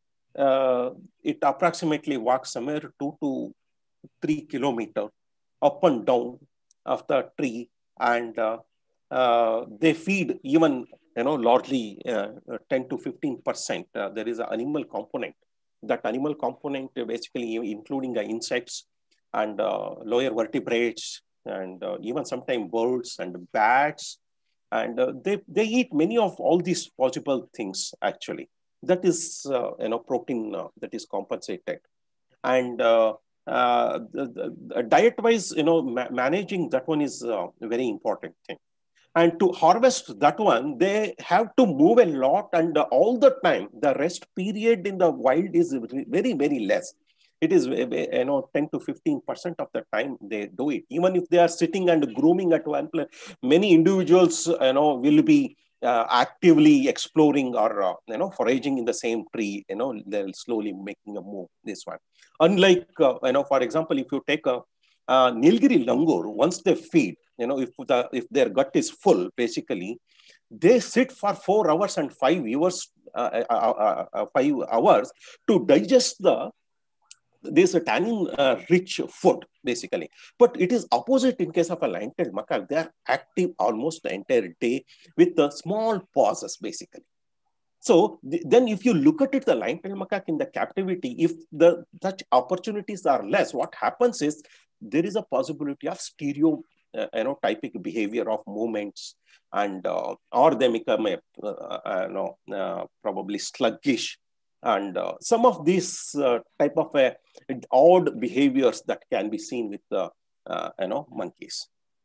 Speaker 5: Uh, it approximately walks somewhere two to three kilometers up and down of the tree, and uh, uh, they feed even you know largely uh, ten to fifteen percent. Uh, there is an animal component. That animal component uh, basically including uh, insects and uh, lower vertebrates, and uh, even sometimes birds and bats, and uh, they they eat many of all these possible things actually. That is, uh, you know, protein uh, that is compensated, and uh, uh, the, the diet-wise, you know, ma managing that one is a very important thing. And to harvest that one, they have to move a lot, and uh, all the time, the rest period in the wild is very, very less. It is, you know, ten to fifteen percent of the time they do it. Even if they are sitting and grooming at one place, many individuals, you know, will be Uh, actively exploring or uh, you know foraging in the same tree. You know they're slowly making a move. This one, unlike uh, you know, for example, if you take a uh, Nilgiri langur, once they feed, you know, if the if their gut is full, basically they sit for four hours and five hours, uh, uh, uh, uh, five hours to digest the. This a tannin uh, rich food basically, but it is opposite in case of a lion-tailed macaque. They are active almost the entire day with the small pauses basically. So th then if you look at it, the lion-tailed macaque in the captivity, if the such opportunities are less, what happens is there is a possibility of stereo uh, you know typic behavior of movements, and uh, or they become a uh, uh, you know uh, probably sluggish. And uh, some of these uh, type of uh, odd behaviors that can be seen with the uh, you know monkeys.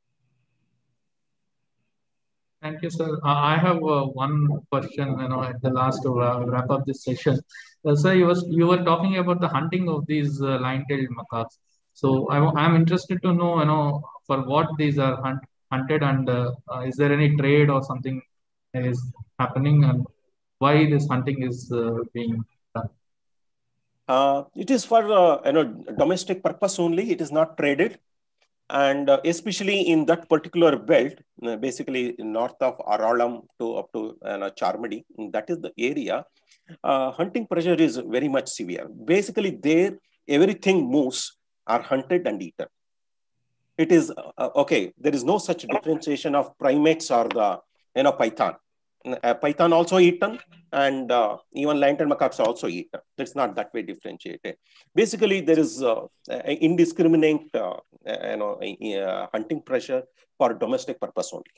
Speaker 2: Thank you, sir. Uh, I have uh, one question. You know, at the last to uh, wrap up this session, uh, sir, you was you were talking about the hunting of these uh, lion-tailed macaques. So I am interested to know, you know, for what these are hunt, hunted, and uh, uh, is there any trade or something that is happening, and why this hunting is uh, being done?
Speaker 5: Uh, it is for uh, you know domestic purpose only. It is not traded, and uh, especially in that particular belt, uh, basically north of Aralam to up to you know, Charmady, that is the area. Uh, hunting pressure is very much severe. Basically, there everything moves are hunted and eaten. It is uh, okay. There is no such differentiation of primates or the you know python. Uh, python also eaten, and uh, even lion-tailed macaques also eaten. It's not that way differentiated. Basically, there is uh, indiscriminate uh, you know uh, hunting pressure for domestic purpose only.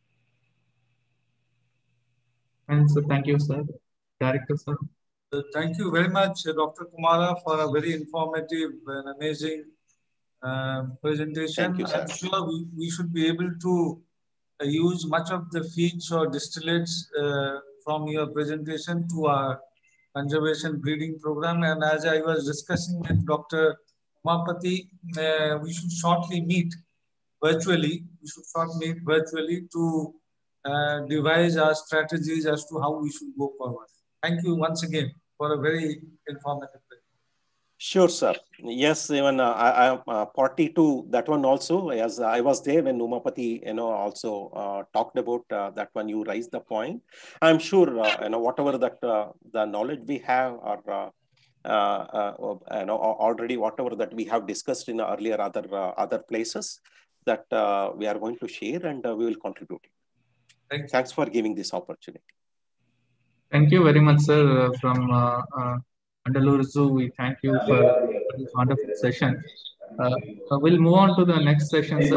Speaker 2: And so, thank you, sir. Director, sir.
Speaker 3: Uh, thank you very much, uh, Doctor Kumara, for a very informative and amazing uh, presentation.
Speaker 5: Thank you, sir.
Speaker 3: I'm sure we, we should be able to uh, use much of the feeds or distillates uh, from your presentation to our conservation breeding program. And as I was discussing with Doctor Umapati, uh, we should shortly meet virtually. We should shortly meet virtually to uh, devise our strategies as to how we should go forward. Thank you once again for a very informative presentation.
Speaker 5: Sure, sir. Yes, even uh, I am uh, party to that one also, as I was there when Umapati, you know, also uh, talked about uh, that one. You raised the point. I'm sure, uh, you know, whatever that uh, the knowledge we have, or uh, uh, uh, you know, already whatever that we have discussed in earlier other uh, other places, that uh, we are going to share, and uh, we will contribute.
Speaker 3: Thank
Speaker 5: Thanks for giving this opportunity.
Speaker 2: Thank you very much, sir. Uh, from uh, uh, Andalur Zoo, we thank you for this wonderful session. Uh, we'll move on to the next session, sir.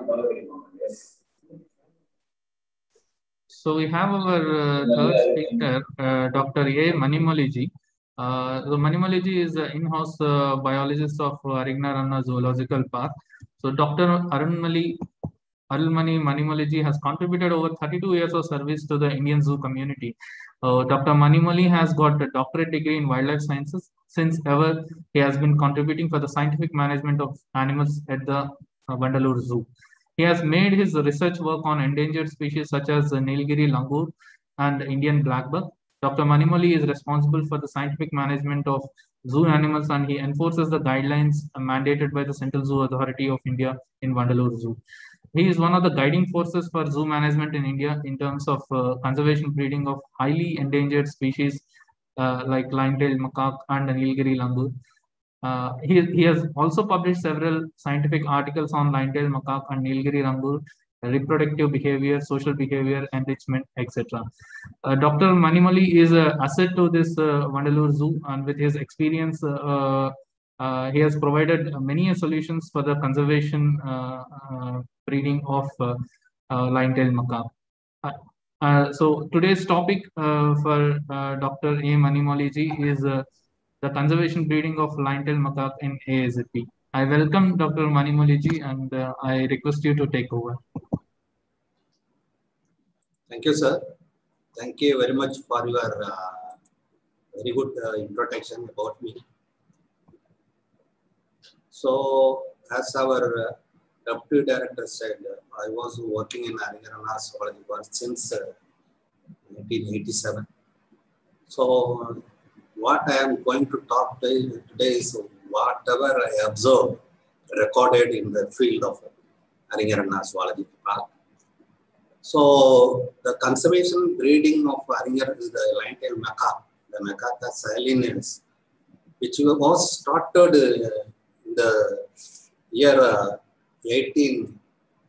Speaker 2: So we have our uh, third speaker, uh, Doctor A. Manimaliji. Uh, so Manimaliji is an in-house uh, biologist of Arignaranna Zoological Park. So Doctor Arunmali Arulmani Manimali has contributed over thirty-two years of service to the Indian zoo community. Uh, Doctor Manimali has got a doctorate degree in wildlife sciences. Since ever, he has been contributing for the scientific management of animals at the uh, Vandalur Zoo. He has made his research work on endangered species such as the Nilgiri langur and Indian blackbuck. Doctor Manimali is responsible for the scientific management of zoo animals, and he enforces the guidelines mandated by the Central Zoo Authority of India in Vandalur Zoo. He is one of the guiding forces for zoo management in India in terms of uh, conservation breeding of highly endangered species uh, like line-tailed macaque and Nilgiri langur. Uh, he, he has also published several scientific articles on line-tailed macaque and Nilgiri langur, reproductive behavior, social behavior, enrichment, et cetera. Uh, Doctor Manimali is an asset to this uh, Vandalur Zoo, and with his experience, uh, uh, he has provided many solutions for the conservation uh, uh, breeding of uh, uh, line-tailed macaque. Uh, uh, so today's topic uh, for uh, Doctor A. Manimali ji is uh, the conservation breeding of line-tailed macaque in A A Z P. I welcome Doctor Manimali ji, and uh, I request you to take over.
Speaker 7: Thank you, sir. Thank you very much for your uh, very good uh, introduction about me. So, as our uh, Deputy Director said, uh, I was working in Aringarana Zoology Park since uh, nineteen eighty-seven. So, what I am going to talk today, today is whatever I observed, recorded in the field of Aringarana Zoology Park. So, the conservation breeding of Aringarana is the line-tailed macaque, the Macaca salinensis, which was started uh, in the year uh, eighteen,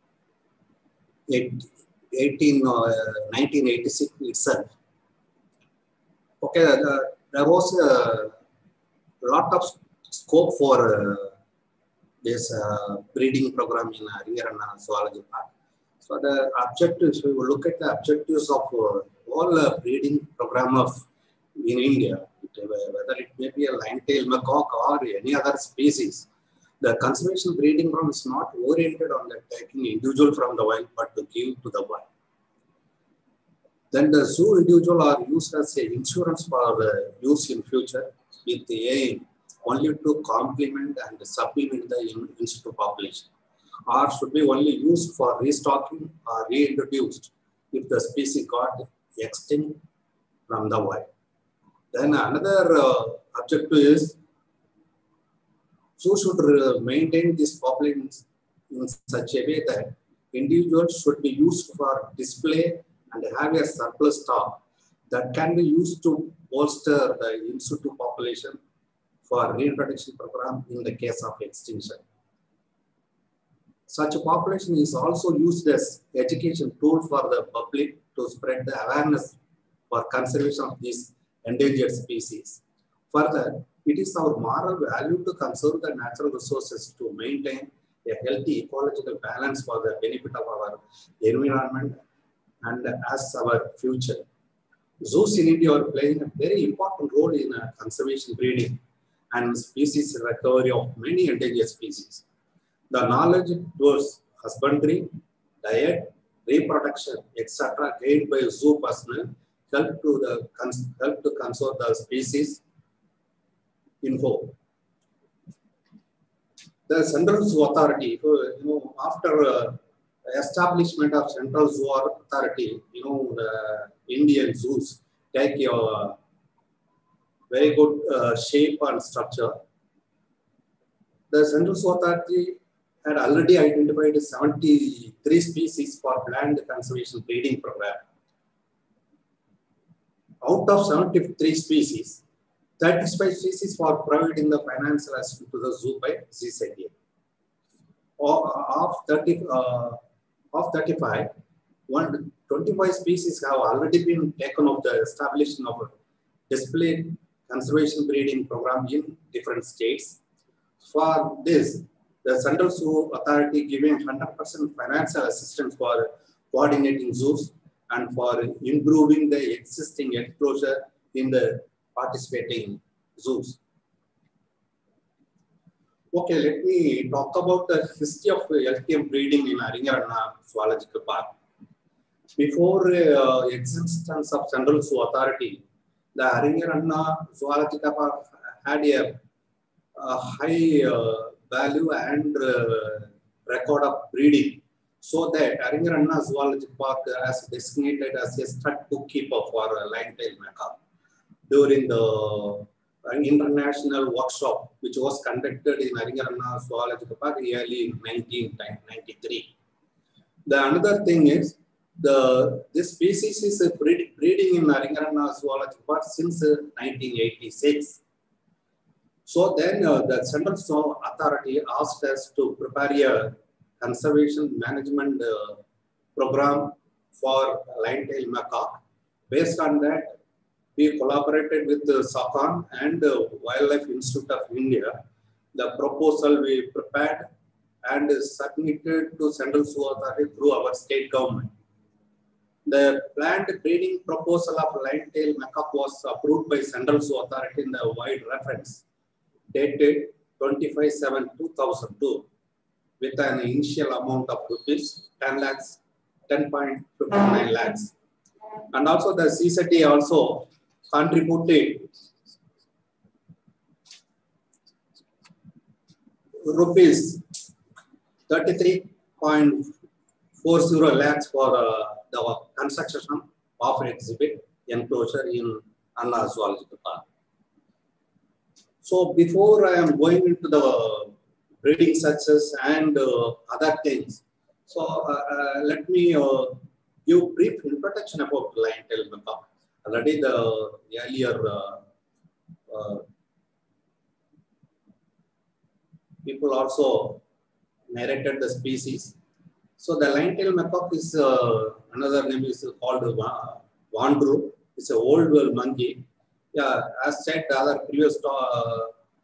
Speaker 7: eighteen, uh, nineteen eighty-six itself. Okay, uh, there was a lot of scope for uh, this uh, breeding program in Aringarana Zoology Park. So the objectives, we will look at the objectives of uh, all uh, breeding program of in India, whether it may be a line-tailed macaque or any other species. The conservation breeding program is not oriented on the taking individual from the wild, but to give to the wild. Then the zoo individual are used as a insurance for the use in future with the aim only to complement and supplement the in, in situ population, or should be only used for restocking or reintroduced if the species got extinct from the wild. Then another uh, objective is zoo should uh, maintain this population in such a way that individuals should be used for display and have a surplus stock that can be used to bolster the in situ population for reintroduction program in the case of extinction. Such a population is also used as education tool for the public to spread the awareness for conservation of these endangered species. Further, it is our moral value to conserve the natural resources to maintain a healthy ecological balance for the benefit of our environment and as our future. Zoos in India are playing a very important role in uh, conservation breeding and species recovery of many endangered species. The knowledge towards husbandry, diet, reproduction, et cetera gained by zoo personnel help to the help to conserve the species in whole. The Central Zoo Authority, you know, after uh, establishment of Central Zoo Authority, you know, the Indian zoos take a very good uh, shape and structure. The Central Zoo Authority had already identified seventy-three species for planned conservation breeding program. Out of seventy-three species, thirty-five species were provided in the financial assistance to the zoo by Z C D A. Of thirty, uh, of thirty-five, one, twenty-five species have already been taken of the establishment of a display conservation breeding program in different states. For this, the Central Zoo Authority giving one hundred percent financial assistance for coordinating zoos and for improving the existing exposure in the participating zoos. Okay, let me talk about the history of L T M breeding in Aringaranna Zoological Park. Before uh, existence of Central Zoo Authority, the Aringaranna Zoological Park had a, a high uh, value and uh, record of breeding, so that Aringaranna Zoological Park has designated as a stud bookkeeper for uh, lion-tailed macaque during the uh, international workshop, which was conducted in Aringaranna Zoological Park early in nineteen ninety-three. The another thing is, the this species is breed, breeding in Aringaranna Zoological Park since uh, nineteen eighty-six. So then uh, the Central Zoo Authority asked us to prepare a conservation management uh, program for lion-tailed macaque. Based on that, we collaborated with uh, SACON and uh, Wildlife Institute of India. The proposal we prepared and submitted to Central Zoo Authority through our state government. The planned breeding proposal of lion-tailed macaque was approved by Central Zoo Authority in the wide reference dated twenty-five seven two thousand two with an initial amount of rupees ten lakhs, ten point five nine lakhs. And also the C C T also contributed rupees thirty-three point four zero lakhs for uh, the construction of exhibit enclosure in Anna Zoological Park. So before I am going into the breeding success and uh, other things, so uh, uh, let me uh, give brief introduction about lion-tailed macaque. Already the earlier uh, uh, people also narrated the species. So the lion-tailed macaque is uh, another name is called uh, Wandru. It's an old world monkey. Yeah, as said, the other previous, uh,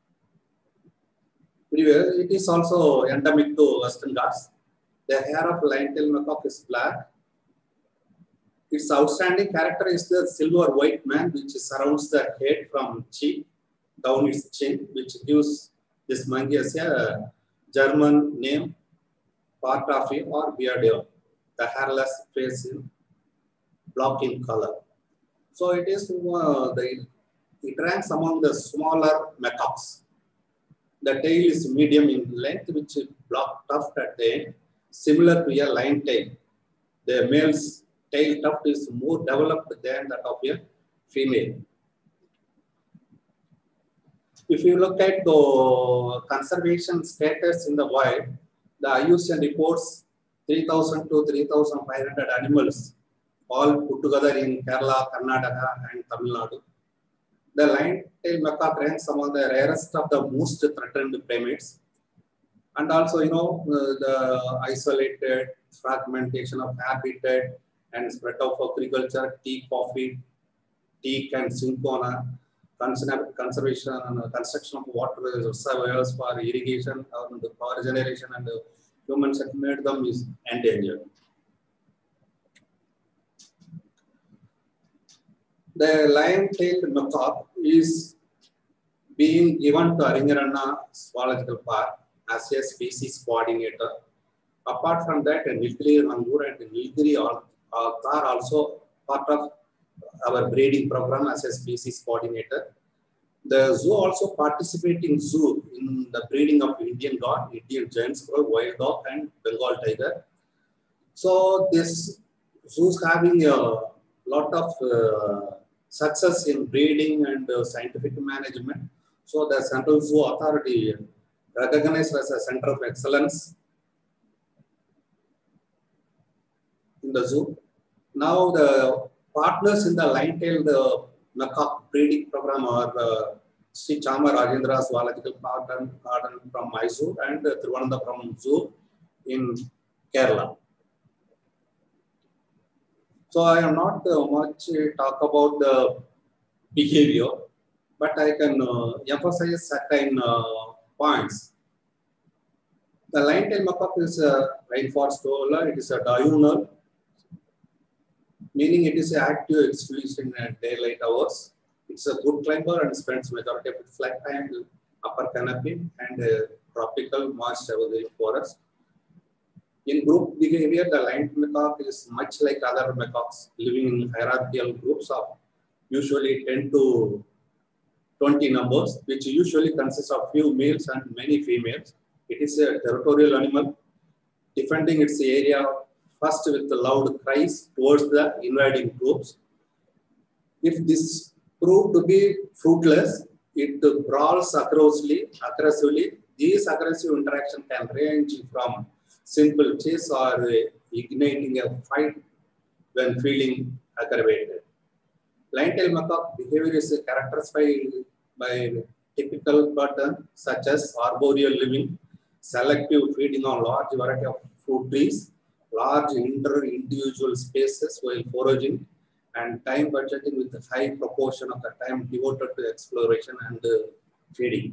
Speaker 7: previous, it is also endemic to Western Ghats. The hair of lion-tailed macaque is black. Its outstanding character is the silver white man, which surrounds the head from cheek down its chin, which gives this monkey as a German name, part of it, or beardo, the hairless face in black in color. So it is uh, the it ranks among the smaller macaques. The tail is medium in length, which is black tuft at the end, similar to a lion tail. The male's tail tuft is more developed than that of a female. If you look at the conservation status in the wild, the I U C N reports three thousand to three thousand five hundred animals, all put together in Kerala, Karnataka, and Tamil Nadu. The lion-tailed macaque ranks among the rarest of the most threatened primates. And also, you know, uh, the isolated fragmentation of habitat and spread of agriculture, tea, coffee, teak, and cinchona, conservation and construction of water reservoirs for irrigation and power generation, and humans have made them is endangered. The lion-tailed macaque is being given to Aringaranna Zoological Park as a species coordinator. Apart from that, Nilgiri Rangur and Nilgiri are, are also part of our breeding program as a species coordinator. The zoo also participates in zoo in the breeding of Indian dog, Indian giant squirrel, wild dog, and Bengal tiger. So this zoo is having a lot of uh, success in breeding and uh, scientific management. So the Central Zoo Authority recognized as a center of excellence in the zoo. Now the partners in the lion-tailed uh, macaque breeding program are uh, Sri Chama Rajendra Zoological Garden, Garden from Mysore and uh, Thiruvananthapuram Zoo in Kerala. So I am not uh, much uh, talk about the behavior, but I can uh, emphasize certain uh, points. The lion-tailed macaque is a rainforest dweller. It is a diurnal, meaning it is active exclusively in daylight hours. It's a good climber and spends majority of its flight time in upper canopy and uh, tropical moist evergreen forest. In group behavior, the lion macaque is much like other macaques living in hierarchical groups of usually ten to twenty numbers, which usually consists of few males and many females. It is a territorial animal, defending its area first with loud cries towards the invading groups. If this proved to be fruitless, it brawls aggressively. aggressively. These aggressive interactions can range from simple chase or igniting a fight when feeling aggravated. Lion-tailed macaque behavior is characterized by, by typical patterns such as arboreal living, selective feeding on large variety of fruit trees, large inter-individual spaces while foraging, and time budgeting with a high proportion of the time devoted to exploration and uh, feeding.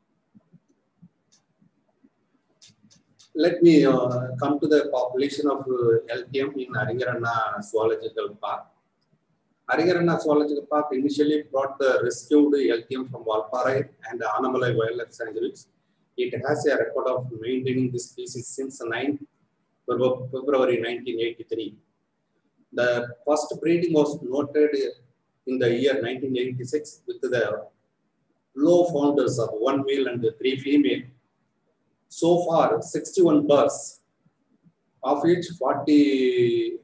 Speaker 7: Let me uh, come to the population of uh, L T M in Aringaranna Zoological Park. Aringaranna Zoological Park initially brought the rescued L T M from Valparai and Annamalai Wildlife Sanctuaries. It has a record of maintaining this species since ninth February nineteen eighty-three. The first breeding was noted in the year nineteen eighty-six with the low founders of one male and three female. So far, sixty-one birds, of which forty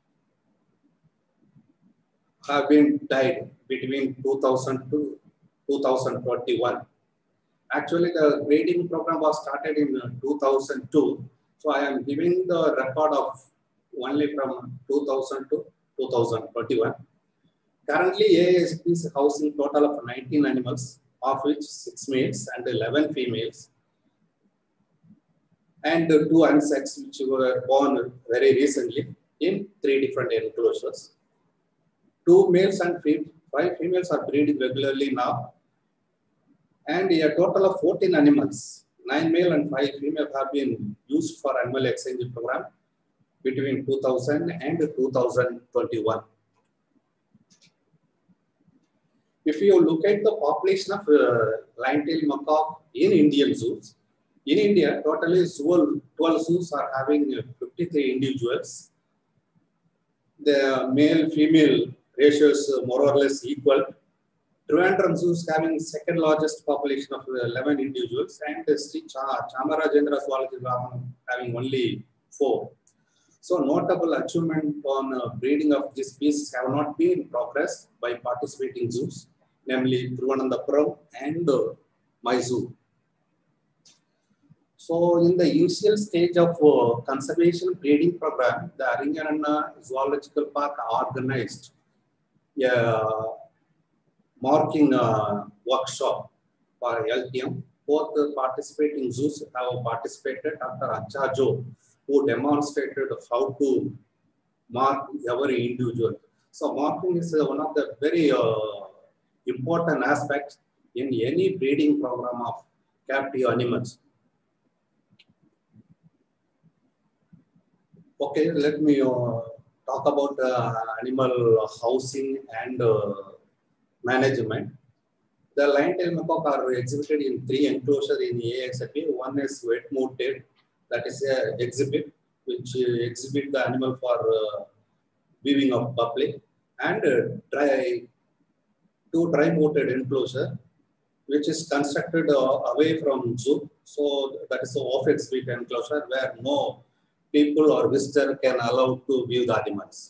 Speaker 7: have been died between two thousand to two thousand twenty-one. Actually, the breeding program was started in two thousand two. So I am giving the record of only from two thousand to two thousand twenty-one. Currently, A I S P is housing total of nineteen animals, of which six males and eleven females, and two insects which were born very recently in three different enclosures. Two males and five females are breeding regularly now, and a total of fourteen animals, nine male and five female, have been used for animal exchange program between two thousand and two thousand twenty-one. If you look at the population of uh, lion-tailed macaque in Indian zoos, in India, totally twelve zoos are having fifty-three individuals. The male-female ratio is more or less equal. Trivandrum Zoo is having second largest population of eleven individuals, and Sri Chamarajendra Zoology Garden having only four. So notable achievement on uh, breeding of this species have not been progressed by participating zoos, namely Thiruvananthapuram and uh, Mysore. So in the initial stage of uh, conservation breeding program, the Aringaranna Zoological Park organized a marking uh, workshop for L T M. Both the participating zoos have participated. Doctor Achajo, who demonstrated how to mark every individual. So marking is uh, one of the very uh, important aspects in any breeding program of captive animals. Okay, let me uh, talk about uh, animal housing and uh, management. The lion-tailed macaque are exhibited in three enclosures in A S P. One is wet mounted, that is an exhibit which uh, exhibit the animal for uh, viewing of public, and uh, dry, two dry mounted enclosure which is constructed uh, away from zoo. So that is an off-exhibit enclosure where no people or visitor can allow to view the animals.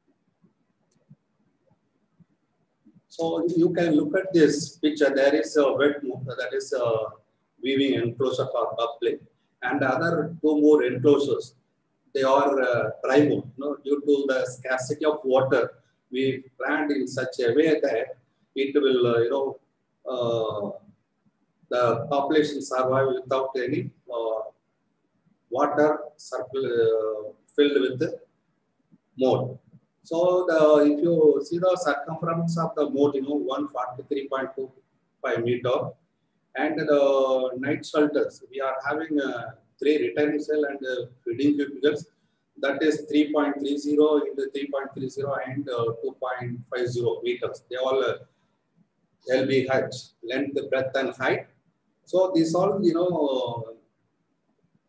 Speaker 7: So you can look at this picture. There is a wet mound, that is a viewing enclosure for public, and other two more enclosures, they are uh, dry mound. You know, due to the scarcity of water, we planned in such a way that it will, uh, you know, uh, the population survive without any uh, water circle uh, filled with the mold. So the, if you see the circumference of the mold, you know, one forty-three point two five meter, and the night shelters, we are having uh, three returning cell and uh, feeding cubicles, that is three point three zero into three point three zero and uh, two point five zero meters. They all uh, L B H, length, breadth, and height. So these all, you know,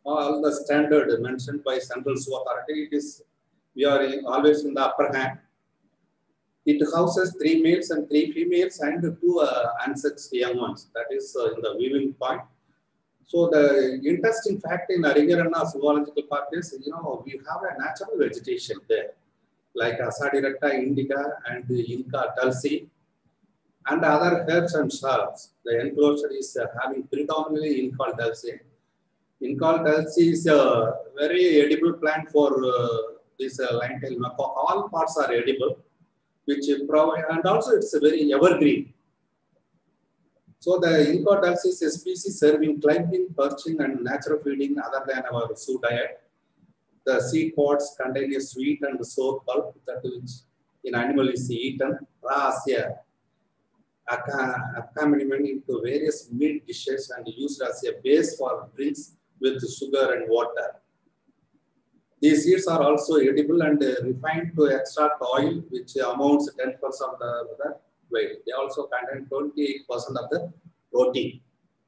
Speaker 7: all the standard mentioned by Central Zoo Authority, it is, we are in, always in the upper hand. It houses three males and three females and two uh, unsexed young ones. That is uh, in the viewing point. So the interesting fact in Aringaranna Zoological Park is, you know, we have a natural vegetation there, like Azadirachta indica and Inca dulce, and other herbs and shrubs. The enclosure is uh, having predominantly Inca dulce. Inca dulce is a very edible plant for uh, this uh, line-tailed macaque. All parts are edible, which provide, and also it's a very evergreen. So the Inca dulce is a species serving climbing, perching, and natural feeding other than our zoo diet. The seed pods contain a sweet and sour pulp that which in animal is eaten raw as a accompaniment into various meat dishes and used as a base for drinks with sugar and water. These seeds are also edible and refined to extract oil, which amounts to ten percent of the, the weight. They also contain twenty-eight percent of the protein.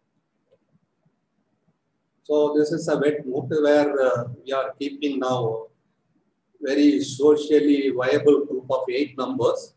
Speaker 7: So this is a wet mood where uh, we are keeping now very socially viable group of eight numbers.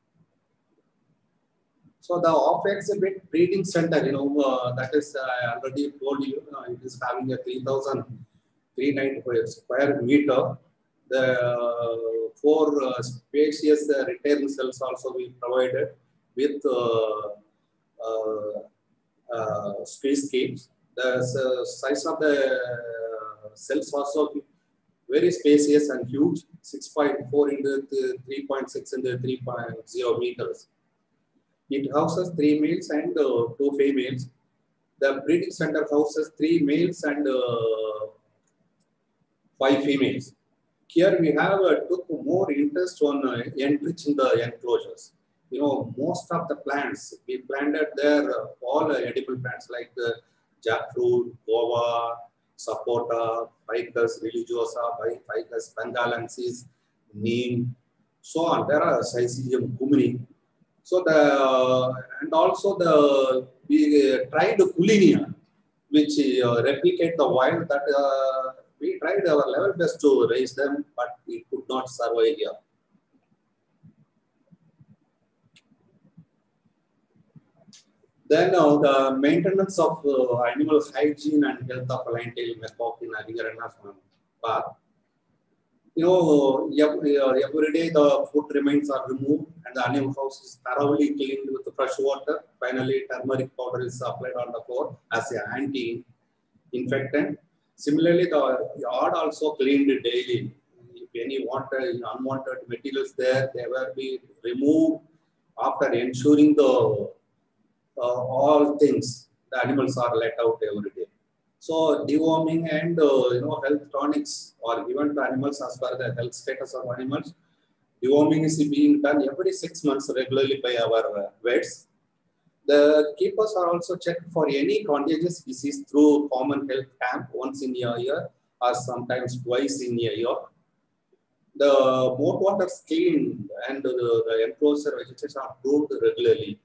Speaker 7: So the off-exhibit breeding center, you know, uh, that is, uh, I already told you, uh, it is having a three thousand three hundred ninety-five square meter. The uh, four uh, spacious uh, return cells also we provided with uh, uh, uh, spacescapes. The uh, size of the uh, cells also very spacious and huge, six point four into three point six into three point zero meters. It houses three males and uh, two females. The breeding center houses three males and uh, five females. Here we have uh, took more interest on uh, enriching the enclosures. You know, most of the plants we planted there, uh, all uh, edible plants like the jackfruit, guava, sapota, ficus religiosa, ficus bengalensis, neem, so on. There are Syzygium cumini. So the and also the we uh, tried Kulinia, which uh, replicate the wild. That uh, we tried our level best to raise them, but we could not survive here. Then uh, the maintenance of uh, animal hygiene and health of line-tailed macaque in Aringaranna Park. You know, every, every day the food remains are removed and the animal house is thoroughly cleaned with fresh water. Finally, turmeric powder is applied on the floor as an anti-infectant. Similarly, the yard also cleaned daily. If any wanted, unwanted materials there, they will be removed after ensuring the uh, all things. The animals are let out every day. So deworming and uh, you know health tonics are given to animals as per the health status of animals. Deworming is being done every six months regularly by our uh, vets. The keepers are also checked for any contagious disease through common health camp once in a year or sometimes twice in a year. The moat water is cleaned and the, the enclosure vegetation are pruned regularly.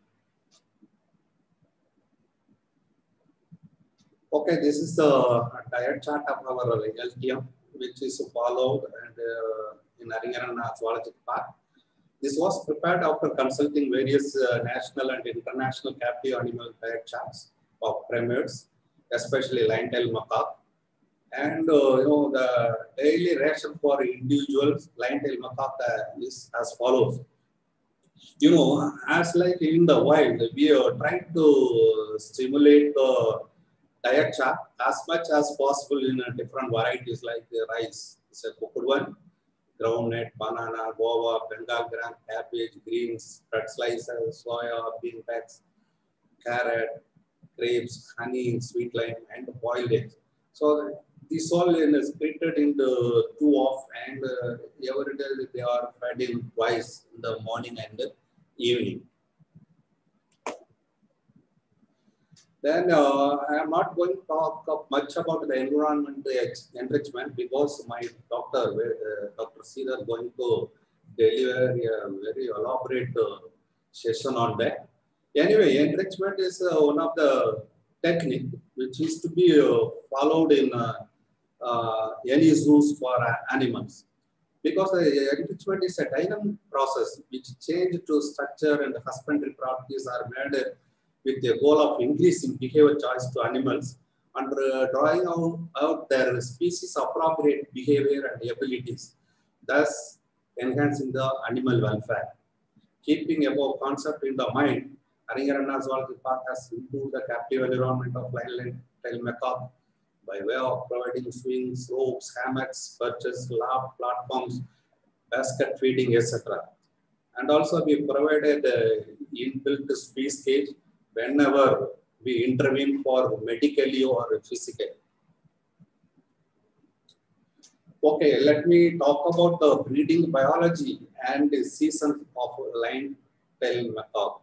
Speaker 7: Okay, this is the diet chart of our L T M, which is followed and uh, in Aringaranna Zoological Park. This was prepared after consulting various uh, national and international captive animal diet charts of primates, especially line-tailed macaque. And uh, you know the daily ration for individuals line-tailed macaque uh, is as follows. You know, as like in the wild, we are trying to stimulate the diet chart as much as possible in uh, different varieties like uh, rice. It's a cooked one. Groundnut, banana, guava, Bengal gram, cabbage, greens, bread slices, soya, bean pecks, carrot, grapes, honey, sweet lime, and boiled eggs. So these all is split into two off, and uh, every day they are fed in twice in the morning and the evening. Then uh, I am not going to talk much about the environment enrichment because my doctor, uh, Doctor Sridhar, is going to deliver a very elaborate uh, session on that. Anyway, enrichment is uh, one of the technique which is to be uh, followed in uh, uh, any zoos for uh, animals. Because the enrichment is a dynamic process which change to structure and husbandry properties are made with the goal of increasing behavior choice to animals and uh, drawing out, out their species appropriate behavior and abilities, thus enhancing the animal welfare. Keeping above concept in the mind, Aringaranna Zoological Park has improved the captive environment of lion-tailed macaque by way of providing swings, ropes, hammocks, perches, lab platforms, basket feeding, et cetera. And also we provided uh, inbuilt space cage whenever we intervene for medically or physically. Okay, let me talk about the breeding biology and the season of lion-tailed macaque.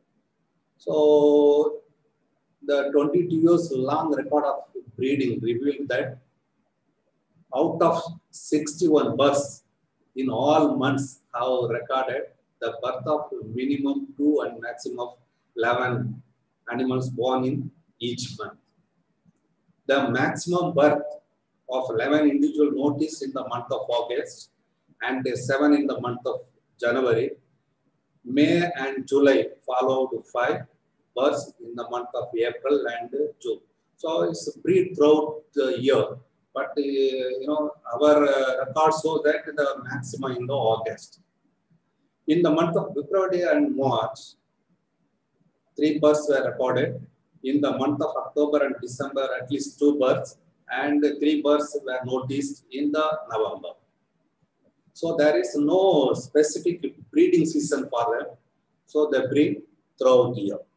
Speaker 7: So the twenty-two years long record of breeding revealed that out of sixty-one births in all months have recorded the birth of minimum two and maximum eleven animals born in each month. The maximum birth of eleven individual noticed in the month of August and seven in the month of January. May and July followed five births in the month of April and June. So it's breed throughout the year, but uh, you know our uh, records show that the maximum in the August. In the month of February and March, three births were recorded. In the month of October and December, at least two births, and three births were noticed in the November. So there is no specific breeding season for them. So they breed throughout the year.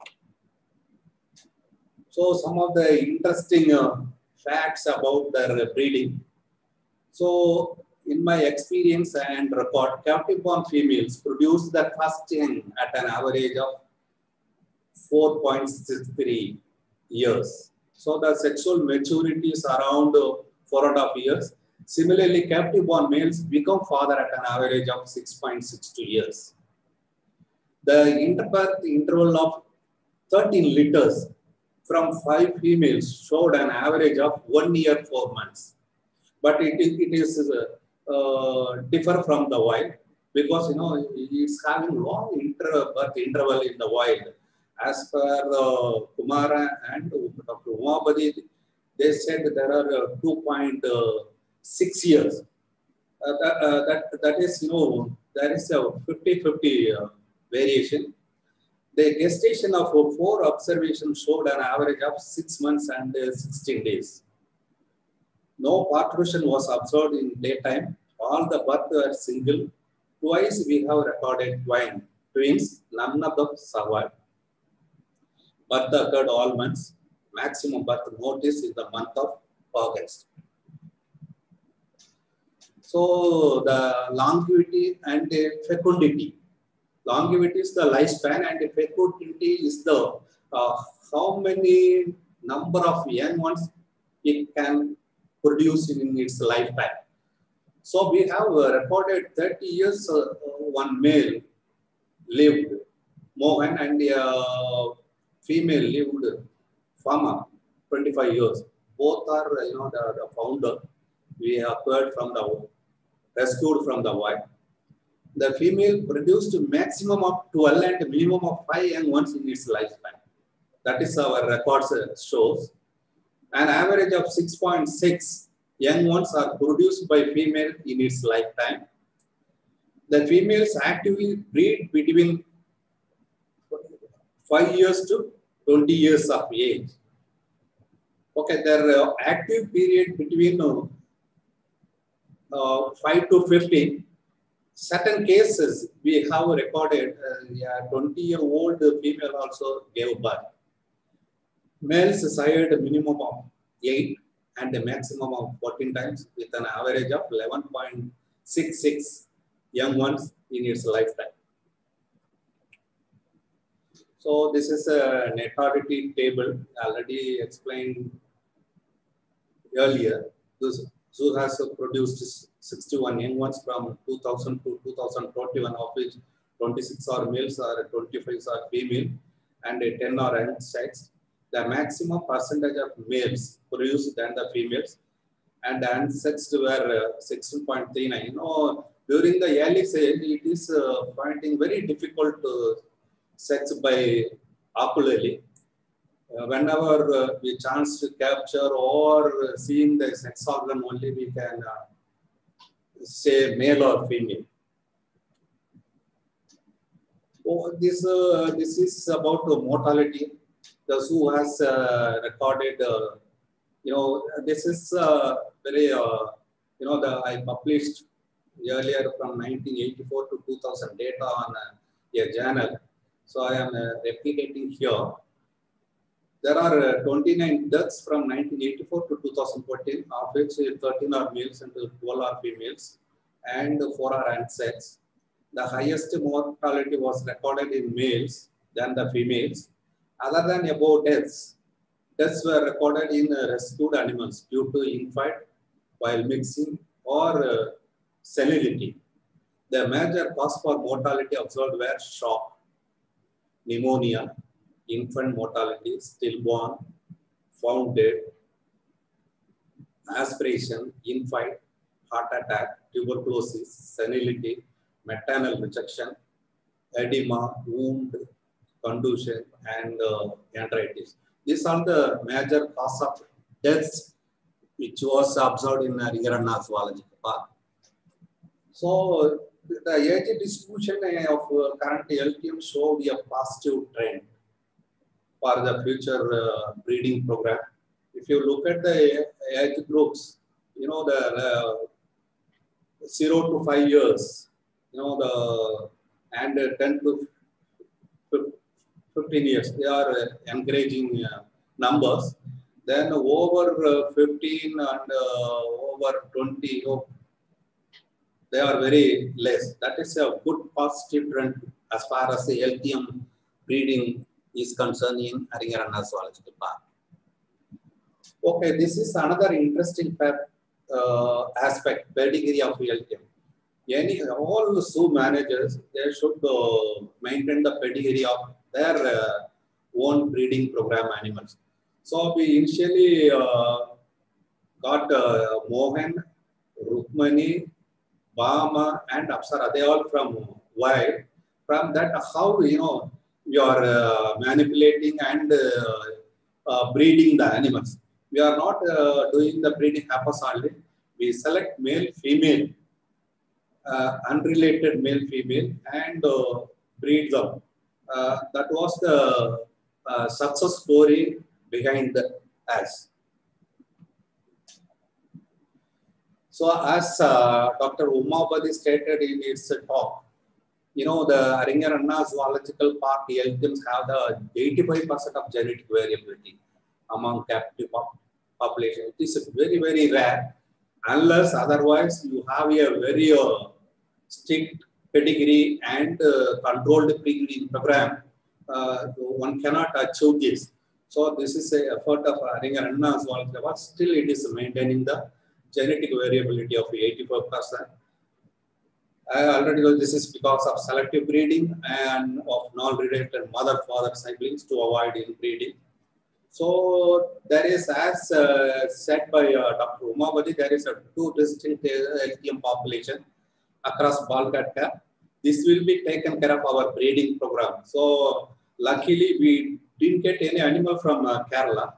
Speaker 7: So some of the interesting uh, facts about their breeding. So in my experience and record, captive born females produce their first young at an average of four point six three years. So the sexual maturity is around uh, four and a half years. Similarly, captive born males become father at an average of six point six two years. The interbirth interval of thirteen litters from five females showed an average of one year, four months. But it is, it is uh, uh, differ from the wild because, you know, it's having long interbirth interval in the wild. As per uh, Kumara and Doctor Umabadi, they said there are uh, two point six years. Uh, that, uh, that, that is, you know, there is a fifty fifty uh, variation. The gestation of four observations showed an average of six months and sixteen days. No parturition was observed in daytime. All the births were single. Twice we have recorded twin, twins, none of them survived. Birth occurred all months. Maximum birth notice in the month of August. So the longevity and the fecundity. Longevity is the lifespan and the fecundity is the uh, how many number of young ones it can produce in its lifetime. So we have uh, recorded thirty years, uh, one male lived, Mohan, and uh, female lived, Fama, twenty-five years. Both are, you know, the, the founder. We acquired from the, rescued from the wild. The female produced maximum of twelve and minimum of five young ones in its lifespan. That is our records uh, shows. An average of six point six young ones are produced by female in its lifetime. The females actively breed between five years to twenty years of age. Okay, their uh, active period between uh, uh, five to fifteen. Certain cases we have recorded, uh, yeah, twenty year old female also gave birth. Males sired a minimum of eight and a maximum of fourteen times with an average of eleven point six six young ones in its lifetime. So this is a natality table already explained earlier. This zoo has produced sixty-one young ones from two thousand to two thousand twenty-one, of which twenty-six are males or twenty-five are female and ten are sex. The maximum percentage of males produced than the females. and ancestors were uh, sixteen point three nine. You know, during the early stage, it is uh, finding very difficult to sex by ocularly. Uh, whenever uh, we chance to capture or uh, seeing the sex organ only, we can uh, say male or female. Oh, this uh, this is about uh, mortality. The zoo has uh, recorded. Uh, you know, this is uh, very. Uh, you know, the I published earlier from nineteen eighty-four to two thousand data on uh, a journal. So I am uh, replicating here. There are uh, twenty-nine deaths from nineteen eighty-four to two thousand fourteen, of which thirteen are males and twelve are females, and four are ancestors. The highest mortality was recorded in males than the females. Other than above deaths, deaths were recorded in uh, rescued animals due to infight while mixing or uh, senility. The major cause for mortality observed were shock, pneumonia, infant mortality, stillborn, found dead, aspiration, infight, heart attack, tuberculosis, senility, maternal rejection, edema, wound, contusion, and uh, arthritis. These are the major cause of deaths which was observed in uh, Ringaranna Zoological Park. So the age distribution of uh, current L T M showed a positive trend for the future uh, breeding program. If you look at the age groups, you know, the uh, zero to five years, you know, the and uh, ten to fifteen years, they are uh, encouraging uh, numbers. Then over uh, fifteen and uh, over twenty, oh, they are very less. That is a good positive trend as far as the L T M breeding is concerned in Ringaranna Zoological Park. Okay, this is another interesting uh, aspect, pedigree of L T M. Any, all zoo managers, they should uh, maintain the pedigree of their uh, own breeding program animals. So we initially uh, got uh, Mohan, Rukmani, Bama, and Apsara. They all from wild. From that, how you know you are uh, manipulating and uh, uh, breeding the animals. We are not uh, doing the breeding haphazardly. We select male, female, uh, unrelated male, female, and uh, breed them. Uh, that was the uh, success story behind us. So as uh, Doctor Umabadi stated in its talk, you know, the Ringaranna Zoological Park L T Ms have the eighty-five percent of genetic variability among captive pop population. It is very, very rare, unless otherwise you have a very uh, strict pedigree and uh, controlled breeding program. Uh, one cannot achieve this. So this is an effort of Ringaranna Zoological Park. Still, it is maintaining the genetic variability of eighty-five percent. I already know this is because of selective breeding and of non-related mother-father siblings to avoid inbreeding. So there is, as uh, said by uh, Doctor Umabadi, there is a two distinct L T M population across Balkatka. This will be taken care of our breeding program. So luckily we didn't get any animal from uh, Kerala.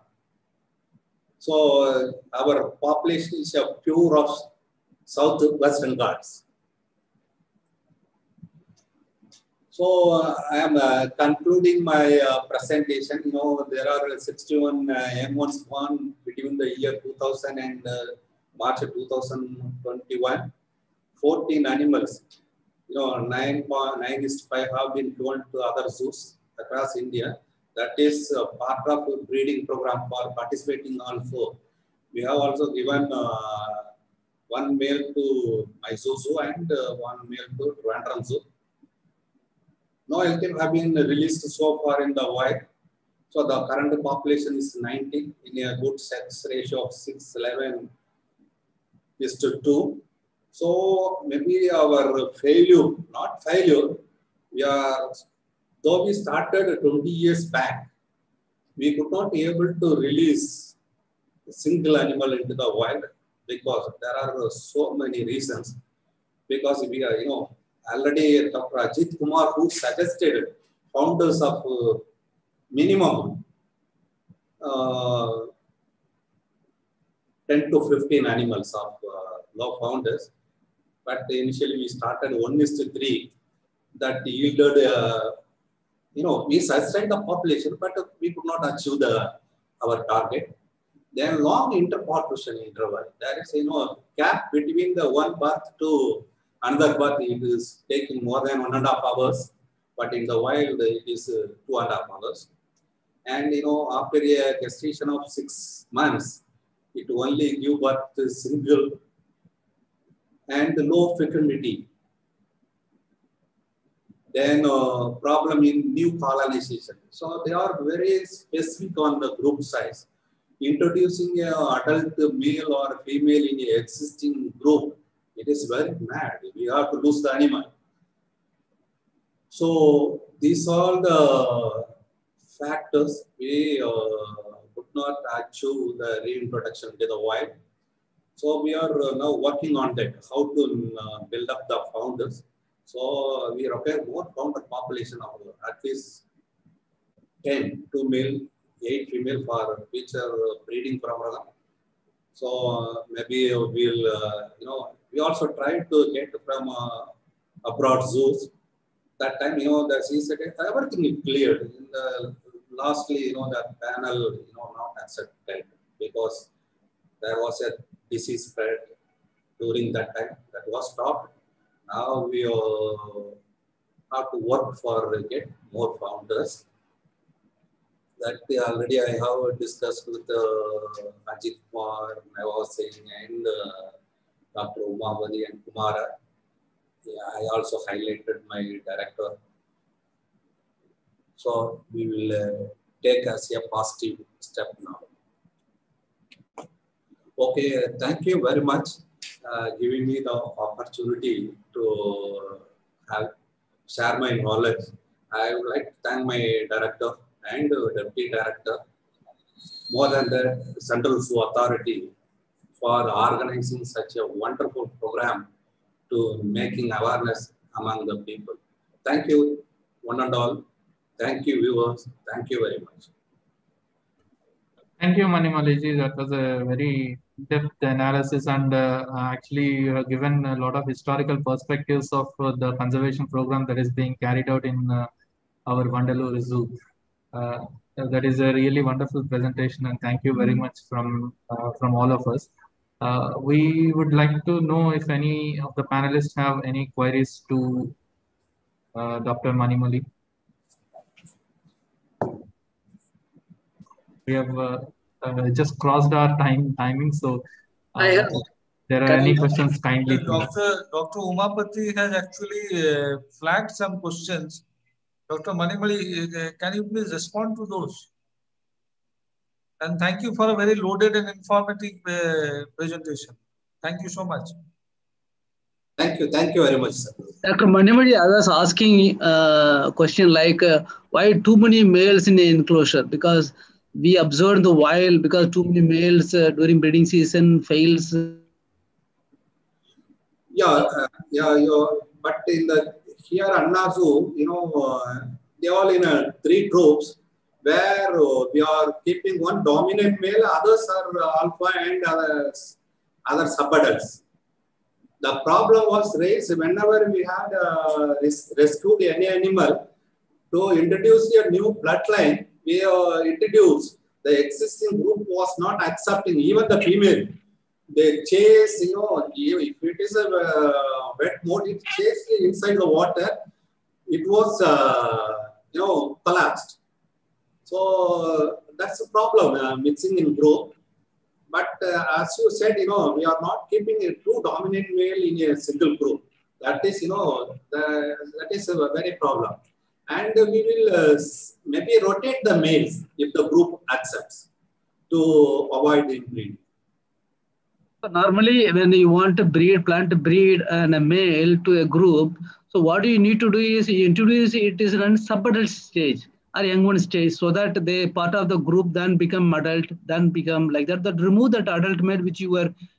Speaker 7: So uh, our population is a pure of South-Western Ghats. So uh, I am uh, concluding my uh, presentation. You know, there are sixty-one uh, M ones born between the year two thousand and uh, March two thousand twenty-one. fourteen animals, you know, nine nine is five have been cloned to other zoos across India. That is uh, part of a breeding program for participating also. We have also given uh, one male to Mysore Zoo and uh, one male to Trivandrum Zoo. No L T M have been released so far in the wild. So the current population is ninety in a good sex ratio of six eleven is to two. So maybe our failure, not failure, we are, though we started twenty years back, we could not be able to release a single animal into the wild because there are so many reasons. Because we are, you know, already Doctor Ajit Kumar, who suggested founders of uh, minimum uh, ten to fifteen animals of uh, law founders. But initially we started one is to three. That yielded, uh, you know, we sustained the population, but we could not achieve the our target. Then long interpopulation interval. There is, you know, gap between the one birth to another birth. It is taking more than one and a half hours, but in the wild it is uh, two and a half hours. And you know, after a gestation of six months, it only give birth to single and low fecundity. Then uh, problem in new colonization. So they are very specific on the group size. Introducing an adult male or female in an existing group, it is very mad. We have to lose the animal. So these are the factors we uh, would not achieve the reintroduction to the wild. So we are uh, now working on that, how to uh, build up the founders. So we require more founder population of at least ten, two male, eight female for future breeding program. So uh, maybe we'll, uh, you know, we also try to get from uh, abroad zoos. That time, you know, the C C T, everything is cleared. In the, lastly, you know, the panel, you know, not accepted because there was a disease spread during that time that was stopped. Now we uh, have to work for uh, get more founders. That already I have discussed with uh, Ajit Kumar, I was saying, and uh, Doctor Umavadi and Kumara. Yeah, I also highlighted my director. So we will uh, take as a positive step now. Okay, thank you very much uh, giving me the opportunity to have share my knowledge. I would like to thank my director and uh, deputy director, more than the Central Zoo Authority, for organizing such a wonderful program to making awareness among the people. Thank you, one and all. Thank you, viewers. Thank you very much.
Speaker 2: Thank you, Manimaliji. That was a very depth analysis, and uh, actually you have given a lot of historical perspectives of uh, the conservation program that is being carried out in uh, our Vandalur Zoo. Uh, that is a really wonderful presentation, and thank you very much from uh, from all of us. Uh, we would like to know if any of the panelists have any queries to uh, Doctor Manimali. We have uh, uh, just crossed our time timing, so uh,
Speaker 4: I have,
Speaker 2: there are any questions, kindly.
Speaker 3: Doctor Doctor Umapati has actually uh, flagged some questions. Doctor Manimali, uh, can you please respond to those? And thank you for a very loaded and informative uh, presentation. Thank you so much.
Speaker 7: Thank you. Thank you very much, sir.
Speaker 4: Doctor Manimali, I was asking a question like, uh, why too many males in the enclosure? Because we observed the wild, because too many males uh, during breeding season fails.
Speaker 7: Yeah, uh, yeah, yeah. But in the here Anna Zoo, you know, uh, they all in uh, three groups where uh, we are keeping one dominant male, others are uh, alpha and others other subadults. The problem was raised whenever we had uh, res rescued any animal to introduce a new bloodline. We uh, introduced the existing group was not accepting, even the female. They chase, you know, if it is a uh, wet mode, it chased inside the water. It was, uh, you know, collapsed. So that's the problem, uh, mixing in group. But uh, as you said, you know, we are not keeping a true dominant male in a single group. That is, you know, the, that is a very problem. And we will uh, maybe rotate the males if the group accepts to avoid inbreeding.
Speaker 4: Normally, when you want to breed, plan to breed and a male to a group, so what you need to do is you introduce it is in sub-adult stage or young one stage, so that they part of the group then become adult, then become like that. That remove that adult male which you were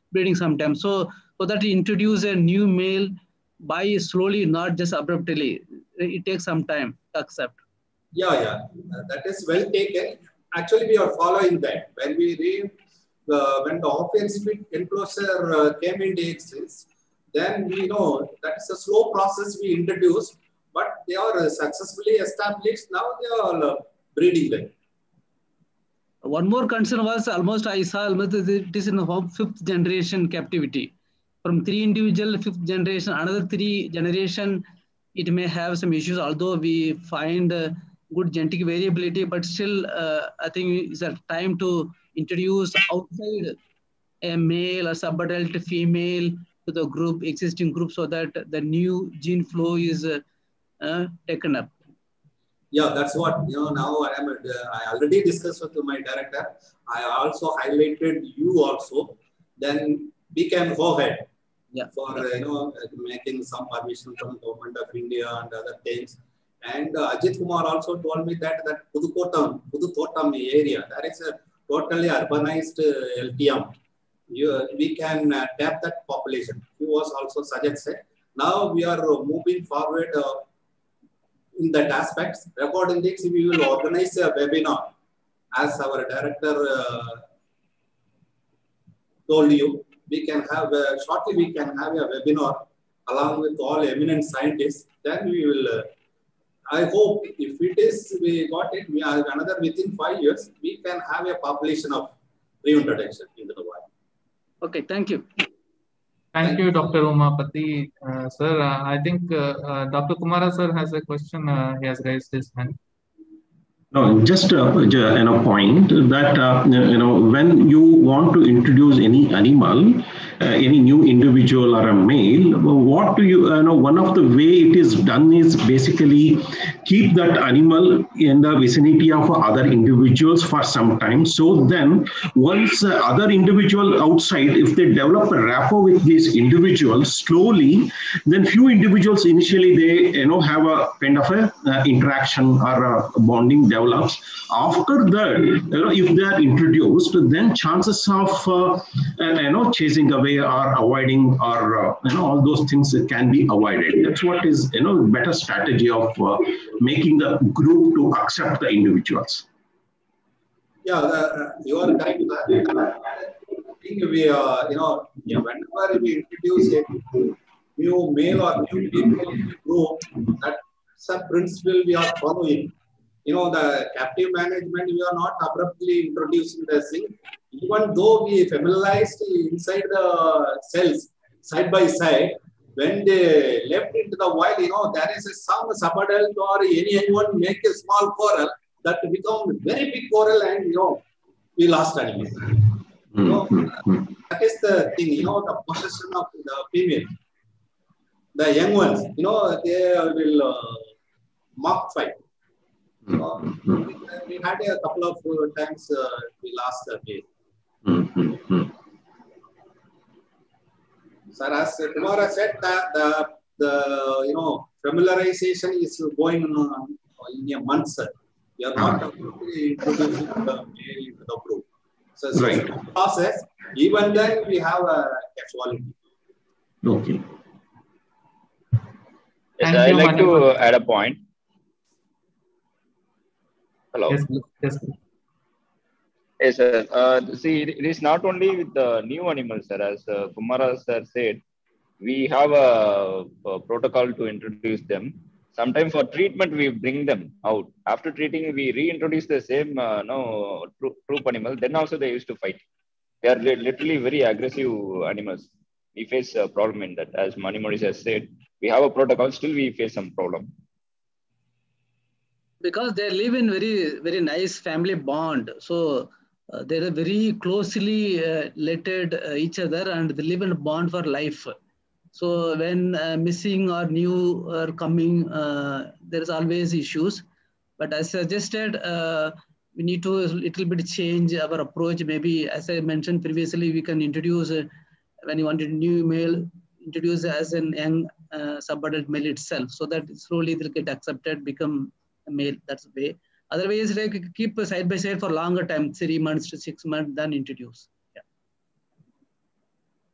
Speaker 4: breeding sometimes. So, so that you introduce a new male by slowly, not just abruptly. It takes some time to accept.
Speaker 7: Yeah, yeah, uh, that is well taken. Actually, we are following that. When we read, uh, when the offensive enclosure uh, came into existence, then we know that is a slow process we introduced, but they are uh, successfully established. Now they are uh, breeding them.
Speaker 4: One more concern was almost I saw almost it is in the fifth generation captivity. From three individual, fifth generation, another three generation, it may have some issues. Although we find uh, good genetic variability, but still, uh, I think it's a time to introduce outside a male or subadult female to the group, existing group, so that the new gene flow is uh, uh, taken up.
Speaker 7: Yeah, that's what, you know, now I am, uh, I already discussed with my director. I also highlighted you also. Then we can go ahead
Speaker 4: yeah.
Speaker 7: for, uh, you know, making some permission from government of India and other things. And uh, Ajit Kumar also told me that that Pudukottam, Pudukottam area, that is a totally urbanized uh, L T M. You, we can uh, tap that population. He was also suggested. Now we are uh, moving forward uh, in that aspect. Recording this, we will organize a webinar. As our director uh, told you, we can have a, shortly we can have a webinar along with all eminent scientists. Then we will, uh, I hope if it is, we got it, we have another within five years, we can have a population of reintroduction into the wild.
Speaker 4: Okay, thank you.
Speaker 2: Thank,
Speaker 7: Thank
Speaker 2: you,
Speaker 7: you,
Speaker 2: Doctor Umapati. Uh, sir, uh, I think uh, uh, Doctor Kumara sir has a question. Uh, he has raised his hand.
Speaker 8: No, just uh, you know, point that uh, you know, when you want to introduce any animal, uh, any new individual or a male, what do you, you know, one of the way it is done is basically keep that animal in the vicinity of other individuals for some time. So then once uh, other individual outside, if they develop a rapport with these individuals slowly, then few individuals initially they, you know, have a kind of a uh, interaction or a bonding develops. After that, you know, if they are introduced, then chances of uh, you know, chasing away or avoiding or uh, you know, all those things can be avoided. That's what is, you know, better strategy of uh, making the group to accept the individuals.
Speaker 7: Yeah, the, you are correct. I think we, uh, you know, whenever we introduce a new male or new people in the group, that's a principle we are following. You know, the captive management, we are not abruptly introducing the thing. Even though we familiarized inside the cells, side by side, when they left into the wild, you know, there is a, some subadult or anyone make a small coral that become very big coral and, you know, we lost animals. You know, that is the thing, you know, the possession of the female. The young ones, you know, they will uh, mock fight. So, we had a couple of times uh, we lost the game.
Speaker 8: Mm-hmm.
Speaker 7: Sir, as Kumara said, that the, the you know familiarization is going on in a month, sir. We are not introducing the male into the group. So it's right. a process. Even then, we have a casualty.
Speaker 8: Okay.
Speaker 6: Yes, I'd like to add a point. Hello.
Speaker 2: Yes, yes.
Speaker 6: Yes, sir. Uh, see, it is not only with the new animals, sir. As uh, Kumara sir said, we have a, a protocol to introduce them. Sometimes for treatment, we bring them out. After treating, we reintroduce the same uh, no troop, troop animal. Then also they used to fight. They are literally very aggressive animals. We face a problem in that. As Manimori has said, we have a protocol. Still, we face some problem.
Speaker 4: Because they live in very, very nice family bond. So uh, they are very closely uh, related uh, each other and they live in a bond for life. So when uh, missing or new or coming, uh, there is always issues. But as suggested, uh, we need to a little bit change our approach. Maybe as I mentioned previously, we can introduce, uh, when you want a new male, introduce as an young uh, subadult male itself, so that slowly it will get accepted, become a male, that's the way. Otherwise, like keep side by side for longer time, three months to six months, then introduce. Yeah.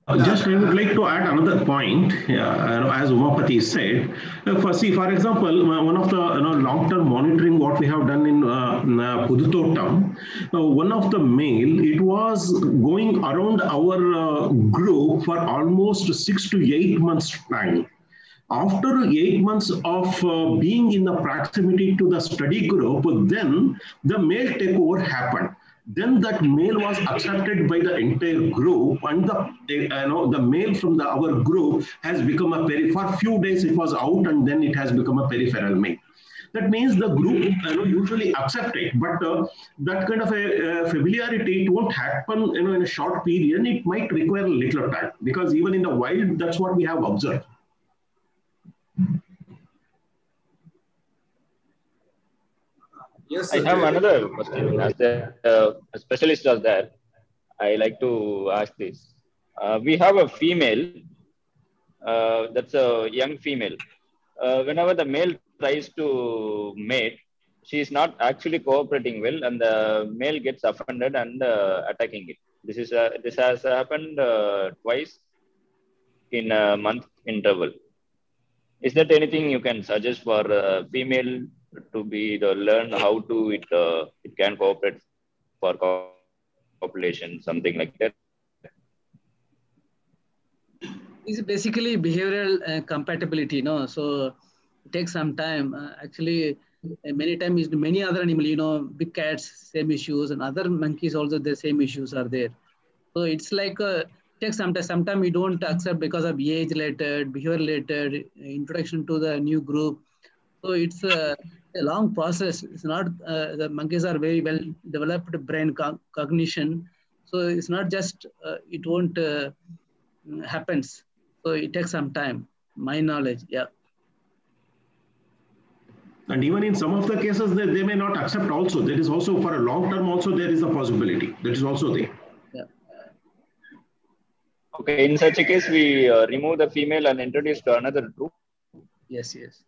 Speaker 8: Uh, just I would like to add another point. Yeah, as Umapati said, uh, for see, for example, one of the you know, long-term monitoring what we have done in uh, uh, Pudutottam, uh, one of the male, it was going around our uh, group for almost six to eight months time. After eight months of uh, being in the proximity to the study group, then the male takeover happened. Then that male was accepted by the entire group, and the you know the male from the our group has become a peri. For a few days it was out, and then it has become a peripheral male. That means the group you know, usually accept it, but uh, that kind of a uh, familiarity, it won't happen you know, in a short period. It might require a little time, because even in the wild, that's what we have observed.
Speaker 7: Yes,
Speaker 6: I have another question. As a, uh, a specialist as that, I like to ask this. Uh, we have a female, uh, that's a young female. Uh, whenever the male tries to mate, she is not actually cooperating well, and the male gets offended and uh, attacking it. This is uh, this has happened uh, twice in a month interval. Is that anything you can suggest for uh, female to be the learn how to it uh, it can cooperate for population, something like that?
Speaker 4: It's basically behavioral uh, compatibility, no? So it takes some time. Uh, actually, uh, many times many other animals, you know, big cats, same issues, and other monkeys also the same issues are there. So it's like uh, takes some time. Sometimes we don't accept because of age related, behavior related, introduction to the new group. So it's a, a long process. It's not uh, the monkeys are very well developed brain co cognition. So it's not just uh, it won't uh, happens. So it takes some time. My knowledge, yeah.
Speaker 8: And even in some of the cases, they, they may not accept also. There is also, for a long term also, there is a possibility. That is also there.
Speaker 4: Yeah.
Speaker 6: Okay, in such a case, we uh, remove the female and introduce to another group.
Speaker 4: Yes, yes.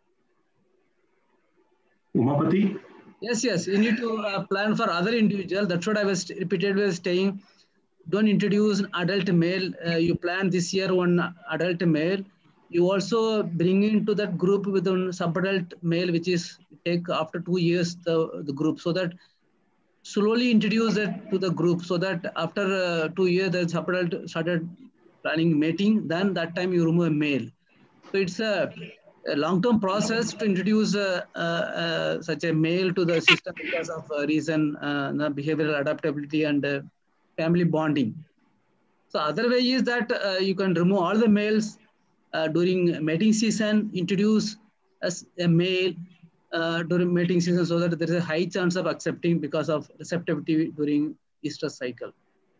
Speaker 8: Umapati?
Speaker 4: Yes, yes. You need to uh, plan for other individual. That's what I was repeatedly saying. Don't introduce an adult male. Uh, you plan this year one adult male. You also bring into that group with a sub-adult male, which is take after two years the, the group, so that slowly introduce it to the group, so that after uh, two years the sub-adult started planning mating, then that time you remove a male. So it's a, a long-term process to introduce uh, uh, uh, such a male to the system because of uh, reason, uh, behavioral adaptability and uh, family bonding. So other way is that uh, you can remove all the males uh, during mating season, introduce as a male uh, during mating season, so that there is a high chance of accepting because of receptivity during estrus cycle.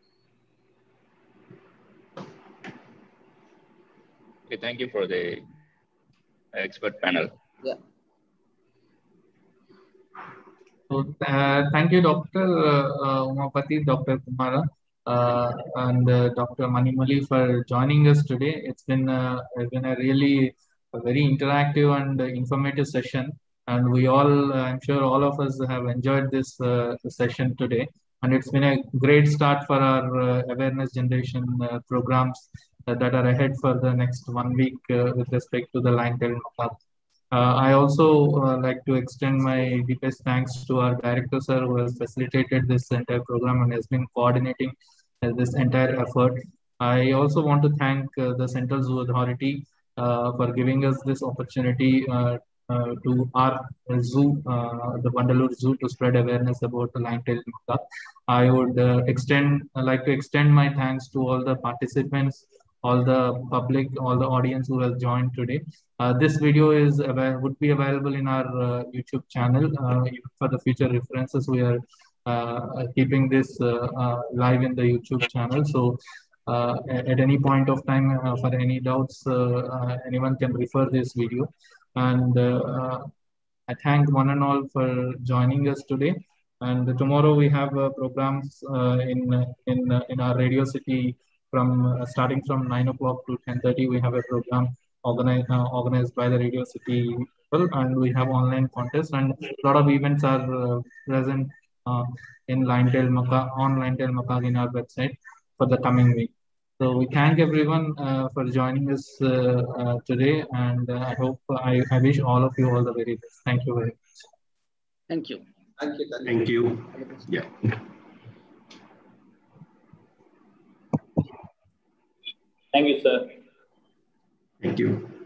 Speaker 6: Okay, thank you for the expert panel.
Speaker 4: Yeah.
Speaker 2: So, uh, thank you, Doctor Uh, Umapati, Doctor Kumara, uh, and uh, Doctor Manimali for joining us today. It's been, uh, it's been a really a very interactive and informative session, and we all, uh, I'm sure all of us have enjoyed this uh, session today. And it's been a great start for our uh, awareness generation uh, programs uh, that are ahead for the next one week uh, with respect to the line-tailed macaque. Uh, I also uh, like to extend my deepest thanks to our director, sir, who has facilitated this entire program and has been coordinating uh, this entire effort. I also want to thank uh, the Central Zoo Authority uh, for giving us this opportunity uh, uh, to our zoo, uh, the Vandalur Zoo, to spread awareness about the line-tailed macaque. I would uh, extend, uh, like to extend my thanks to all the participants, all the public, all the audience who has joined today. Uh, this video is would be available in our uh, YouTube channel. Uh, for the future references, we are uh, keeping this uh, uh, live in the YouTube channel. So uh, at any point of time, uh, for any doubts, uh, uh, anyone can refer this video. And uh, I thank one and all for joining us today. And tomorrow we have uh, programs uh, in in uh, in our Radio City from uh, starting from nine o'clock to ten thirty. We have a program organized uh, organized by the Radio City people, and we have online contests, and a lot of events are uh, present uh, in line-tailed macaque on line-tailed macaque in our website for the coming week. So we thank everyone uh, for joining us uh, uh, today, and uh, I hope I, I wish all of you all the very best. Thank you very much.
Speaker 4: Thank you.
Speaker 7: Thank you.
Speaker 8: Thank you. Yeah.
Speaker 9: Thank you, sir.
Speaker 8: Thank you.